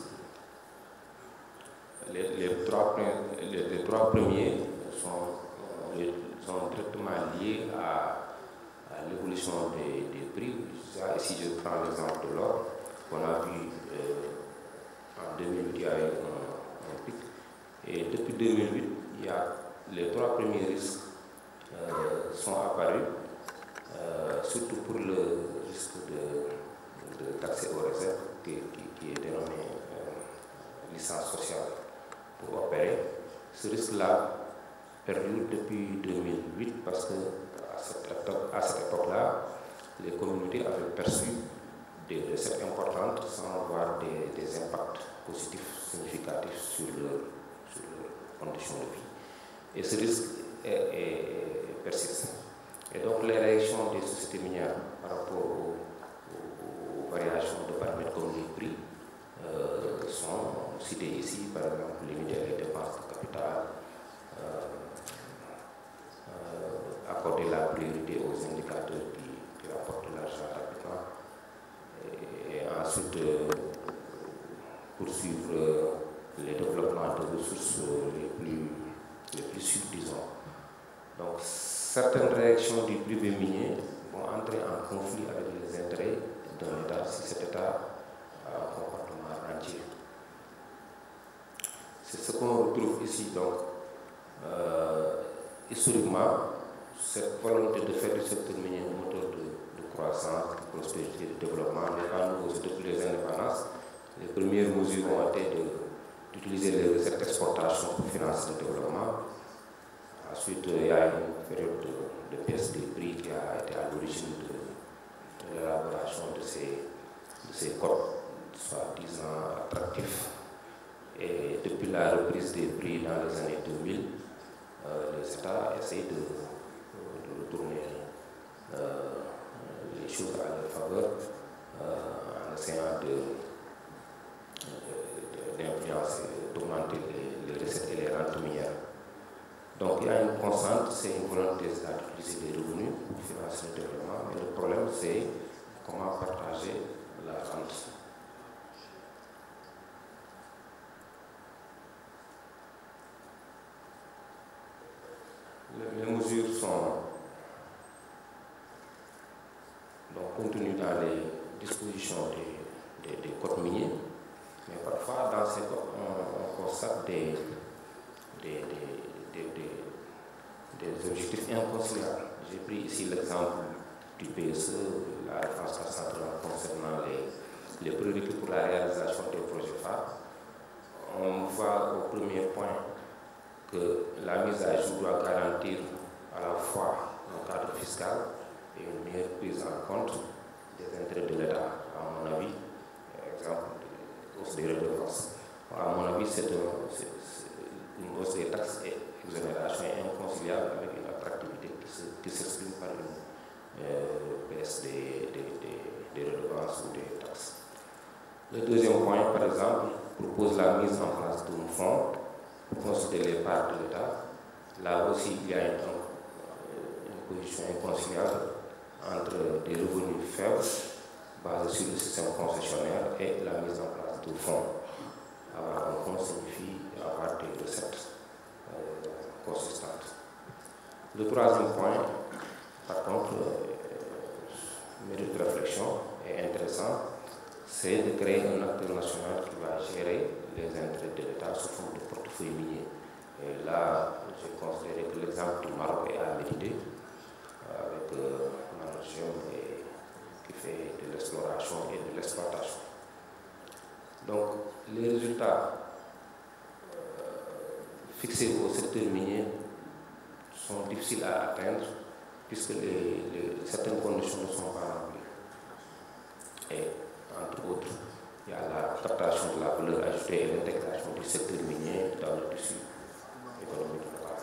les, les, trois, les, les trois premiers sont, sont directement liés à, à l'évolution des, des prix. Ici, je prends l'exemple de l'or, qu'on a vu euh, en deux mille huit, il y a eu un, un pic. Et depuis deux mille huit, il y a les trois premiers risques euh, sont apparus, euh, surtout pour le risque de, de d'accès aux réserves qui, qui, qui est dénommé euh, licence sociale pour opérer. Ce risque-là perdure depuis deux mille huit parce que à cette, à cette époque-là, les communautés avaient perçu des recettes importantes sans avoir des, des impacts positifs significatifs sur leur, sur leurs conditions de vie. Et ce risque est, est, persiste. Et donc les réactions des sociétés minières par rapport aux, aux, aux variations de paramètres comme les prix euh, sont citées ici, par exemple limiter les dépenses de capital, euh, euh, accorder la priorité aux indicateurs qui, qui rapportent de l'argent rapidement, et, et ensuite euh, poursuivre euh, les développements de ressources les plus les plus sûrs, disons. Donc, certaines réactions du privé minier vont entrer en conflit avec les intérêts d'un État si cet État a un comportement entier. C'est ce qu'on retrouve ici. Donc, euh, historiquement, cette volonté de faire du secteur minier un moteur de, de croissance, de prospérité, de développement n'est pas nouveau. Depuis les indépendances, les premières mesures ont été d'utiliser les recettes d'exportation pour financer le développement. Ensuite, il y a une période de, de baisse des prix qui a été à l'origine de, de l'élaboration de ces, de ces codes soi-disant attractif. Et depuis la reprise des prix dans les années deux mille, euh, les États essayent de, de retourner euh, les choses à leur faveur euh, en essayant de d'influencer, d'augmenter les, les recettes et les rentes minières. Donc il y a une constante, c'est une volonté d'utiliser les revenus pour financer le développement, mais le problème c'est comment partager la rente. Les mesures sont donc contenues dans les dispositions des, des, des codes miniers, mais parfois dans ces codes, on, on constate des, des, des, des, des, des objectifs inconciliables. J'ai pris ici l'exemple du P S E, la référence centrale concernant les, les prérequis pour la réalisation des projets phares. On voit au premier point que la mise à jour doit garantir à la fois un cadre fiscal et une meilleure prise en compte des intérêts de l'État. À mon avis, exemple, hausse des redevances. À mon avis, c'est une hausse des taxes et exonérations inconciliable avec une attractivité qui s'exprime par une euh, baisse des, des, des, des redevances ou des taxes. Le deuxième point, par exemple, propose la mise en place d'un fonds pour considérer les parts de l'État. Là aussi, il y a une, une position inconciliable entre des revenus faibles basés sur le système concessionnaire et la mise en place de fonds. Avoir un fonds signifie avoir des recettes euh, consistantes. Le troisième point, par contre, euh, mérite de réflexion et intéressant, c'est de créer un acteur national qui va gérer les intérêts de l'État sous forme de portefeuille minier. Et là, j'ai considéré que l'exemple du Maroc est à méditer, avec euh, Managem qui fait de l'exploration et de l'exploitation. Donc, les résultats euh, fixés au secteur minier sont difficiles à atteindre puisque les, les, certaines conditions ne sont pas remplies. Et, entre autres, il y a la captation de la valeur ajoutée et l'intégration du secteur minier dans le tissu économique local.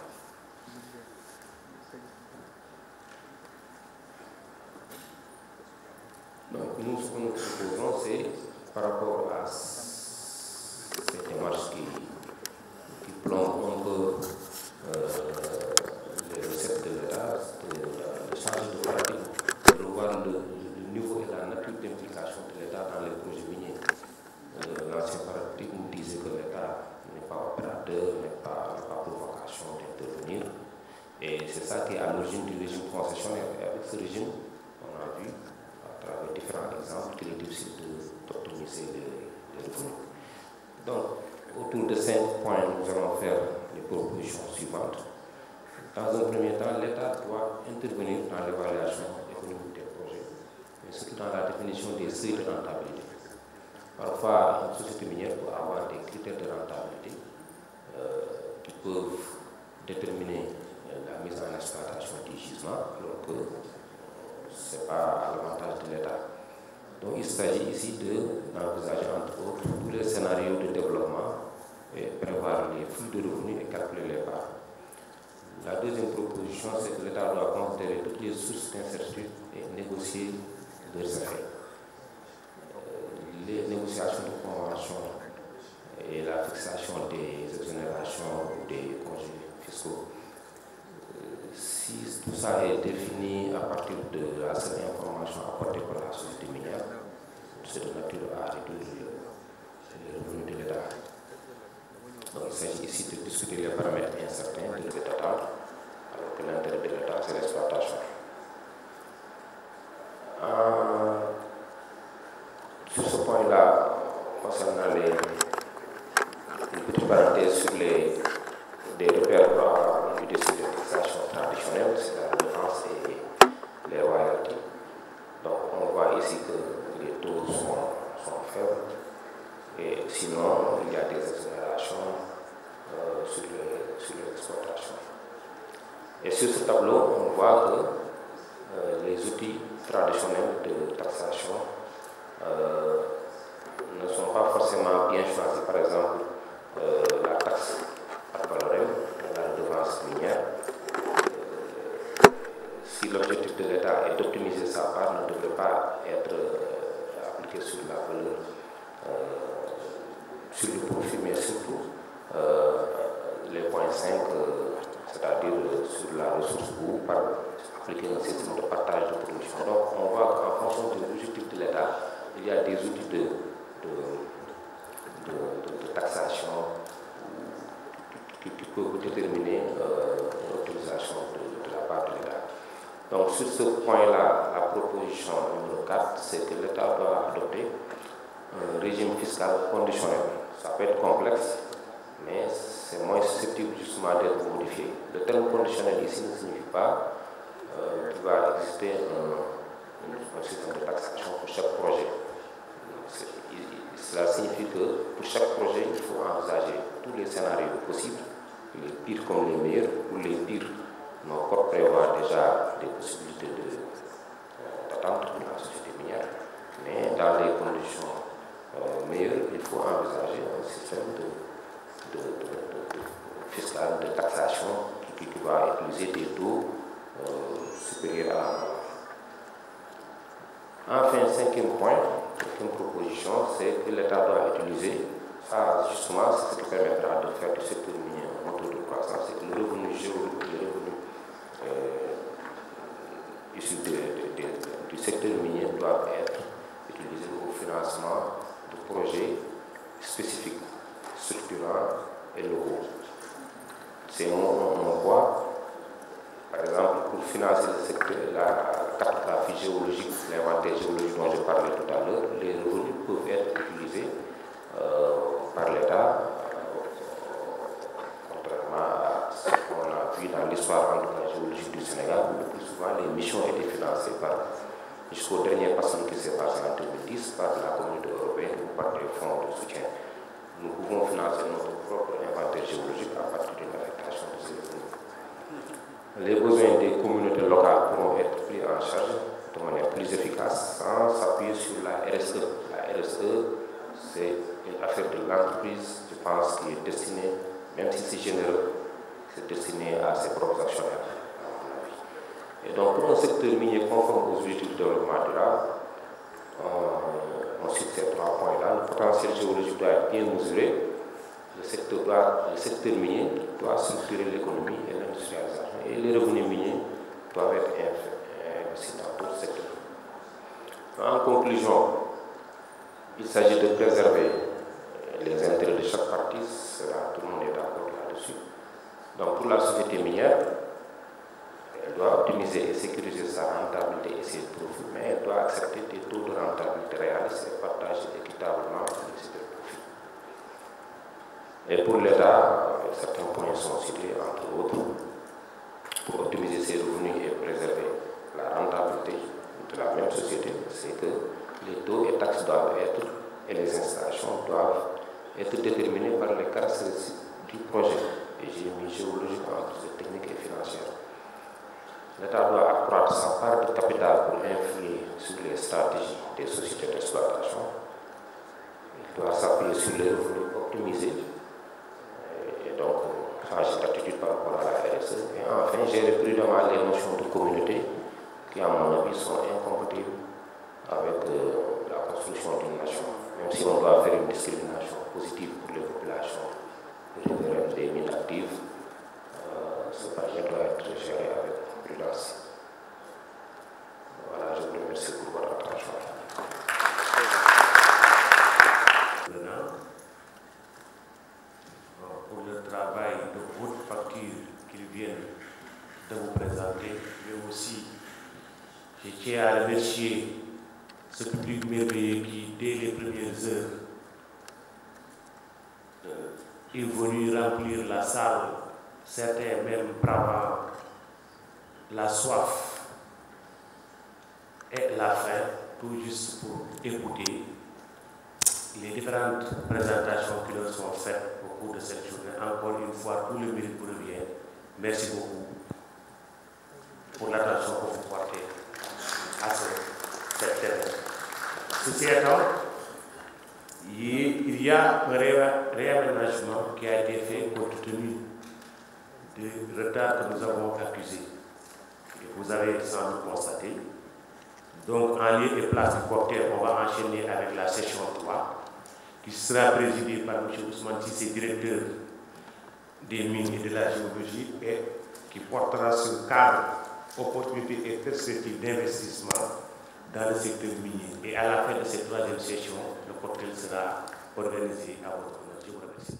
Donc, nous, ce que nous proposons, c'est par rapport à ces démarches qui, qui plombent un peu euh, les recettes de l'État, de, de changer de paradigme, de revoir le, le niveau et la nature d'implication de l'État dans les projets miniers. Euh, L'ancien paradigme disait que l'État n'est pas opérateur, n'est pas, pas pour vocation d'intervenir. Et c'est ça qui est à l'origine du régime concessionnaire. Et avec ce régime, on a vu, à travers différents exemples, qu'il est difficile d'optimiser les, les revenus. Donc, autour de cinq points, nous allons faire les propositions suivantes. Dans un premier temps, l'État doit intervenir dans l'évaluation économique des projets, mais surtout dans la définition des seuils de rentabilité. Parfois, une société minière peut avoir des critères de rentabilité euh, qui peuvent déterminer la mise en exploitation du gisement, alors que ce n'est pas à l'avantage de l'État. Donc il s'agit ici d'envisager entre autres tous les scénarios de développement et prévoir les flux de revenus et calculer les parts. La deuxième proposition, c'est que l'État doit considérer toutes les sources d'incertitude et négocier leurs effets. Les négociations de convention et la fixation des exonérations ou des congés fiscaux, si tout ça est défini à partir de la seule information apportée par la société minière, c'est de nature à réduire les revenus de l'État. Donc il s'agit ici de discuter les paramètres incertains de l'État, alors que l'intérêt de l'État, c'est l'exploitation. Euh, sur ce point-là, concernant les, une petite parenthèse sur les des repères pour avoir une idée sur les taxations traditionnelles, c'est la redevance et les royalties. Donc on voit ici que les taux sont, sont faibles et sinon il y a des exonérations euh, sur, les, sur les exploitations. Et sur ce tableau, on voit que euh, les outils traditionnels de taxation euh, ne sont sont pas forcément bien choisis. Par exemple, euh, la taxe ad valorem, la redevance minière, euh, si l'objectif de l'État est d'optimiser sa part, ne devrait pas être euh, appliqué sur la valeur, euh, sur le profit, mais surtout euh, les points cinq, euh, c'est-à-dire euh, sur la ressource ou par appliquer un système de partage de production. Donc on voit qu'en fonction des objectifs de l'État, il y a des outils de, de, de, de, de taxation qui, qui peuvent déterminer euh, l'utilisation de, de la part de l'État. Donc sur ce point-là, la proposition numéro quatre, c'est que l'État doit adopter un régime fiscal conditionnel. Ça peut être complexe, mais c'est moins susceptible justement d'être modifié. Le terme conditionnel ici ne signifie pas euh, qu'il va exister un, un système de taxation pour chaque projet. Cela signifie que pour chaque projet, il faut envisager tous les scénarios possibles, les pires comme les meilleurs. Pour les pires, nos codes prévoient déjà des possibilités d'attente de, de la société minière, mais dans les conditions euh, meilleures, il faut envisager un système de, de, de, de, de fiscal, de taxation qui, qui va utiliser des taux euh, supérieurs à la norme. Enfin, cinquième point, cinquième proposition, c'est que l'État doit utiliser, ça justement, c'est ce qui permettra de faire du secteur minier un moteur de croissance, c'est que le revenu géologique, le revenu euh, issu de, de, de, de, du secteur minier doit être utilisé au financement de projets spécifiques, structurants et locaux. C'est on, on voit, par exemple, pour financer le secteur, la cartographie géologique, l'inventaire géologique dont je parlais tout à l'heure, les revenus peuvent être utilisés euh, par l'État, euh, contrairement à ce qu'on a vu dans l'histoire géologique du Sénégal, où le plus souvent les missions étaient financées par, jusqu'au dernier passage qui s'est passé en deux mille dix, par la communauté européenne ou par des fonds de soutien. Nous pouvons financer notre propre inventaire géologique à partir d'une affectation de ces revenus. Les besoins des communautés locales pourront être pris en charge de manière plus efficace sans s'appuyer sur la R S E. La R S E, c'est une affaire de l'entreprise, je pense, qui est destinée, même si c'est généreux, c'est destiné à ses propres actionnaires. Et donc, pour un secteur minier conforme aux objectifs de développement durable, on, on cite ces trois points-là. Le potentiel géologique doit être bien mesuré. Le secteur, doit, le secteur minier doit structurer l'économie et l'industrialisation. Et les revenus miniers doivent être investis dans d'autres secteurs. En conclusion, il s'agit de préserver les intérêts de chaque partie, cela, tout le monde est d'accord là-dessus. Donc pour la société minière, elle doit optimiser et sécuriser sa rentabilité et ses profits, mais elle doit accepter des taux de rentabilité réalistes et partager équitablement les profits. Et pour l'État, certains points sont cités, entre autres, pour optimiser ses revenus et préserver la rentabilité de la même société, c'est que les taux et taxes doivent être, et les installations doivent être déterminés par les caractéristiques du projet, et j'ai mis géologique entre technique et financière. L'État doit accroître sa part de capital pour influer sur les stratégies des sociétés d'exploitation. Il doit s'appuyer sur les revenus optimisés et donc changer d'attitude par rapport à la R S E. Et enfin, gérer prudemment les notions de communauté qui, à mon avis, sont incompatibles avec euh, la construction d'une nation. Même si on doit faire une discrimination positive pour les populations riveraines des mines actives, euh, ce projet doit être géré avec prudence. Voilà, je vous remercie pour votre attention. Pour le travail de haute facture qu'ils viennent de vous présenter, mais aussi je tiens à remercier ce public merveilleux qui, dès les premières heures, euh, est venu remplir la salle, certains même bravant la soif et la faim, tout juste pour écouter les différentes présentations qui leur sont faites au cours de cette journée. Encore une fois, tout le mérite vous revient. Merci beaucoup pour l'attention que vous portez à ce, cette thème. Ceci étant, il y a un réaménagement qui a été fait compte tenu du retard que nous avons accusé. Et vous avez sans doute constaté. Donc, en lieu et place du cocktail, on va enchaîner avec la session trois, qui sera présidée par M. Ousmane Sissé, directeur des mines et de la géologie, et qui portera sur le cadre, opportunités et perspectives d'investissement dans le secteur minier. Et à la fin de cette troisième session, le cocktail sera organisé à votre honneur. Je vous remercie.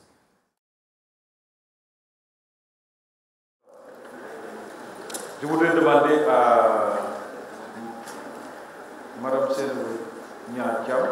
Je voudrais demander à Madame Sène Niakiam,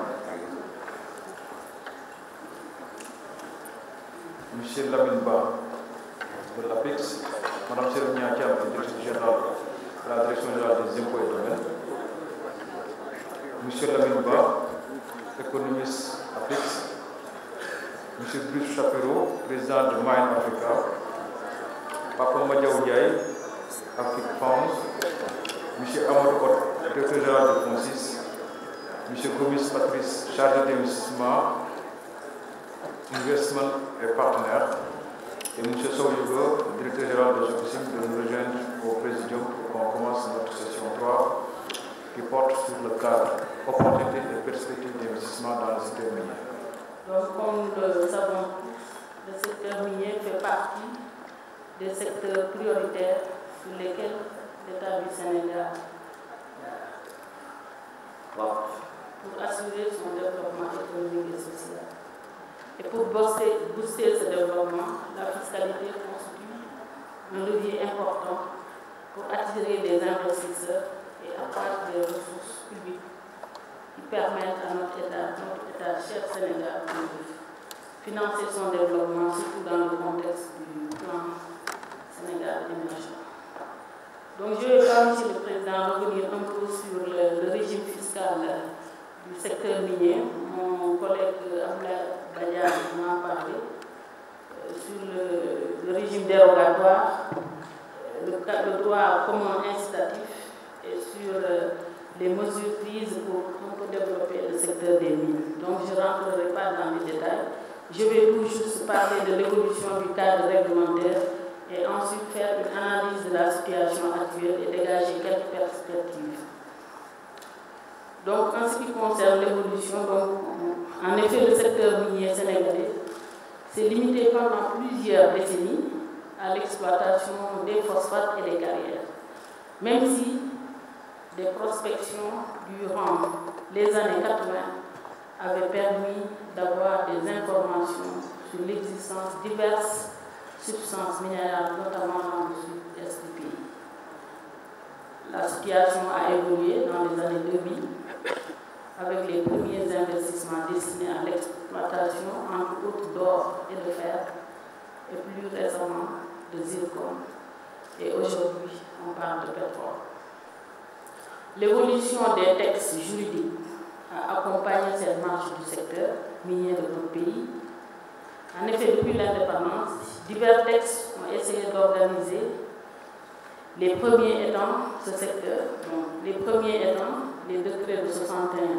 Monsieur Lamine Ba de l'APEX, Madame Sène Niakiam, directrice générale de la Direction générale des impôts et domaines, Monsieur Lamine Ba, économiste APEX, Monsieur Bruce Chapereau, président de Mine Africa, Papa Madiaou Ndiaye, Afrique France, M. Amadou Ott, directeur général de FONSIS, M. Gomis Patrice, chargé d'investissement, investissement et partenaire, et M. Sow-Yugo, directeur général de Sofisim, de nous rejoindre au Présidium pour qu'on commence notre session trois qui porte sur le cadre opportunités et perspectives d'investissement dans le secteur minier. Donc, comme nous le savons, le secteur minier fait partie des secteurs prioritaires sur lesquels l'État du Sénégal porte pour assurer son développement économique et social. Et pour booster, booster ce développement, la fiscalité constitue un levier important pour attirer des investisseurs et accroître des ressources publiques qui permettent à notre État, notre État cher Sénégal, de financer son développement, surtout dans le contexte du plan Sénégal émergent. Donc je vais pas, Monsieur le Président, revenir un peu sur le, le régime fiscal du secteur minier. Mon collègue Abdoulaye Badiane m'en a parlé. Euh, sur le, le régime dérogatoire, le, le droit commun incitatif et sur euh, les mesures prises pour un peu développer le secteur des mines. Donc je ne rentrerai pas dans les détails. Je vais tout juste parler de l'évolution du cadre réglementaire et ensuite faire une analyse de la situation actuelle et dégager quelques perspectives. Donc, en ce qui concerne l'évolution, en effet, le secteur minier sénégalais s'est limité pendant plusieurs décennies à l'exploitation des phosphates et des carrières. Même si des prospections durant les années quatre-vingt avaient permis d'avoir des informations sur l'existence diverses substances minérales, notamment dans le sud-est du pays. La situation a évolué dans les années deux mille avec les premiers investissements destinés à l'exploitation, entre autres d'or et de fer, et plus récemment de zircon. Et aujourd'hui, on parle de pétrole. L'évolution des textes juridiques a accompagné cette marche du secteur minier de notre pays. En effet, depuis l'indépendance, divers textes ont essayé d'organiser, les premiers étant ce secteur, donc les premiers étant les décrets de soixante et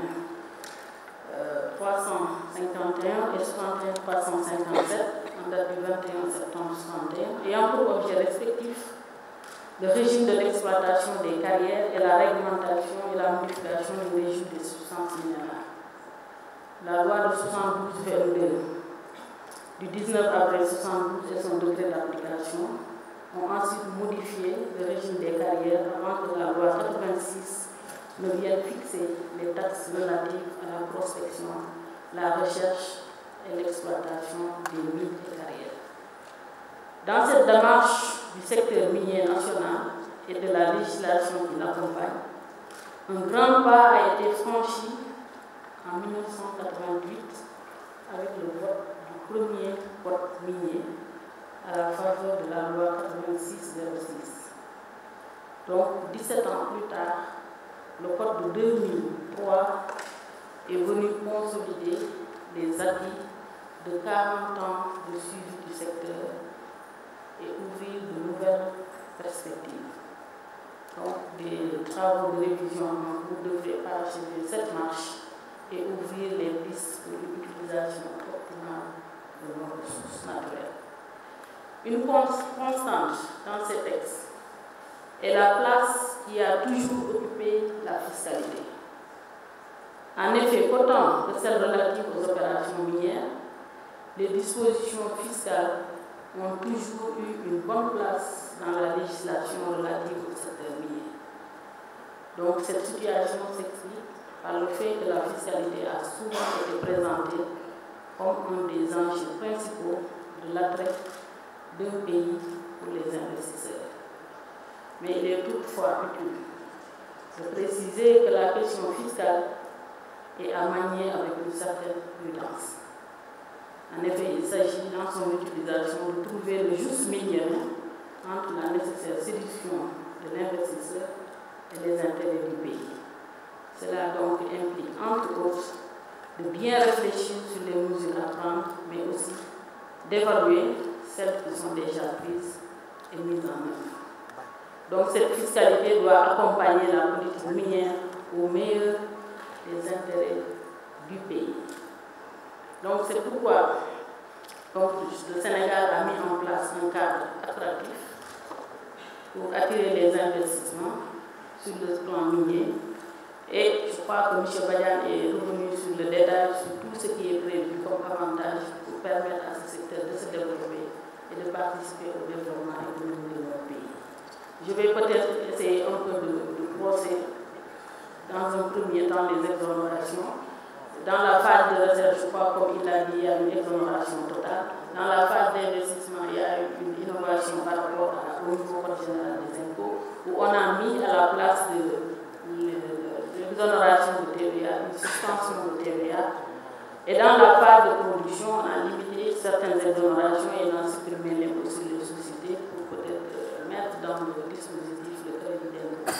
un trois cent cinquante et un et soixante et un trois cent cinquante-sept en date du vingt et un septembre soixante et un, ayant pour objet respectif le régime de l'exploitation des carrières et la réglementation et la modification du régime des substances minérales. La loi de soixante-douze vingt-deux du dix-neuf avril soixante-douze et son degré d'application ont ensuite modifié le régime des carrières avant que la loi quatre-vingt-six ne vienne fixer les taxes relatives à la prospection, la recherche et l'exploitation des mines et carrières. Dans cette démarche du secteur minier national et de la législation qui l'accompagne, un grand pas a été franchi en mille neuf cent quatre-vingt-huit avec le vote premier code minier à la faveur de la loi quatre-vingt-six zéro six. Donc, dix-sept ans plus tard, le code de deux mille trois est venu consolider les acquis de quarante ans de suivi du secteur et ouvrir de nouvelles perspectives. Donc, des travaux de révision en cours devraient parachever cette marche et ouvrir les pistes pour une utilisation optimale de nos ressources naturelles. Une constante dans ces textes est la place qui a toujours occupé la fiscalité. En effet, autant que celles relatives aux opérations minières, les dispositions fiscales ont toujours eu une bonne place dans la législation relative au secteur minier. Donc cette situation s'explique par le fait que la fiscalité a souvent été présentée comme un des enjeux principaux de l'attrait d'un pays pour les investisseurs. Mais il est toutefois utile de préciser que la question fiscale est à manier avec une certaine prudence. En effet, il s'agit dans son utilisation de trouver le juste milieu entre la nécessaire séduction de l'investisseur et les intérêts du pays. Cela donc implique, entre autres, de bien réfléchir sur les mesures à prendre, mais aussi d'évaluer celles qui sont déjà prises et mises en œuvre. Donc cette fiscalité doit accompagner la politique minière au meilleur des intérêts du pays. Donc c'est pourquoi donc, le Sénégal a mis en place un cadre attractif pour attirer les investissements sur le plan minier. Et je crois que M. Badian est revenu sur le détail sur tout ce qui est prévu comme avantage pour permettre à ce secteur de se développer et de participer au développement économique de notre pays. Je vais peut-être essayer un peu de, de brosser dans un premier temps les exonérations. Dans la phase de recherche, je crois, comme il a dit, il y a une exonération totale. Dans la phase d'investissement, il y a une innovation par rapport à, au niveau général des impôts, où on a mis à la place de, de, de l'exonération de T V A, une suspension de T V A. Et dans la phase de production, on a limité certaines exonérations et on a supprimé l'impôt sur les sociétés pour peut-être mettre dans le dispositif le crédit d'impôt.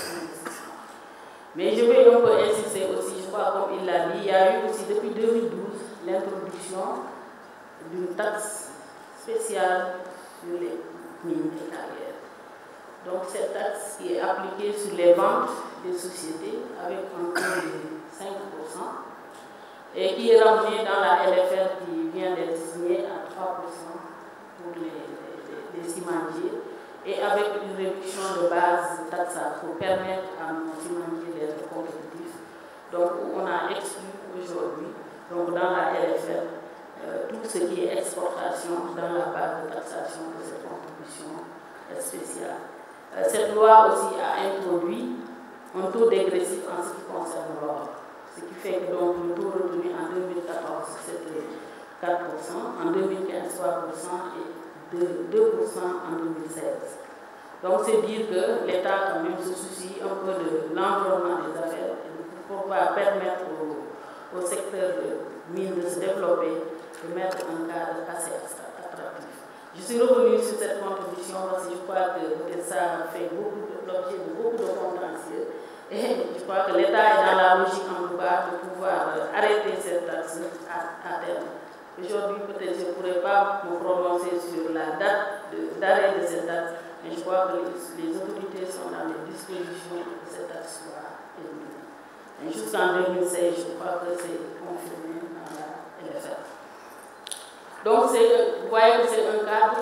Mais je vais un peu insister aussi, je crois, comme il l'a dit, il y a eu aussi depuis deux mille douze l'introduction d'une taxe spéciale sur les mines et carrières. Donc cette taxe qui est appliquée sur les ventes des sociétés avec un taux de cinq pour cent et qui est ramenée dans la L F R qui vient d'être signée à trois pour cent pour les, les, les cimentiers, et avec une réduction de base taxable pour permettre à nos cimentiers d'être compétitifs. Donc on a exclu aujourd'hui, donc dans la L F R, euh, tout ce qui est exportation dans la base de taxation de cette contribution spéciale. Euh, cette loi aussi a introduit un taux dégressif en ce qui concerne l'or, ce qui fait que donc, le taux retenu en deux mille quatorze c'était quatre pour cent, en deux mille quinze trois pour cent et de deux pour cent en deux mille seize. Donc c'est dire que l'État quand même se soucie un peu de l'environnement des affaires et de pouvoir permettre au, au secteur de mine de se développer, de mettre un cadre assez attractif. Je suis revenue sur cette contribution parce que je crois que ça fait l'objet de beaucoup de contentieux et je crois que l'État est dans la logique en tout cas de pouvoir arrêter cette taxe à, à terme. Aujourd'hui, peut-être je ne pourrais pas me prononcer sur la date d'arrêt de, de cette taxe, mais je crois que les, les autorités sont dans les dispositions que cette taxe soit éliminée. Et jusqu'en deux mille seize, je crois que c'est confirmé dans la L F R. Donc, vous voyez que c'est un cadre,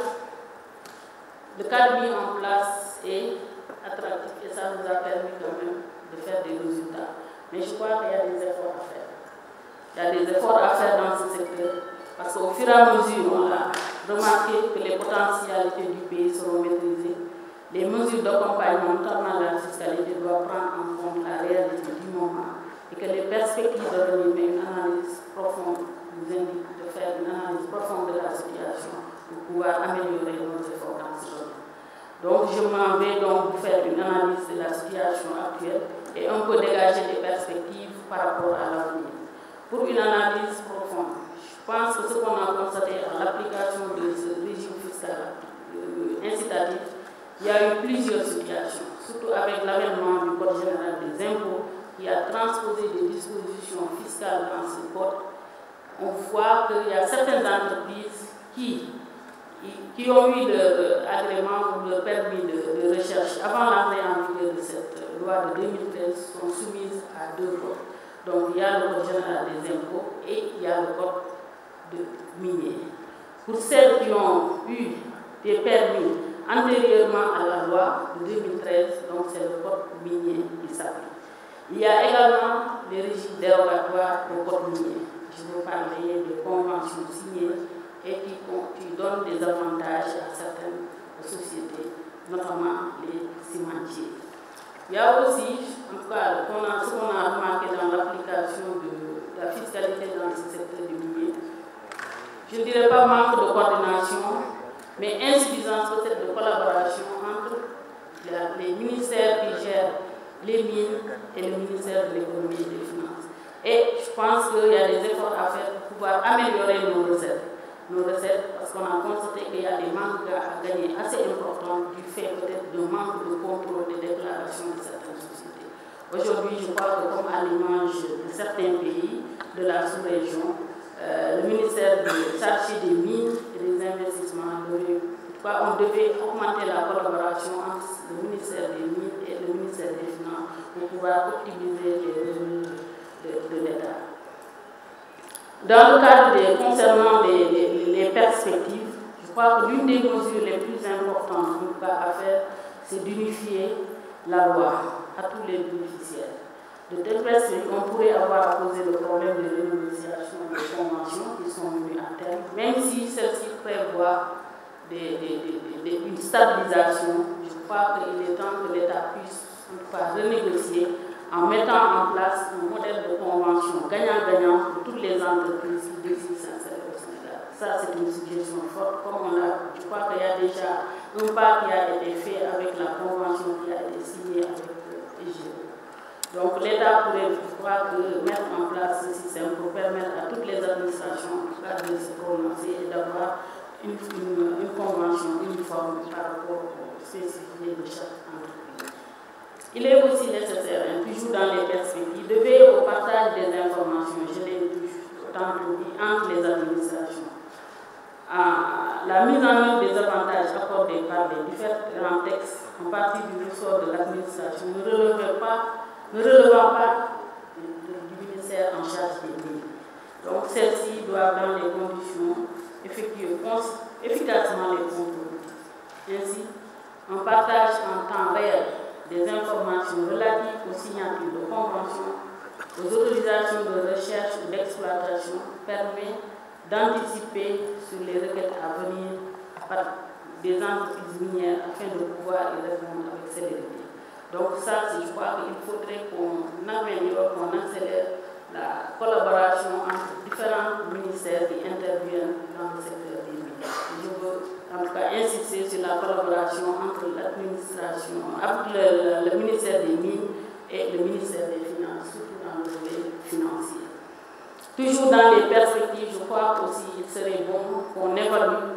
le cadre mis en place est attractif et ça nous a permis quand même de faire des résultats. Mais je crois qu'il y a des efforts à faire. Il y a des efforts à faire dans ce secteur. Parce qu'au fur et à mesure, on a remarqué que les potentialités du pays seront maîtrisées. Les mesures d'accompagnement, notamment la fiscalité, doivent prendre en compte la réalité du moment et que les perspectives de revenir une analyse profonde nous indiquent de faire une analyse profonde de la situation pour pouvoir améliorer nos efforts dans ce domaine. Donc, je m'en vais donc vous faire une analyse de la situation actuelle et un peu dégager des perspectives par rapport à l'avenir. Pour une analyse profonde, je pense que ce qu'on a constaté à l'application de ce régime fiscal euh, incitatif, il y a eu plusieurs situations, surtout avec l'avènement du Code général des impôts qui a transposé des dispositions fiscales dans ce code. On voit qu'il y a certaines entreprises qui, qui ont eu leur agrément ou leur permis de, de recherche avant l'entrée en vigueur de cette loi de deux mille treize sont soumises à deux votes. Donc il y a le code général des impôts et il y a le code de minier. Pour celles qui ont eu des permis antérieurement à la loi de deux mille treize, donc c'est le code minier qui s'applique. Il y a également les régimes dérogatoires au code minier. Je vous parler de conventions signées et qui, qui donnent des avantages à certaines sociétés, notamment les cimentiers. Il y a aussi, en tout cas, ce qu'on a remarqué dans l'application de, de la fiscalité dans ce secteur du minier. Je ne dirais pas manque de coordination, mais insuffisance peut-être de collaboration entre la, les ministères qui gèrent les mines et le ministère de l'économie et des finances. Et je pense qu'il y a des efforts à faire pour pouvoir améliorer nos recettes. Nos recettes, parce qu'on a constaté qu'il y a des manques à gagner assez importants du fait peut-être de manque de contrôle des déclarations de certaines sociétés. Aujourd'hui, je crois que comme à l'image de certains pays de la sous-région, euh, le ministère de chargé des mines et des investissements, on devait augmenter la collaboration entre le ministère des mines et le ministère des finances pour pouvoir optimiser les revenus de, de l'État. Dans le cadre des, concernant les, les, les perspectives, je crois que l'une des mesures les plus importantes en tout cas à faire, c'est d'unifier la loi à tous les bénéficiaires. De telle perspective, on pourrait avoir à poser le problème de renégociation des conventions qui sont venues à terme, même si celles-ci prévoient des, des, des, des, une stabilisation. Je crois qu'il est temps que l'État puisse en tout cas renégocier en mettant en place un modèle de convention gagnant-gagnant pour toutes les entreprises qui décident s'installer au Sénégal. Ça, c'est une suggestion forte. Comme on a, je crois qu'il y a déjà un pas qui a été fait avec la convention qui a été signée avec l'E G E. Donc l'État pourrait, je crois, que mettre en place ce système pour permettre à toutes les administrations de se prononcer et d'avoir une, une, une convention uniforme par rapport aux spécificités de chaque entreprise. Il est aussi nécessaire, hein, toujours dans les perspectives, de veiller au partage des informations, je l'ai tantôt dit, entre les administrations. Ah, la mise en œuvre des avantages accordés par les différents textes, en partie du ressort de l'administration, ne relevait pas, ne relevant pas du, du ministère en charge des mines. Donc celles-ci doivent, dans les conditions, effectuer efficacement les contrôles. Ainsi, un partage en temps réel des informations relatives aux signatures de conventions, aux autorisations de recherche ou d'exploitation permet d'anticiper sur les requêtes à venir par des entreprises minières afin de pouvoir y répondre avec célérité. Donc ça, je crois qu'il faudrait qu'on améliore, qu'on accélère la collaboration entre différents ministères qui interviennent dans le secteur des mines. Je veux en tout cas insister sur la collaboration entre l'administration, entre le, le ministère des Mines et le ministère des Finances, surtout dans le volet financier. Toujours dans les perspectives, je crois aussi qu'il serait bon qu'on évalue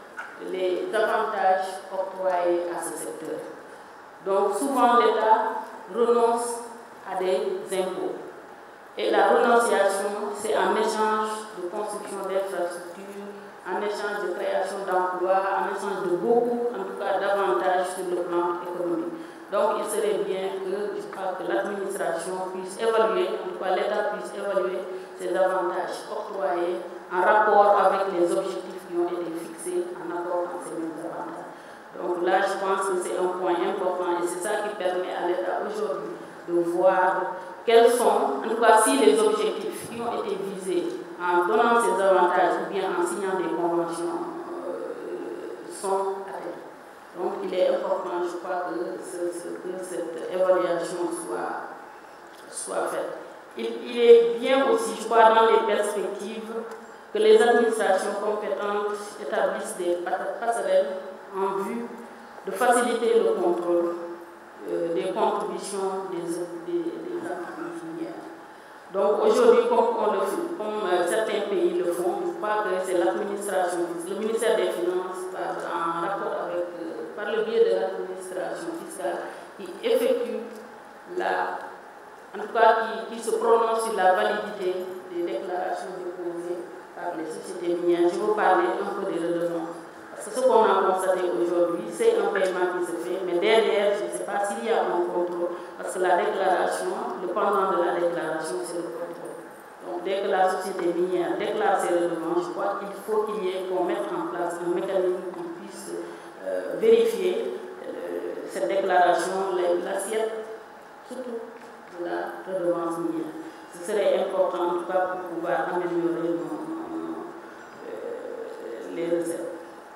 les avantages octroyés à ce secteur. Donc souvent l'État renonce à des impôts. Et la renonciation, c'est un échange de construction d'infrastructures, en échange de création d'emplois, en échange de beaucoup, en tout cas davantage sur le plan économique. Donc il serait bien que, je crois, que l'administration puisse évaluer, en tout cas l'État puisse évaluer ces avantages octroyés en rapport avec les objectifs qui ont été fixés en accord avec ces mêmes avantages. Donc là, je pense que c'est un point important et c'est ça qui permet à l'État aujourd'hui de voir quels sont, en tout cas si les objectifs qui ont été visés en donnant ces avantages ou bien en signant des conventions euh, sont atteints. Donc il est important, je crois, que, ce, ce, que cette évaluation soit, soit faite. Il, il est bien aussi, je crois, dans les perspectives que les administrations compétentes établissent des passerelles en vue de faciliter le contrôle euh, des contributions des, des, des entreprises minières. Donc aujourd'hui, comme, on le fait, comme euh, certains pays le font, je crois que c'est l'administration, le ministère des Finances, par, en rapport avec, euh, par le biais de l'administration fiscale, qui effectue la, en tout cas qui, qui se prononce sur la validité des déclarations déposées par les sociétés minières. Je veux parler un peu des redevances. Parce c'est ce qu'on a constaté aujourd'hui, c'est un paiement qui se fait, mais derrière, je ne sais pas s'il y a un contrôle, parce que la déclaration, le pendant de la déclaration, c'est le contrôle. Donc dès que la société minière déclare ses redevances, je crois qu'il faut qu'il y ait, qu'on mette en place un mécanisme qui puisse euh, vérifier euh, cette déclaration, l'assiette, surtout de la redevance minière. Ce serait important en tout cas pour pouvoir améliorer nos, nos, euh, les recettes.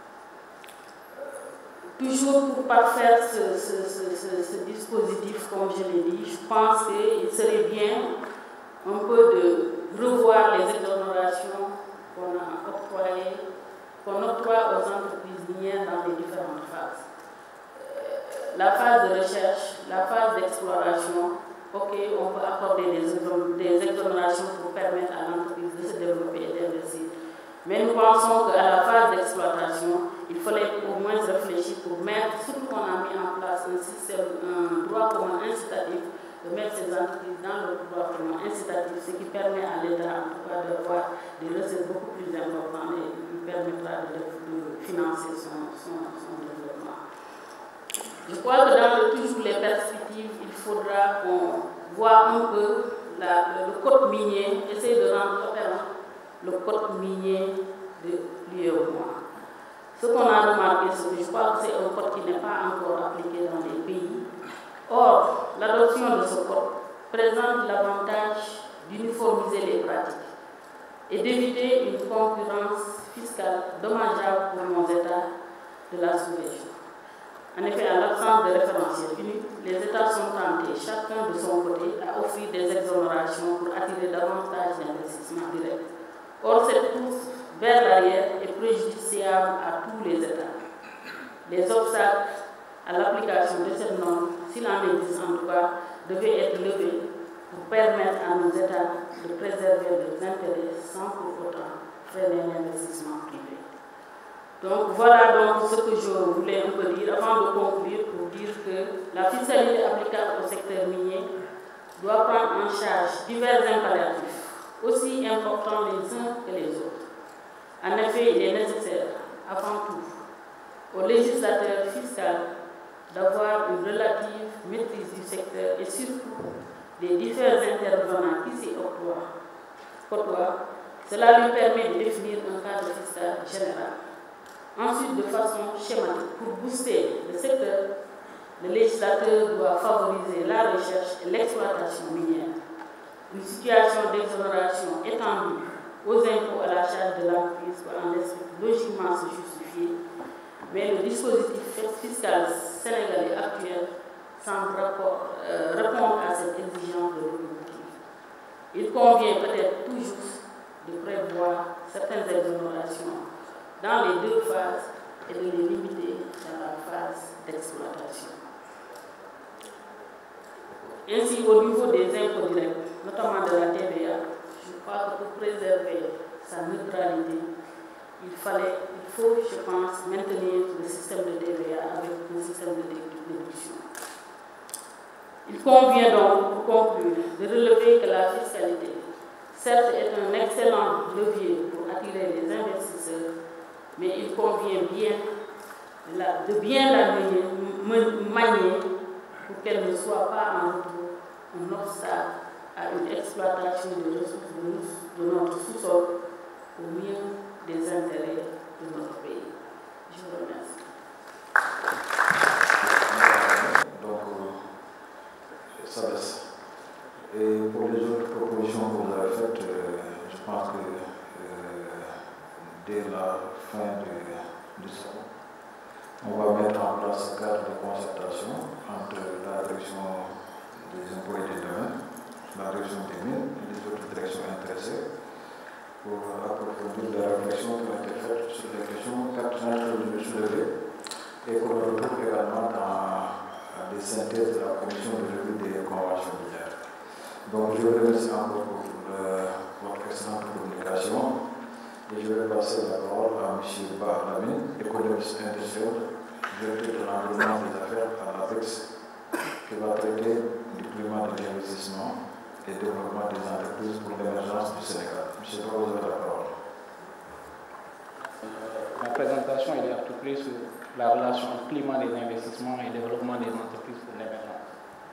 Toujours pour parfaire ce, ce, ce, ce, ce dispositif, comme je l'ai dit, je pense qu'il serait bien un peu de revoir les exonérations qu'on a octroyées, qu'on octroie aux entreprises minières dans les différentes phases. Euh, la phase de recherche, la phase d'exploration, ok, on peut accorder des, des exonérations pour permettre à l'entreprise de se développer et d'investir. Mais nous pensons qu'à la phase d'exploitation, il fallait au moins réfléchir pour mettre, surtout qu'on a mis en place un système, un droit commun incitatif, de mettre ces entreprises dans le droit commun incitatif, ce qui permet à l'État en tout cas d'avoir des recettes beaucoup plus importantes et lui permettra de, de financer son, son, son développement. Je crois que dans le, toujours les perspectives, il faudra qu'on voit un peu la, le, le code minier, essayer de rendre opérant le code minier de l'U E M O A. Ce qu'on a remarqué, c'est que je crois que c'est un code qui n'est pas encore appliqué dans les pays. Or, l'adoption de ce code présente l'avantage d'uniformiser les pratiques et d'éviter une concurrence fiscale dommageable pour nos États de la sous-région. En effet, à l'absence de référentiel unique, les États sont tentés, chacun de son côté, à offrir des exonérations pour attirer davantage d'investissements directs. Or, cette course vers l'arrière est préjudiciable à tous les États. Les obstacles à l'application de cette norme, s'il en existe en tout cas, devaient être levés pour permettre à nos États de préserver leurs intérêts sans pour autant freiner l'investissement privé. Donc voilà donc ce que je voulais un peu dire avant de conclure pour dire que la fiscalité applicable au secteur minier doit prendre en charge divers impératifs, aussi importants les uns que les autres. En effet, il est nécessaire, avant tout, au législateur fiscal d'avoir une relative maîtrise du secteur et surtout des différents intervenants qui s'y octroient. Cela lui permet de définir un cadre fiscal général. Ensuite, de façon schématique, pour booster le secteur, le législateur doit favoriser la recherche et l'exploitation minière. Une situation d'exonération étendue aux impôts à la charge de l'entreprise peut en esprit logiquement se justifier, mais le dispositif fiscal sénégalais actuel semble rapport, euh, répondre à cette exigence de l'objectif. Il convient peut-être toujours de prévoir certaines exonérations dans les deux phases et de les limiter dans la phase d'exploitation. Ainsi, au niveau des impôts directs, notamment de la T V A, je crois que pour préserver sa neutralité, il fallait, il faut, je pense, maintenir le système de T V A avec un système de déduction. Il convient donc, pour conclure, de relever que la fiscalité, certes, est un excellent levier pour attirer les investisseurs, mais il convient bien de bien la manier pour qu'elle ne soit pas en retour un obstacle à une exploitation des ressources de notre sous-sol au mieux des intérêts de notre pays. Je vous remercie. Donc, ça baisse. Et pour les autres propositions que vous avez faites, euh, je pense que euh, dès la fin du, du salon, on va mettre en place un cadre de concertation entre la direction des impôts et des domaines, la direction des mines et les autres directions intéressées pour approfondir la réflexion qui a été faite sur les questions pertinentes que je soulevées et qu'on retrouve également dans les synthèses de la commission de revue des conventions minières. Donc je vous remercie encore pour le, votre excellente communication. Et je vais passer la parole à M. Bahlamine, économiste industriel, directeur de l'environnement des affaires à l'A V E X, qui va traiter du climat de l'investissement et développement des entreprises pour l'émergence du Sénégal. M. Ba, vous avez la parole. présentation, il est articulé sur la relation entre climat des investissements et développement des entreprises pour l'émergence.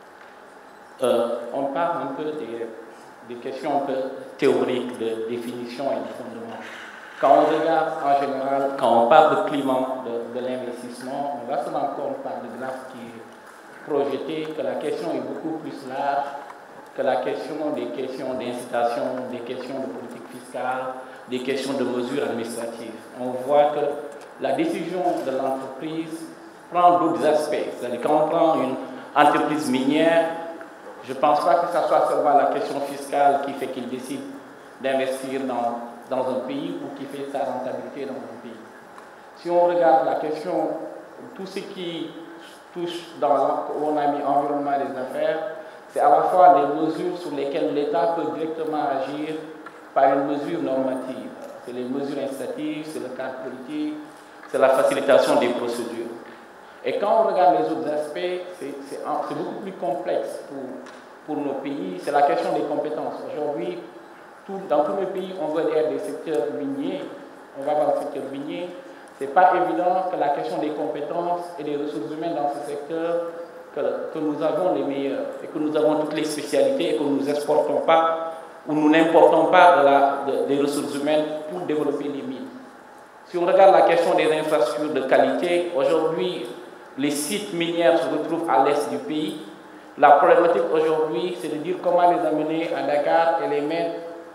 Euh, on parle un peu des, des questions un peu théoriques de définition et de fondement. Quand on regarde en général, quand on parle de climat de, de l'investissement, on va se rendre compte par le graphe qui est projeté que la question est beaucoup plus large que la question des questions d'incitation, des questions de politique fiscale, des questions de mesures administratives. On voit que la décision de l'entreprise prend d'autres aspects. C'est-à-dire quand on prend une entreprise minière, je ne pense pas que ce soit seulement la question fiscale qui fait qu'il décide d'investir dans, dans un pays ou qui fait sa rentabilité dans un pays. Si on regarde la question, tout ce qui touche dans où on a mis environnement des affaires, c'est à la fois les mesures sur lesquelles l'État peut directement agir par une mesure normative. C'est les mesures incitatives, c'est le cadre politique, c'est la facilitation des procédures. Et quand on regarde les autres aspects, c'est beaucoup plus complexe pour, pour nos pays. C'est la question des compétences. Aujourd'hui, tout, dans tous les pays, on veut être des secteurs miniers. On va voir le secteur minier. Ce n'est pas évident que la question des compétences et des ressources humaines dans ce secteur, que, que nous avons les meilleurs et que nous avons toutes les spécialités et que nous n'exportons pas ou nous n'importons pas de la, de, des ressources humaines pour développer les mines. Si on regarde la question des infrastructures de qualité, aujourd'hui, les sites miniers se retrouvent à l'est du pays. La problématique aujourd'hui, c'est de dire comment les amener à Dakar et les mettre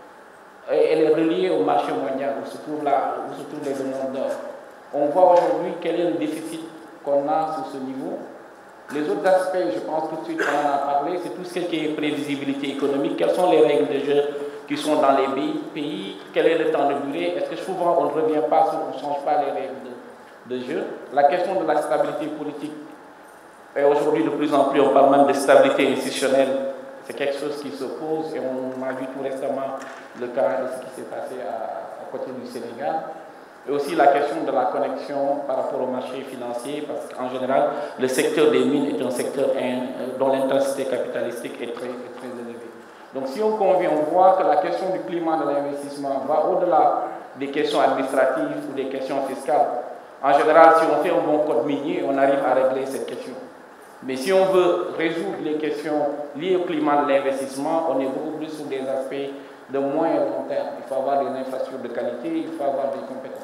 et les relier au marché mondial où se trouvent, la, où se trouvent les demandeurs d'or. On voit aujourd'hui quel est le déficit qu'on a sur ce niveau. Les autres aspects, je pense tout de suite qu'on en a parlé, c'est tout ce qui est prévisibilité économique. Quelles sont les règles de jeu qui sont dans les pays? Quel est le temps de durée? Est-ce que souvent on ne revient pas, on ne change pas les règles de, de jeu? La question de la stabilité politique est aujourd'hui de plus en plus, on parle même de stabilité institutionnelle. C'est quelque chose qui se pose et on a vu tout récemment le cas de ce qui s'est passé à, à côté du Sénégal. Et aussi la question de la connexion par rapport au marché financier, parce qu'en général, le secteur des mines est un secteur dont l'intensité capitalistique est très, est très élevée. Donc si on convient, on voit que la question du climat de l'investissement va au-delà des questions administratives ou des questions fiscales. En général, si on fait un bon code minier, on arrive à régler cette question. Mais si on veut résoudre les questions liées au climat de l'investissement, on est beaucoup plus sur des aspects de moyen et long terme. Il faut avoir des infrastructures de qualité, il faut avoir des compétences.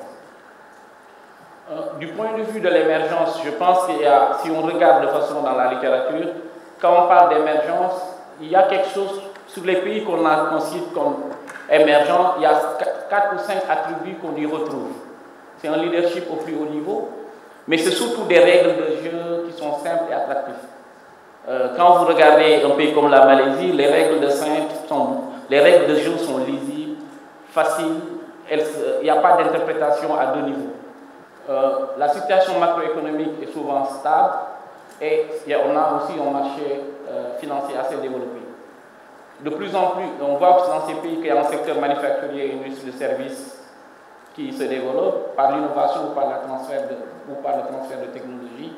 Euh, du point de vue de l'émergence, je pense qu'il y a, si on regarde de façon dans la littérature, quand on parle d'émergence, il y a quelque chose sur les pays qu'on considère comme émergents, il y a quatre ou cinq attributs qu'on y retrouve. C'est un leadership au plus haut niveau, mais c'est surtout des règles de jeu qui sont simples et attractives. Euh, quand vous regardez un pays comme la Malaisie, les règles de simple sont, les règles de jeu sont lisibles, faciles, il n'y a pas d'interprétation à deux niveaux. Euh, la situation macroéconomique est souvent stable et on a aussi un marché euh, financier assez développé. De plus en plus, on voit que dans ces pays qu'il y a un secteur manufacturier et une industrie de services qui se développe par l'innovation ou par, la transfert de, ou par le transfert de technologie.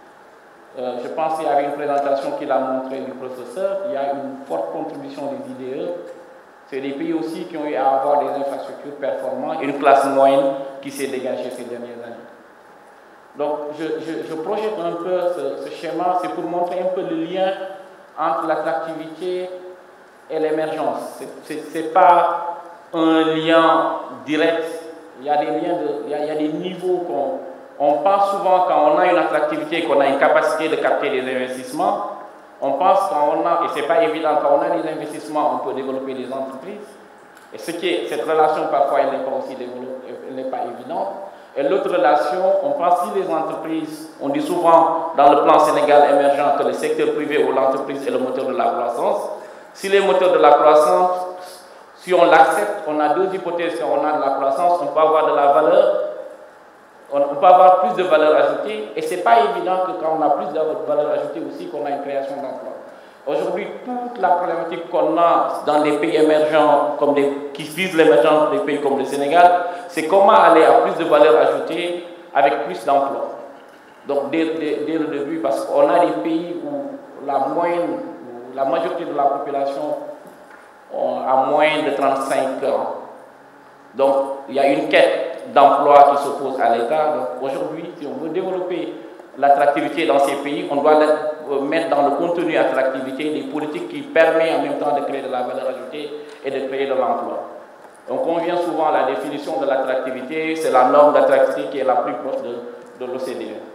Euh, je pense qu'il y avait une présentation qu'il a montrée du professeur, il y a une forte contribution des I D E. C'est des pays aussi qui ont eu à avoir des infrastructures performantes et une classe moyenne qui s'est dégagée ces dernières années. Donc je, je, je projette un peu ce, ce schéma, c'est pour montrer un peu le lien entre l'attractivité et l'émergence. Ce n'est pas un lien direct, il y a des liens, de, il y a, il y a des niveaux qu'on on pense souvent quand on a une attractivité, qu'on a une capacité de capter des investissements. On pense quand on a, et ce n'est pas évident, quand on a des investissements, on peut développer des entreprises. Et ce qui est, cette relation, parfois, elle n'est pas aussi développée, elle n'est pas évidente. Et l'autre relation, on pense si les entreprises, on dit souvent dans le plan Sénégal émergent que le secteur privé ou l'entreprise est le moteur de la croissance. Si les moteurs de la croissance, si on l'accepte, on a deux hypothèses. Quand on a de la croissance, on peut avoir de la valeur, on peut avoir plus de valeur ajoutée. Et ce n'est pas évident que quand on a plus de valeur ajoutée aussi, qu'on a une création d'emplois. Aujourd'hui, toute la problématique qu'on a dans les pays émergents, comme des, qui visent l'émergence des pays comme le Sénégal, c'est comment aller à plus de valeur ajoutée avec plus d'emplois. Donc, dès, dès, dès le début, parce qu'on a des pays où la moyenne, où la majorité de la population a moins de trente-cinq ans. Donc, il y a une quête d'emplois qui s'opposent à l'État. Donc aujourd'hui, si on veut développer l'attractivité dans ces pays, on doit mettre dans le contenu attractivité des politiques qui permettent en même temps de créer de la valeur ajoutée et de créer de l'emploi. Donc on vient souvent à la définition de l'attractivité, c'est la norme d'attractivité qui est la plus proche de, de l'O C D E.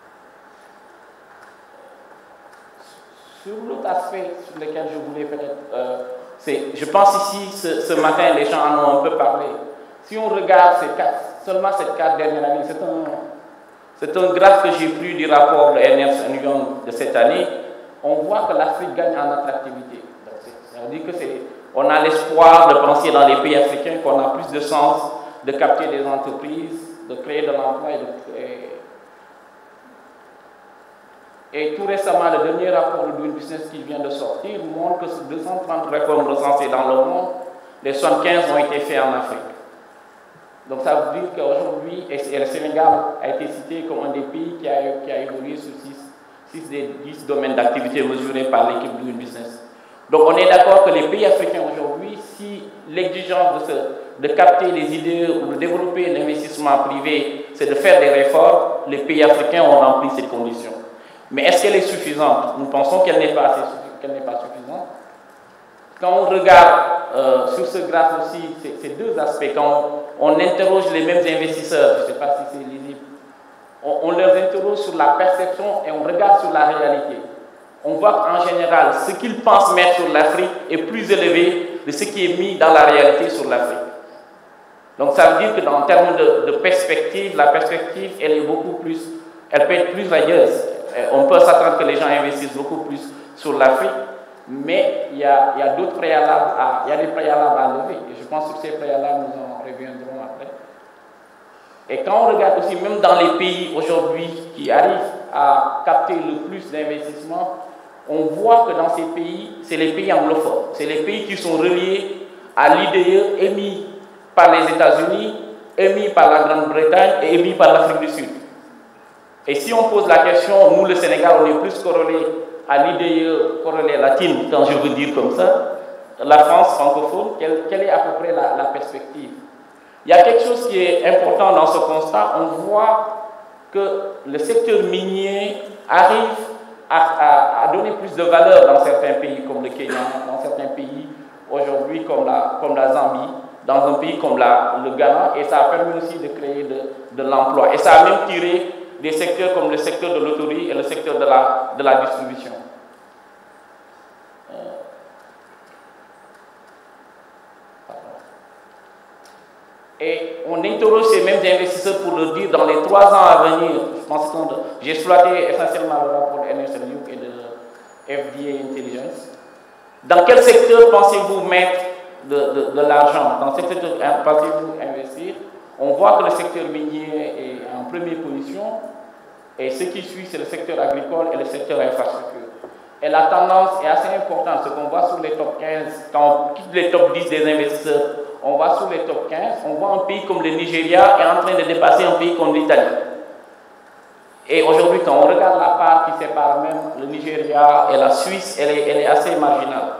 Sur l'autre aspect sur lequel je voulais peut-être... Euh, je pense ici, ce, ce matin, les gens en ont un peu parlé. Si on regarde ces quatre, seulement ces quatre dernières années, c'est un, c'est un graphe que j'ai pris du rapport de Ernst and Young de cette année, on voit que l'Afrique gagne en attractivité. Ça veut dire que c'est, on a l'espoir de penser dans les pays africains qu'on a plus de chance de capter des entreprises, de créer de l'emploi et de créer... Et tout récemment, le dernier rapport de Doing Business qui vient de sortir montre que sur deux cent trente réformes recensées dans le monde, les soixante-quinze ont été faites en Afrique. Donc ça veut dire qu'aujourd'hui, et le Sénégal a été cité comme un des pays qui a, qui a évolué sur six des dix domaines d'activité mesurés par l'équipe Doing Business. Donc on est d'accord que les pays africains aujourd'hui, si l'exigence de, de capter les idées ou de développer l'investissement privé, c'est de faire des réformes, les pays africains ont rempli ces conditions. Mais est-ce qu'elle est suffisante? Nous pensons qu'elle n'est pas, qu'elle n'est pas suffisante. Quand on regarde euh, sur ce graphe aussi, ces deux aspects, quand on, on interroge les mêmes investisseurs, je ne sais pas si c'est lisible, on, on les interroge sur la perception et on regarde sur la réalité. On voit qu'en général, ce qu'ils pensent mettre sur l'Afrique est plus élevé de ce qui est mis dans la réalité sur l'Afrique. Donc ça veut dire que dans en termes de, de perspective, la perspective, elle est beaucoup plus, elle peut être plus radieuse. On peut s'attendre que les gens investissent beaucoup plus sur l'Afrique, mais il y a, il y a d'autres préalables, à, il y a des préalables à lever. Et je pense que ces préalables, nous en reviendrons après. Et quand on regarde aussi, même dans les pays aujourd'hui qui arrivent à capter le plus d'investissements, on voit que dans ces pays, c'est les pays anglophones, c'est les pays qui sont reliés à l'I D E émis par les États-Unis, émis par la Grande-Bretagne et émis par l'Afrique du Sud. Et si on pose la question, nous le Sénégal, on est plus corrélé à l'I D E, corrélé latine, quand je veux dire comme ça, la France francophone, quelle, quelle est à peu près la, la perspective? Il y a quelque chose qui est important dans ce constat, on voit que le secteur minier arrive à, à, à donner plus de valeur dans certains pays comme le Kenya, dans certains pays aujourd'hui comme la, comme la Zambie, dans un pays comme la, le Ghana, et ça a permis aussi de créer de, de l'emploi. Et ça a même tiré des secteurs comme le secteur de l'autorité et le secteur de la, de la distribution. Euh, et on interroge ces mêmes investisseurs pour leur dire dans les trois ans à venir, je pense que j'ai exploité essentiellement le rapport de Ernst and Young et de F D A Intelligence. Dans quel secteur pensez-vous mettre de, de, de l'argent? Dans quel secteur pensez-vous investir? On voit que le secteur minier est en première position et ce qui suit, c'est le secteur agricole et le secteur infrastructure. Et la tendance est assez importante. Ce qu'on voit sur les top quinze, quand on quitte les top dix des investisseurs, on va sur les top quinze, on voit un pays comme le Nigeria est en train de dépasser un pays comme l'Italie. Et aujourd'hui, quand on regarde la part qui sépare même le Nigeria et la Suisse, elle est, elle est assez marginale.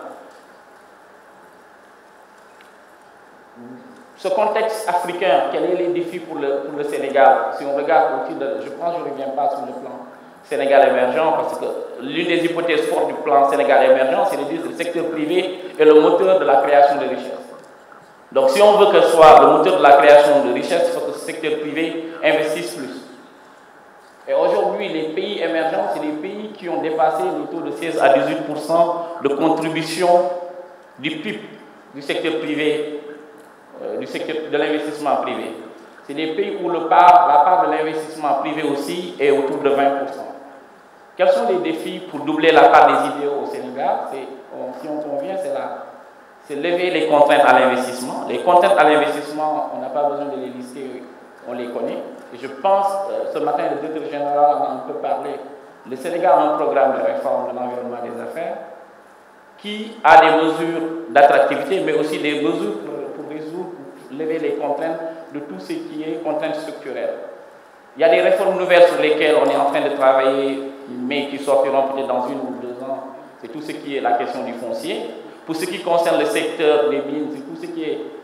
Ce contexte africain, quels sont les défis pour le, pour le Sénégal? Si on regarde aussi, de, je pense que je ne reviens pas sur le plan Sénégal émergent, parce que l'une des hypothèses fortes du plan Sénégal émergent, c'est de dire que le secteur privé est le moteur de la création de richesse. Donc si on veut que ce soit le moteur de la création de richesse, il faut que ce secteur privé investisse plus. Et aujourd'hui, les pays émergents, c'est les pays qui ont dépassé le taux de seize à dix-huit pour cent de contribution du P I B du secteur privé, du secteur de l'investissement privé. C'est des pays où le part, la part de l'investissement privé aussi est autour de vingt pour cent. Quels sont les défis pour doubler la part des idéaux au Sénégal? Si on convient, c'est là. C'est lever les contraintes à l'investissement. Les contraintes à l'investissement, on n'a pas besoin de les lister, on les connaît. Et je pense, euh, ce matin, le directeur général en a un peu parlé, le Sénégal a un programme de réforme de l'environnement des affaires qui a des mesures d'attractivité, mais aussi des mesures pour, pour résoudre, pour lever les contraintes de tout ce qui est contraintes structurelles. Il y a des réformes nouvelles sur lesquelles on est en train de travailler, mais qui sortiront peut-être dans une ou deux ans. C'est tout ce qui est la question du foncier. Pour ce qui concerne le secteur des mines, c'est tout ce qui est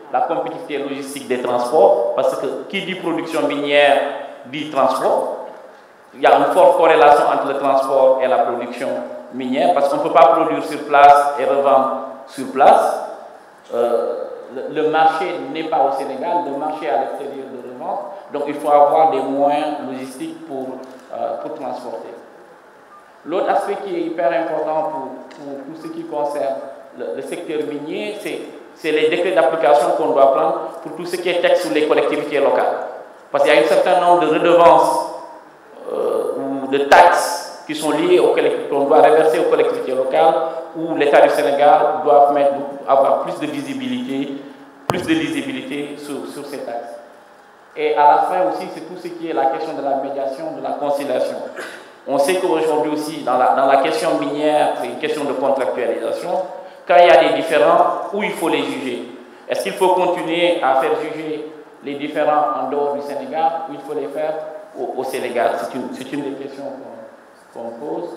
la compétitivité logistique des transports, parce que qui dit production minière dit transport. Il y a une forte corrélation entre le transport et la production minière, parce qu'on ne peut pas produire sur place et revendre sur place. Euh, le, le marché n'est pas au Sénégal, le marché est à l'extérieur de revente, donc il faut avoir des moyens logistiques pour, euh, pour transporter. L'autre aspect qui est hyper important pour, pour tout ce qui concerne le, le secteur minier, c'est les décrets d'application qu'on doit prendre pour tout ce qui est texte sur les collectivités locales. Parce qu'il y a un certain nombre de redevances euh, ou de taxes qui sont liées aux collectivités, qu'on doit reverser aux collectivités locales, où l'État du Sénégal doit mettre, avoir plus de visibilité, plus de lisibilité sur, sur ces taxes. Et à la fin aussi, c'est tout ce qui est la question de la médiation, de la conciliation. On sait qu'aujourd'hui aussi, dans la, dans la question minière, c'est une question de contractualisation. Quand il y a des différends, où il faut les juger? Est-ce qu'il faut continuer à faire juger les différends en dehors du Sénégal, ou il faut les faire au, au Sénégal? C'est une, une des questions qu'on qu'on pose.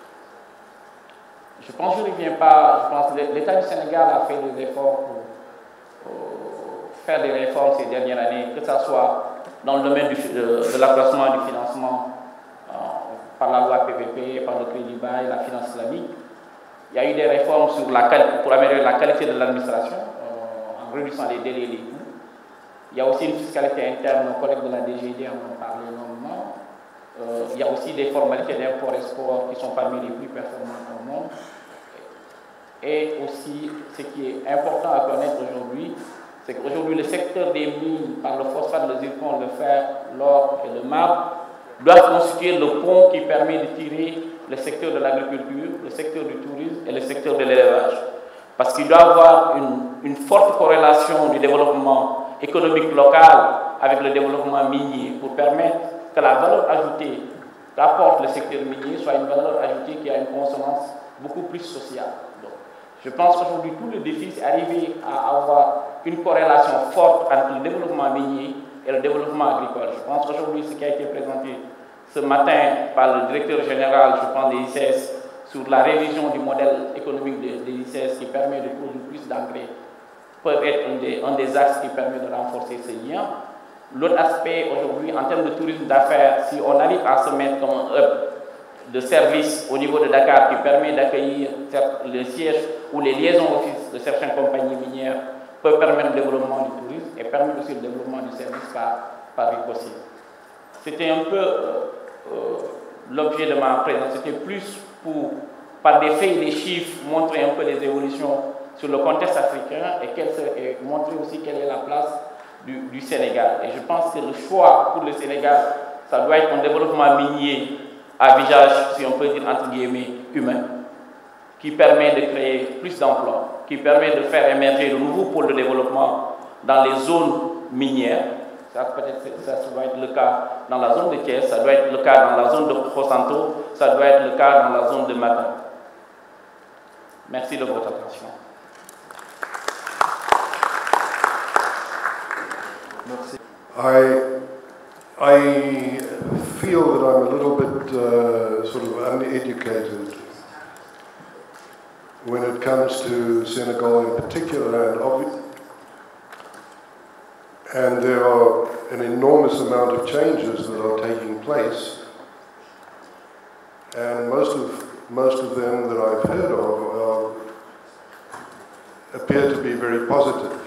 Je pense que je ne reviens pas, je pense que l'État du Sénégal a fait des efforts pour, pour faire des réformes ces dernières années, que ce soit dans le domaine du, de, de l'accroissement du financement euh, par la loi P P P, par le crédit bail, la finance islamique. Il y a eu des réformes sur la, pour améliorer la qualité de l'administration, euh, en réduisant les délais et les coûts. Il y a aussi une fiscalité interne, nos collègues de la D G D en ont parlé longuement. Euh, il y a aussi des formalités d'import-export qui sont parmi les plus performantes au monde. Et aussi, ce qui est important à connaître aujourd'hui, c'est qu'aujourd'hui, le secteur des mines, par le phosphate, le zircon, le fer, l'or et le marbre, doivent constituer le pont qui permet de tirer le secteur de l'agriculture, le secteur du tourisme et le secteur de l'élevage. Parce qu'il doit y avoir une, une forte corrélation du développement économique local avec le développement minier pour permettre que la valeur ajoutée qu'apporte le secteur minier soit une valeur ajoutée qui a une consonance beaucoup plus sociale. Donc, je pense qu'aujourd'hui, tout le défi, c'est arriver à avoir une corrélation forte entre le développement minier et le développement agricole. Je pense qu'aujourd'hui, ce qui a été présenté ce matin par le directeur général, je pense, des I C S, sur la révision du modèle économique des, des I C S qui permet de produire plus d'engrais, peut être un des, un des axes qui permet de renforcer ces liens. L'autre aspect aujourd'hui, en termes de tourisme d'affaires, si on arrive à se mettre comme un hub de service au niveau de Dakar qui permet d'accueillir le siège ou les liaisons office de certaines compagnies minières, peut permettre le développement du tourisme et permettre aussi le développement du service par, par ricochet. C'était un peu euh, euh, l'objet de ma présence, c'était plus pour, par des faits et des chiffres, montrer un peu les évolutions sur le contexte africain et, quelle, et montrer aussi quelle est la place du, du Sénégal. Et je pense que le choix pour le Sénégal, ça doit être un développement minier à visage, si on peut dire entre guillemets, humain, qui permet de créer plus d'emplois, qui permet de faire émerger de nouveaux pôles de développement dans les zones minières. Ça, peut-être, ça doit être le cas dans la zone de Thiès, ça doit être le cas dans la zone de Khosanto, ça doit être le cas dans la zone de Matin. Merci de votre attention. Merci. I, I feel that I'm a little bit uh, sort of uneducated when it comes to Senegal in particular, and, obvi and there are an enormous amount of changes that are taking place, and most of, most of them that I've heard of are, appear to be very positive.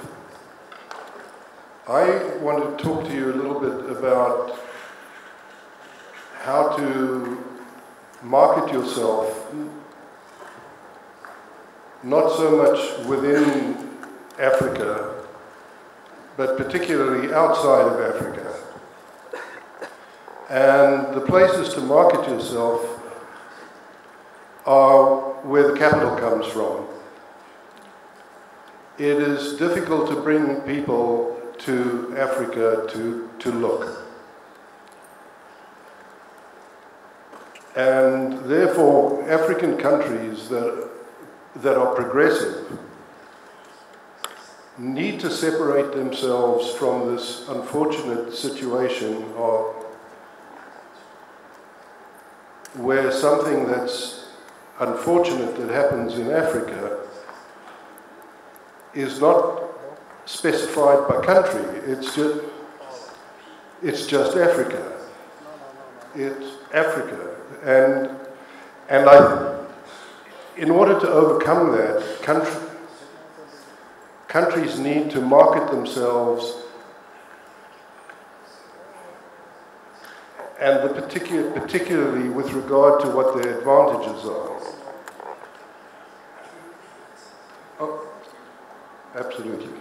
I want to talk to you a little bit about how to market yourself, not so much within Africa, but particularly outside of Africa. And the places to market yourself are where the capital comes from. It is difficult to bring people to Africa to, to look. And therefore, African countries that, that are progressive need to separate themselves from this unfortunate situation of where something that's unfortunate that happens in Africa is not specified by country. It's just, it's just Africa. It's Africa. And, and I, in order to overcome that, country, countries need to market themselves, and the particular, particularly with regard to what their advantages are. Oh, absolutely.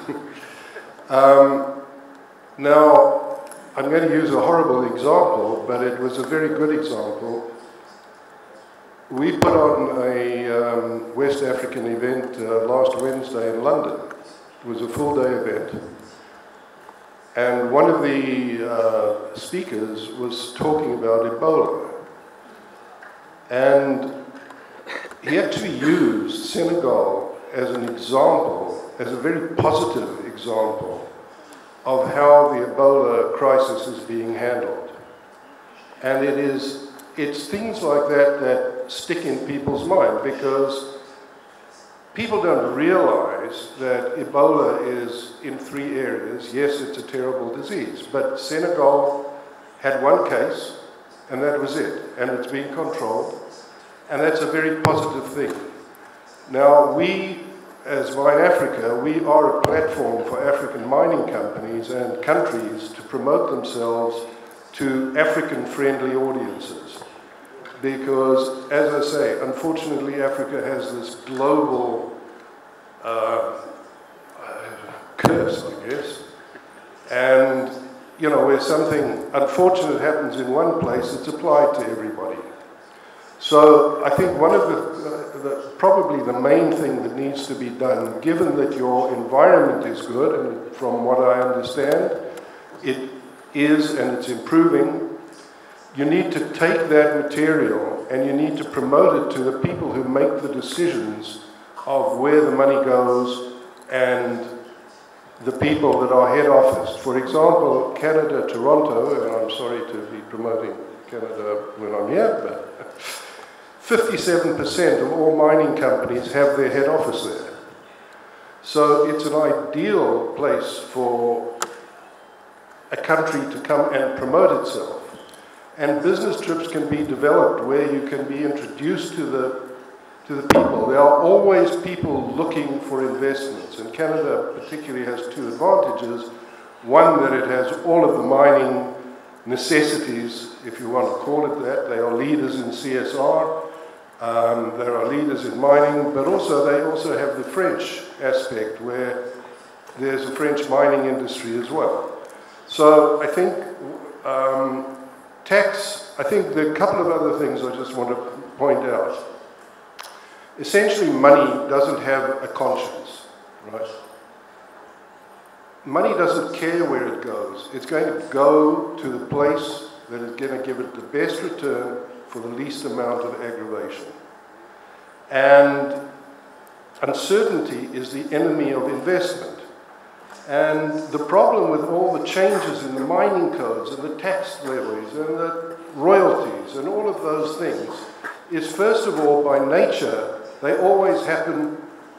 um, now, I'm going to use a horrible example, but it was a very good example. We put on a um, West African event uh, last Wednesday in London. It was a full-day event. And one of the uh, speakers was talking about Ebola. And he actually used Senegal as an example, as a very positive example of how the Ebola crisis is being handled. And it is, it's things like that that stick in people's mind, because people don't realize that Ebola is in three areas. Yes, it's a terrible disease, but Senegal had one case, and that was it, and it's being controlled, and that's a very positive thing. Now, we, as Mine Africa, we are a platform for African mining companies and countries to promote themselves to African-friendly audiences. Because, as I say, unfortunately, Africa has this global uh, curse, I guess. And, you know, where something unfortunate happens in one place, it's applied to everybody. So I think one of the, uh, the, probably the main thing that needs to be done, given that your environment is good, and from what I understand, it is and it's improving, you need to take that material and you need to promote it to the people who make the decisions of where the money goes and the people that are head office. For example, Canada, Toronto, and I'm sorry to be promoting Canada when I'm here, but fifty-seven percent of all mining companies have their head office there. So it's an ideal place for a country to come and promote itself. And business trips can be developed where you can be introduced to the, to the people. There are always people looking for investments, and Canada particularly has two advantages. One, that it has all of the mining necessities, if you want to call it that. They are leaders in C S R, um, there are leaders in mining, but also they also have the French aspect, where there's a French mining industry as well. So I think um, tax, I think there are a couple of other things I just want to point out. Essentially, money doesn't have a conscience, right? Money doesn't care where it goes. It's going to go to the place that is going to give it the best return for the least amount of aggravation. And uncertainty is the enemy of investment. And the problem with all the changes in the mining codes and the tax levies and the royalties and all of those things is, first of all, by nature, they always happen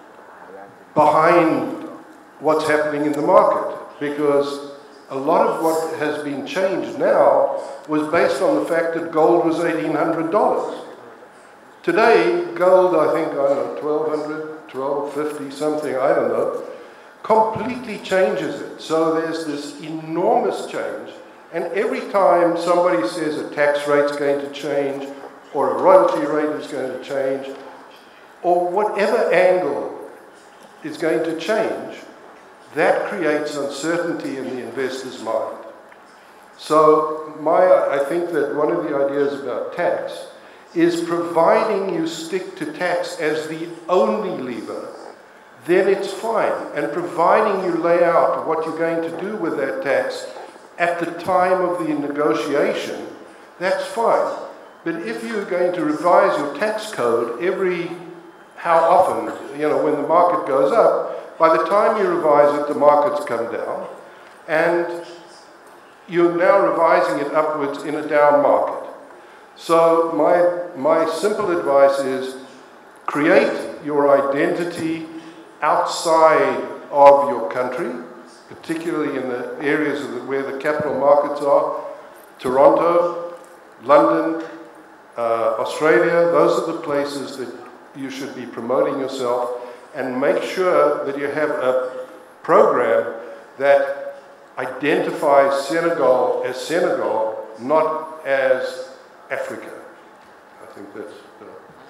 behind what's happening in the market, because a lot of what has been changed now was based on the fact that gold was eighteen hundred dollars. Today, gold, I think, I don't know, twelve hundred, twelve fifty, something, I don't know, completely changes it. So there's this enormous change, and every time somebody says a tax rate's going to change, or a royalty rate is going to change, or whatever angle is going to change, that creates uncertainty in the investor's mind. So my, I think that one of the ideas about tax is, providing you stick to tax as the only lever, then it's fine. And providing you lay out what you're going to do with that tax at the time of the negotiation, that's fine. But if you're going to revise your tax code every, how often, you know, when the market goes up, by the time you revise it, the market's come down, and you're now revising it upwards in a down market. So my, my simple advice is, create your identity outside of your country, particularly in the areas of the, where the capital markets are, Toronto, London, uh, Australia. Those are the places that you should be promoting yourself, and make sure that you have a program that identifies Senegal as Senegal, not as Africa. I think that's... Uh,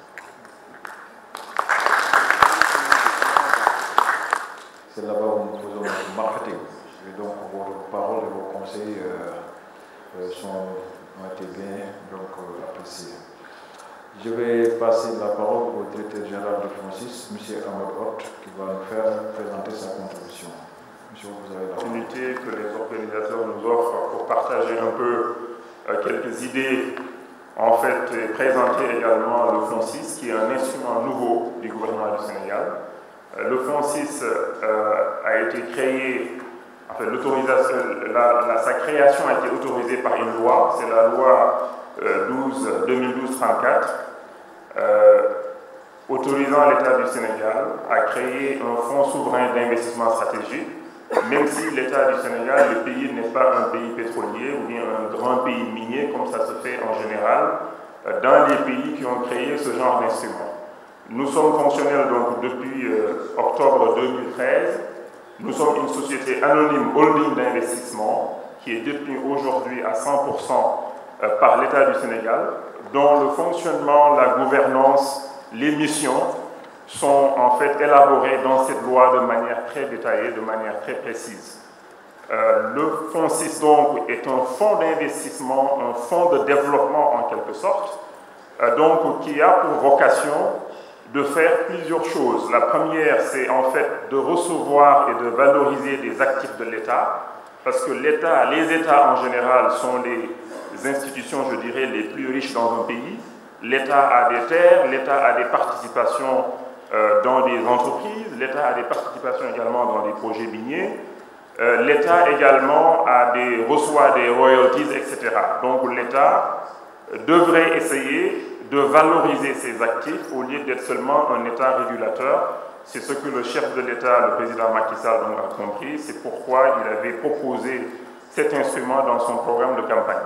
C'est là-bas où nous faisons le marketing. Et donc vos paroles et vos conseils euh, sont, ont été bien donc, euh, appréciés. Je vais passer la parole au directeur général de Francis, M. Ahmed Hott, qui va nous faire présenter sa contribution. Monsieur, vous avez la opportunité que les organisateurs nous offrent pour partager un peu euh, quelques idées, en fait, et présenter également le Francis, qui est un instrument nouveau du gouvernement du Sénégal. Le Fonds six euh, a été créé, en fait, l'autorisation, la, la, sa création a été autorisée par une loi, c'est la loi euh, deux mille douze trente-quatre, euh, autorisant l'État du Sénégal à créer un fonds souverain d'investissement stratégique, même si l'État du Sénégal, le pays n'est pas un pays pétrolier ou bien un grand pays minier, comme ça se fait en général euh, dans les pays qui ont créé ce genre d'instrument. Nous sommes fonctionnels donc depuis euh, octobre deux mille treize. Nous sommes une société anonyme holding d'investissement qui est détenue aujourd'hui à cent pour cent euh, par l'État du Sénégal, dont le fonctionnement, la gouvernance, les missions sont en fait élaborées dans cette loi de manière très détaillée, de manière très précise. Euh, le Fonds six donc est un fonds d'investissement, un fonds de développement en quelque sorte, euh, donc qui a pour vocation de faire plusieurs choses. La première, c'est en fait de recevoir et de valoriser des actifs de l'État, parce que l'État, les États en général sont les institutions, je dirais, les plus riches dans un pays. L'État a des terres, l'État a des participations euh, dans des entreprises, l'État a des participations également dans des projets miniers, euh, l'État également a des, reçoit des royalties, et cetera. Donc l'État devrait essayer de valoriser ses actifs au lieu d'être seulement un État régulateur. C'est ce que le chef de l'État, le président Macky Sall, a compris. C'est pourquoi il avait proposé cet instrument dans son programme de campagne.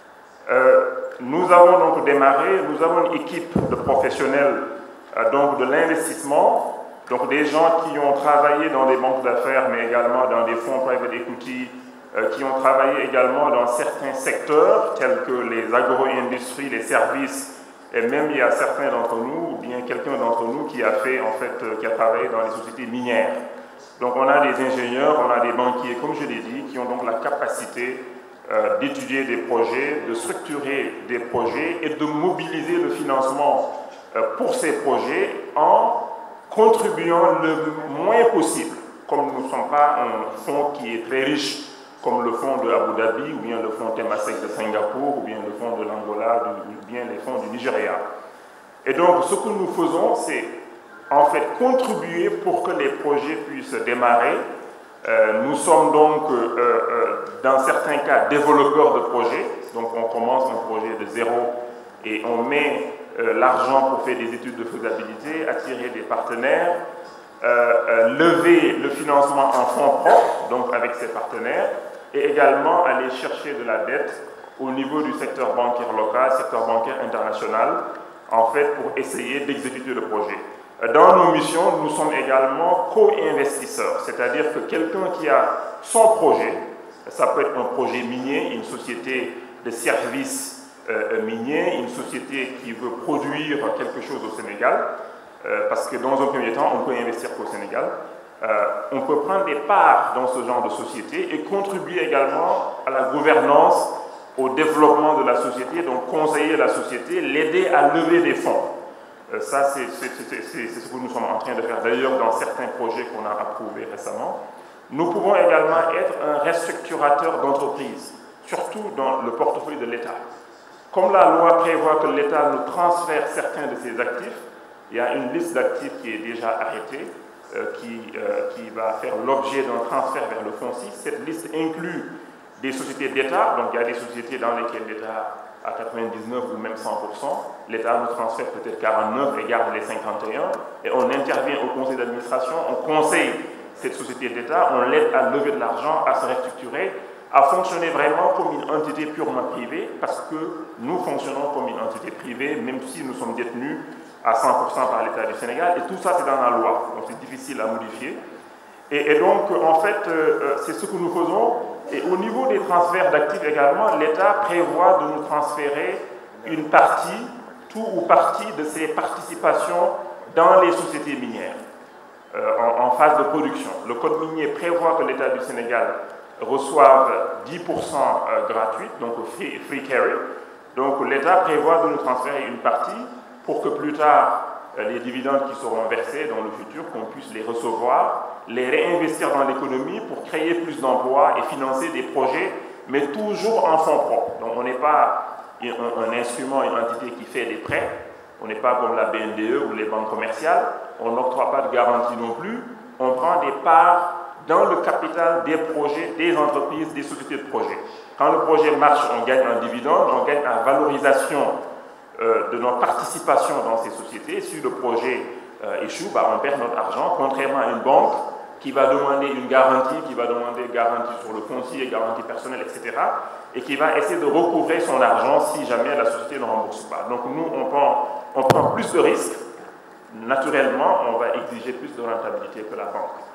Euh, nous avons donc démarré, nous avons une équipe de professionnels euh, donc de l'investissement, donc des gens qui ont travaillé dans des banques d'affaires, mais également dans des fonds private equity, euh, qui ont travaillé également dans certains secteurs, tels que les agro-industries, les services. Et même il y a certains d'entre nous, ou bien quelqu'un d'entre nous qui a fait, en fait, qui a travaillé dans les sociétés minières. Donc on a des ingénieurs, on a des banquiers, comme je l'ai dit, qui ont donc la capacité euh, d'étudier des projets, de structurer des projets et de mobiliser le financement euh, pour ces projets en contribuant le moins possible. Comme nous ne sommes pas un fonds qui est très riche, comme le fonds de Abu Dhabi, ou bien le fonds Temasek de Singapour, ou bien le fonds de l'Angola, ou bien les fonds du Nigeria. Et donc, ce que nous faisons, c'est en fait contribuer pour que les projets puissent démarrer. Euh, nous sommes donc, euh, euh, dans certains cas, développeurs de projets. Donc, on commence un projet de zéro et on met euh, l'argent pour faire des études de faisabilité, attirer des partenaires, euh, euh, lever le financement en fonds propres, donc avec ses partenaires, et également aller chercher de la dette au niveau du secteur bancaire local, secteur bancaire international, en fait, pour essayer d'exécuter le projet. Dans nos missions, nous sommes également co-investisseurs, c'est-à-dire que quelqu'un qui a son projet, ça peut être un projet minier, une société de services euh, miniers, une société qui veut produire quelque chose au Sénégal, euh, parce que dans un premier temps, on peut investir qu'au Sénégal. Euh, on peut prendre des parts dans ce genre de société et contribuer également à la gouvernance, au développement de la société, donc conseiller la société, l'aider à lever des fonds. Euh, ça, c'est ce que nous sommes en train de faire d'ailleurs dans certains projets qu'on a approuvés récemment. Nous pouvons également être un restructurateur d'entreprise, surtout dans le portefeuille de l'État. Comme la loi prévoit que l'État nous transfère certains de ses actifs, il y a une liste d'actifs qui est déjà arrêtée, Euh, qui, euh, qui va faire l'objet d'un transfert vers le Fonds six. Cette liste inclut des sociétés d'État, donc il y a des sociétés dans lesquelles l'État a quatre-vingt-dix-neuf ou même cent pour cent, l'État nous transfère peut-être quarante-neuf et garde les cinquante et un, et on intervient au conseil d'administration, on conseille cette société d'État, on l'aide à lever de l'argent, à se restructurer, à fonctionner vraiment comme une entité purement privée, parce que nous fonctionnons comme une entité privée, même si nous sommes détenus à cent pour cent par l'État du Sénégal, et tout ça c'est dans la loi, donc c'est difficile à modifier. Et, et donc, en fait, euh, c'est ce que nous faisons. Et au niveau des transferts d'actifs également, l'État prévoit de nous transférer une partie, tout ou partie de ses participations dans les sociétés minières, euh, en, en phase de production. Le Code minier prévoit que l'État du Sénégal reçoive dix pour cent gratuit, donc free, free carry. Donc l'État prévoit de nous transférer une partie pour que plus tard, les dividendes qui seront versés dans le futur, qu'on puisse les recevoir, les réinvestir dans l'économie pour créer plus d'emplois et financer des projets, mais toujours en fonds propres. Donc on n'est pas un, un instrument, une entité qui fait des prêts, on n'est pas comme la B N D E ou les banques commerciales, on n'octroie pas de garantie non plus, on prend des parts dans le capital des projets, des entreprises, des sociétés de projets. Quand le projet marche, on gagne un dividende, on gagne en valorisation euh, de notre participation dans ces sociétés. Si le projet euh, échoue, bah, on perd notre argent, contrairement à une banque qui va demander une garantie, qui va demander une garantie sur le foncier, garantie personnelle, et cetera, et qui va essayer de recouvrer son argent si jamais la société ne rembourse pas. Donc nous, on prend, on prend plus de risques. Naturellement, on va exiger plus de rentabilité que la banque.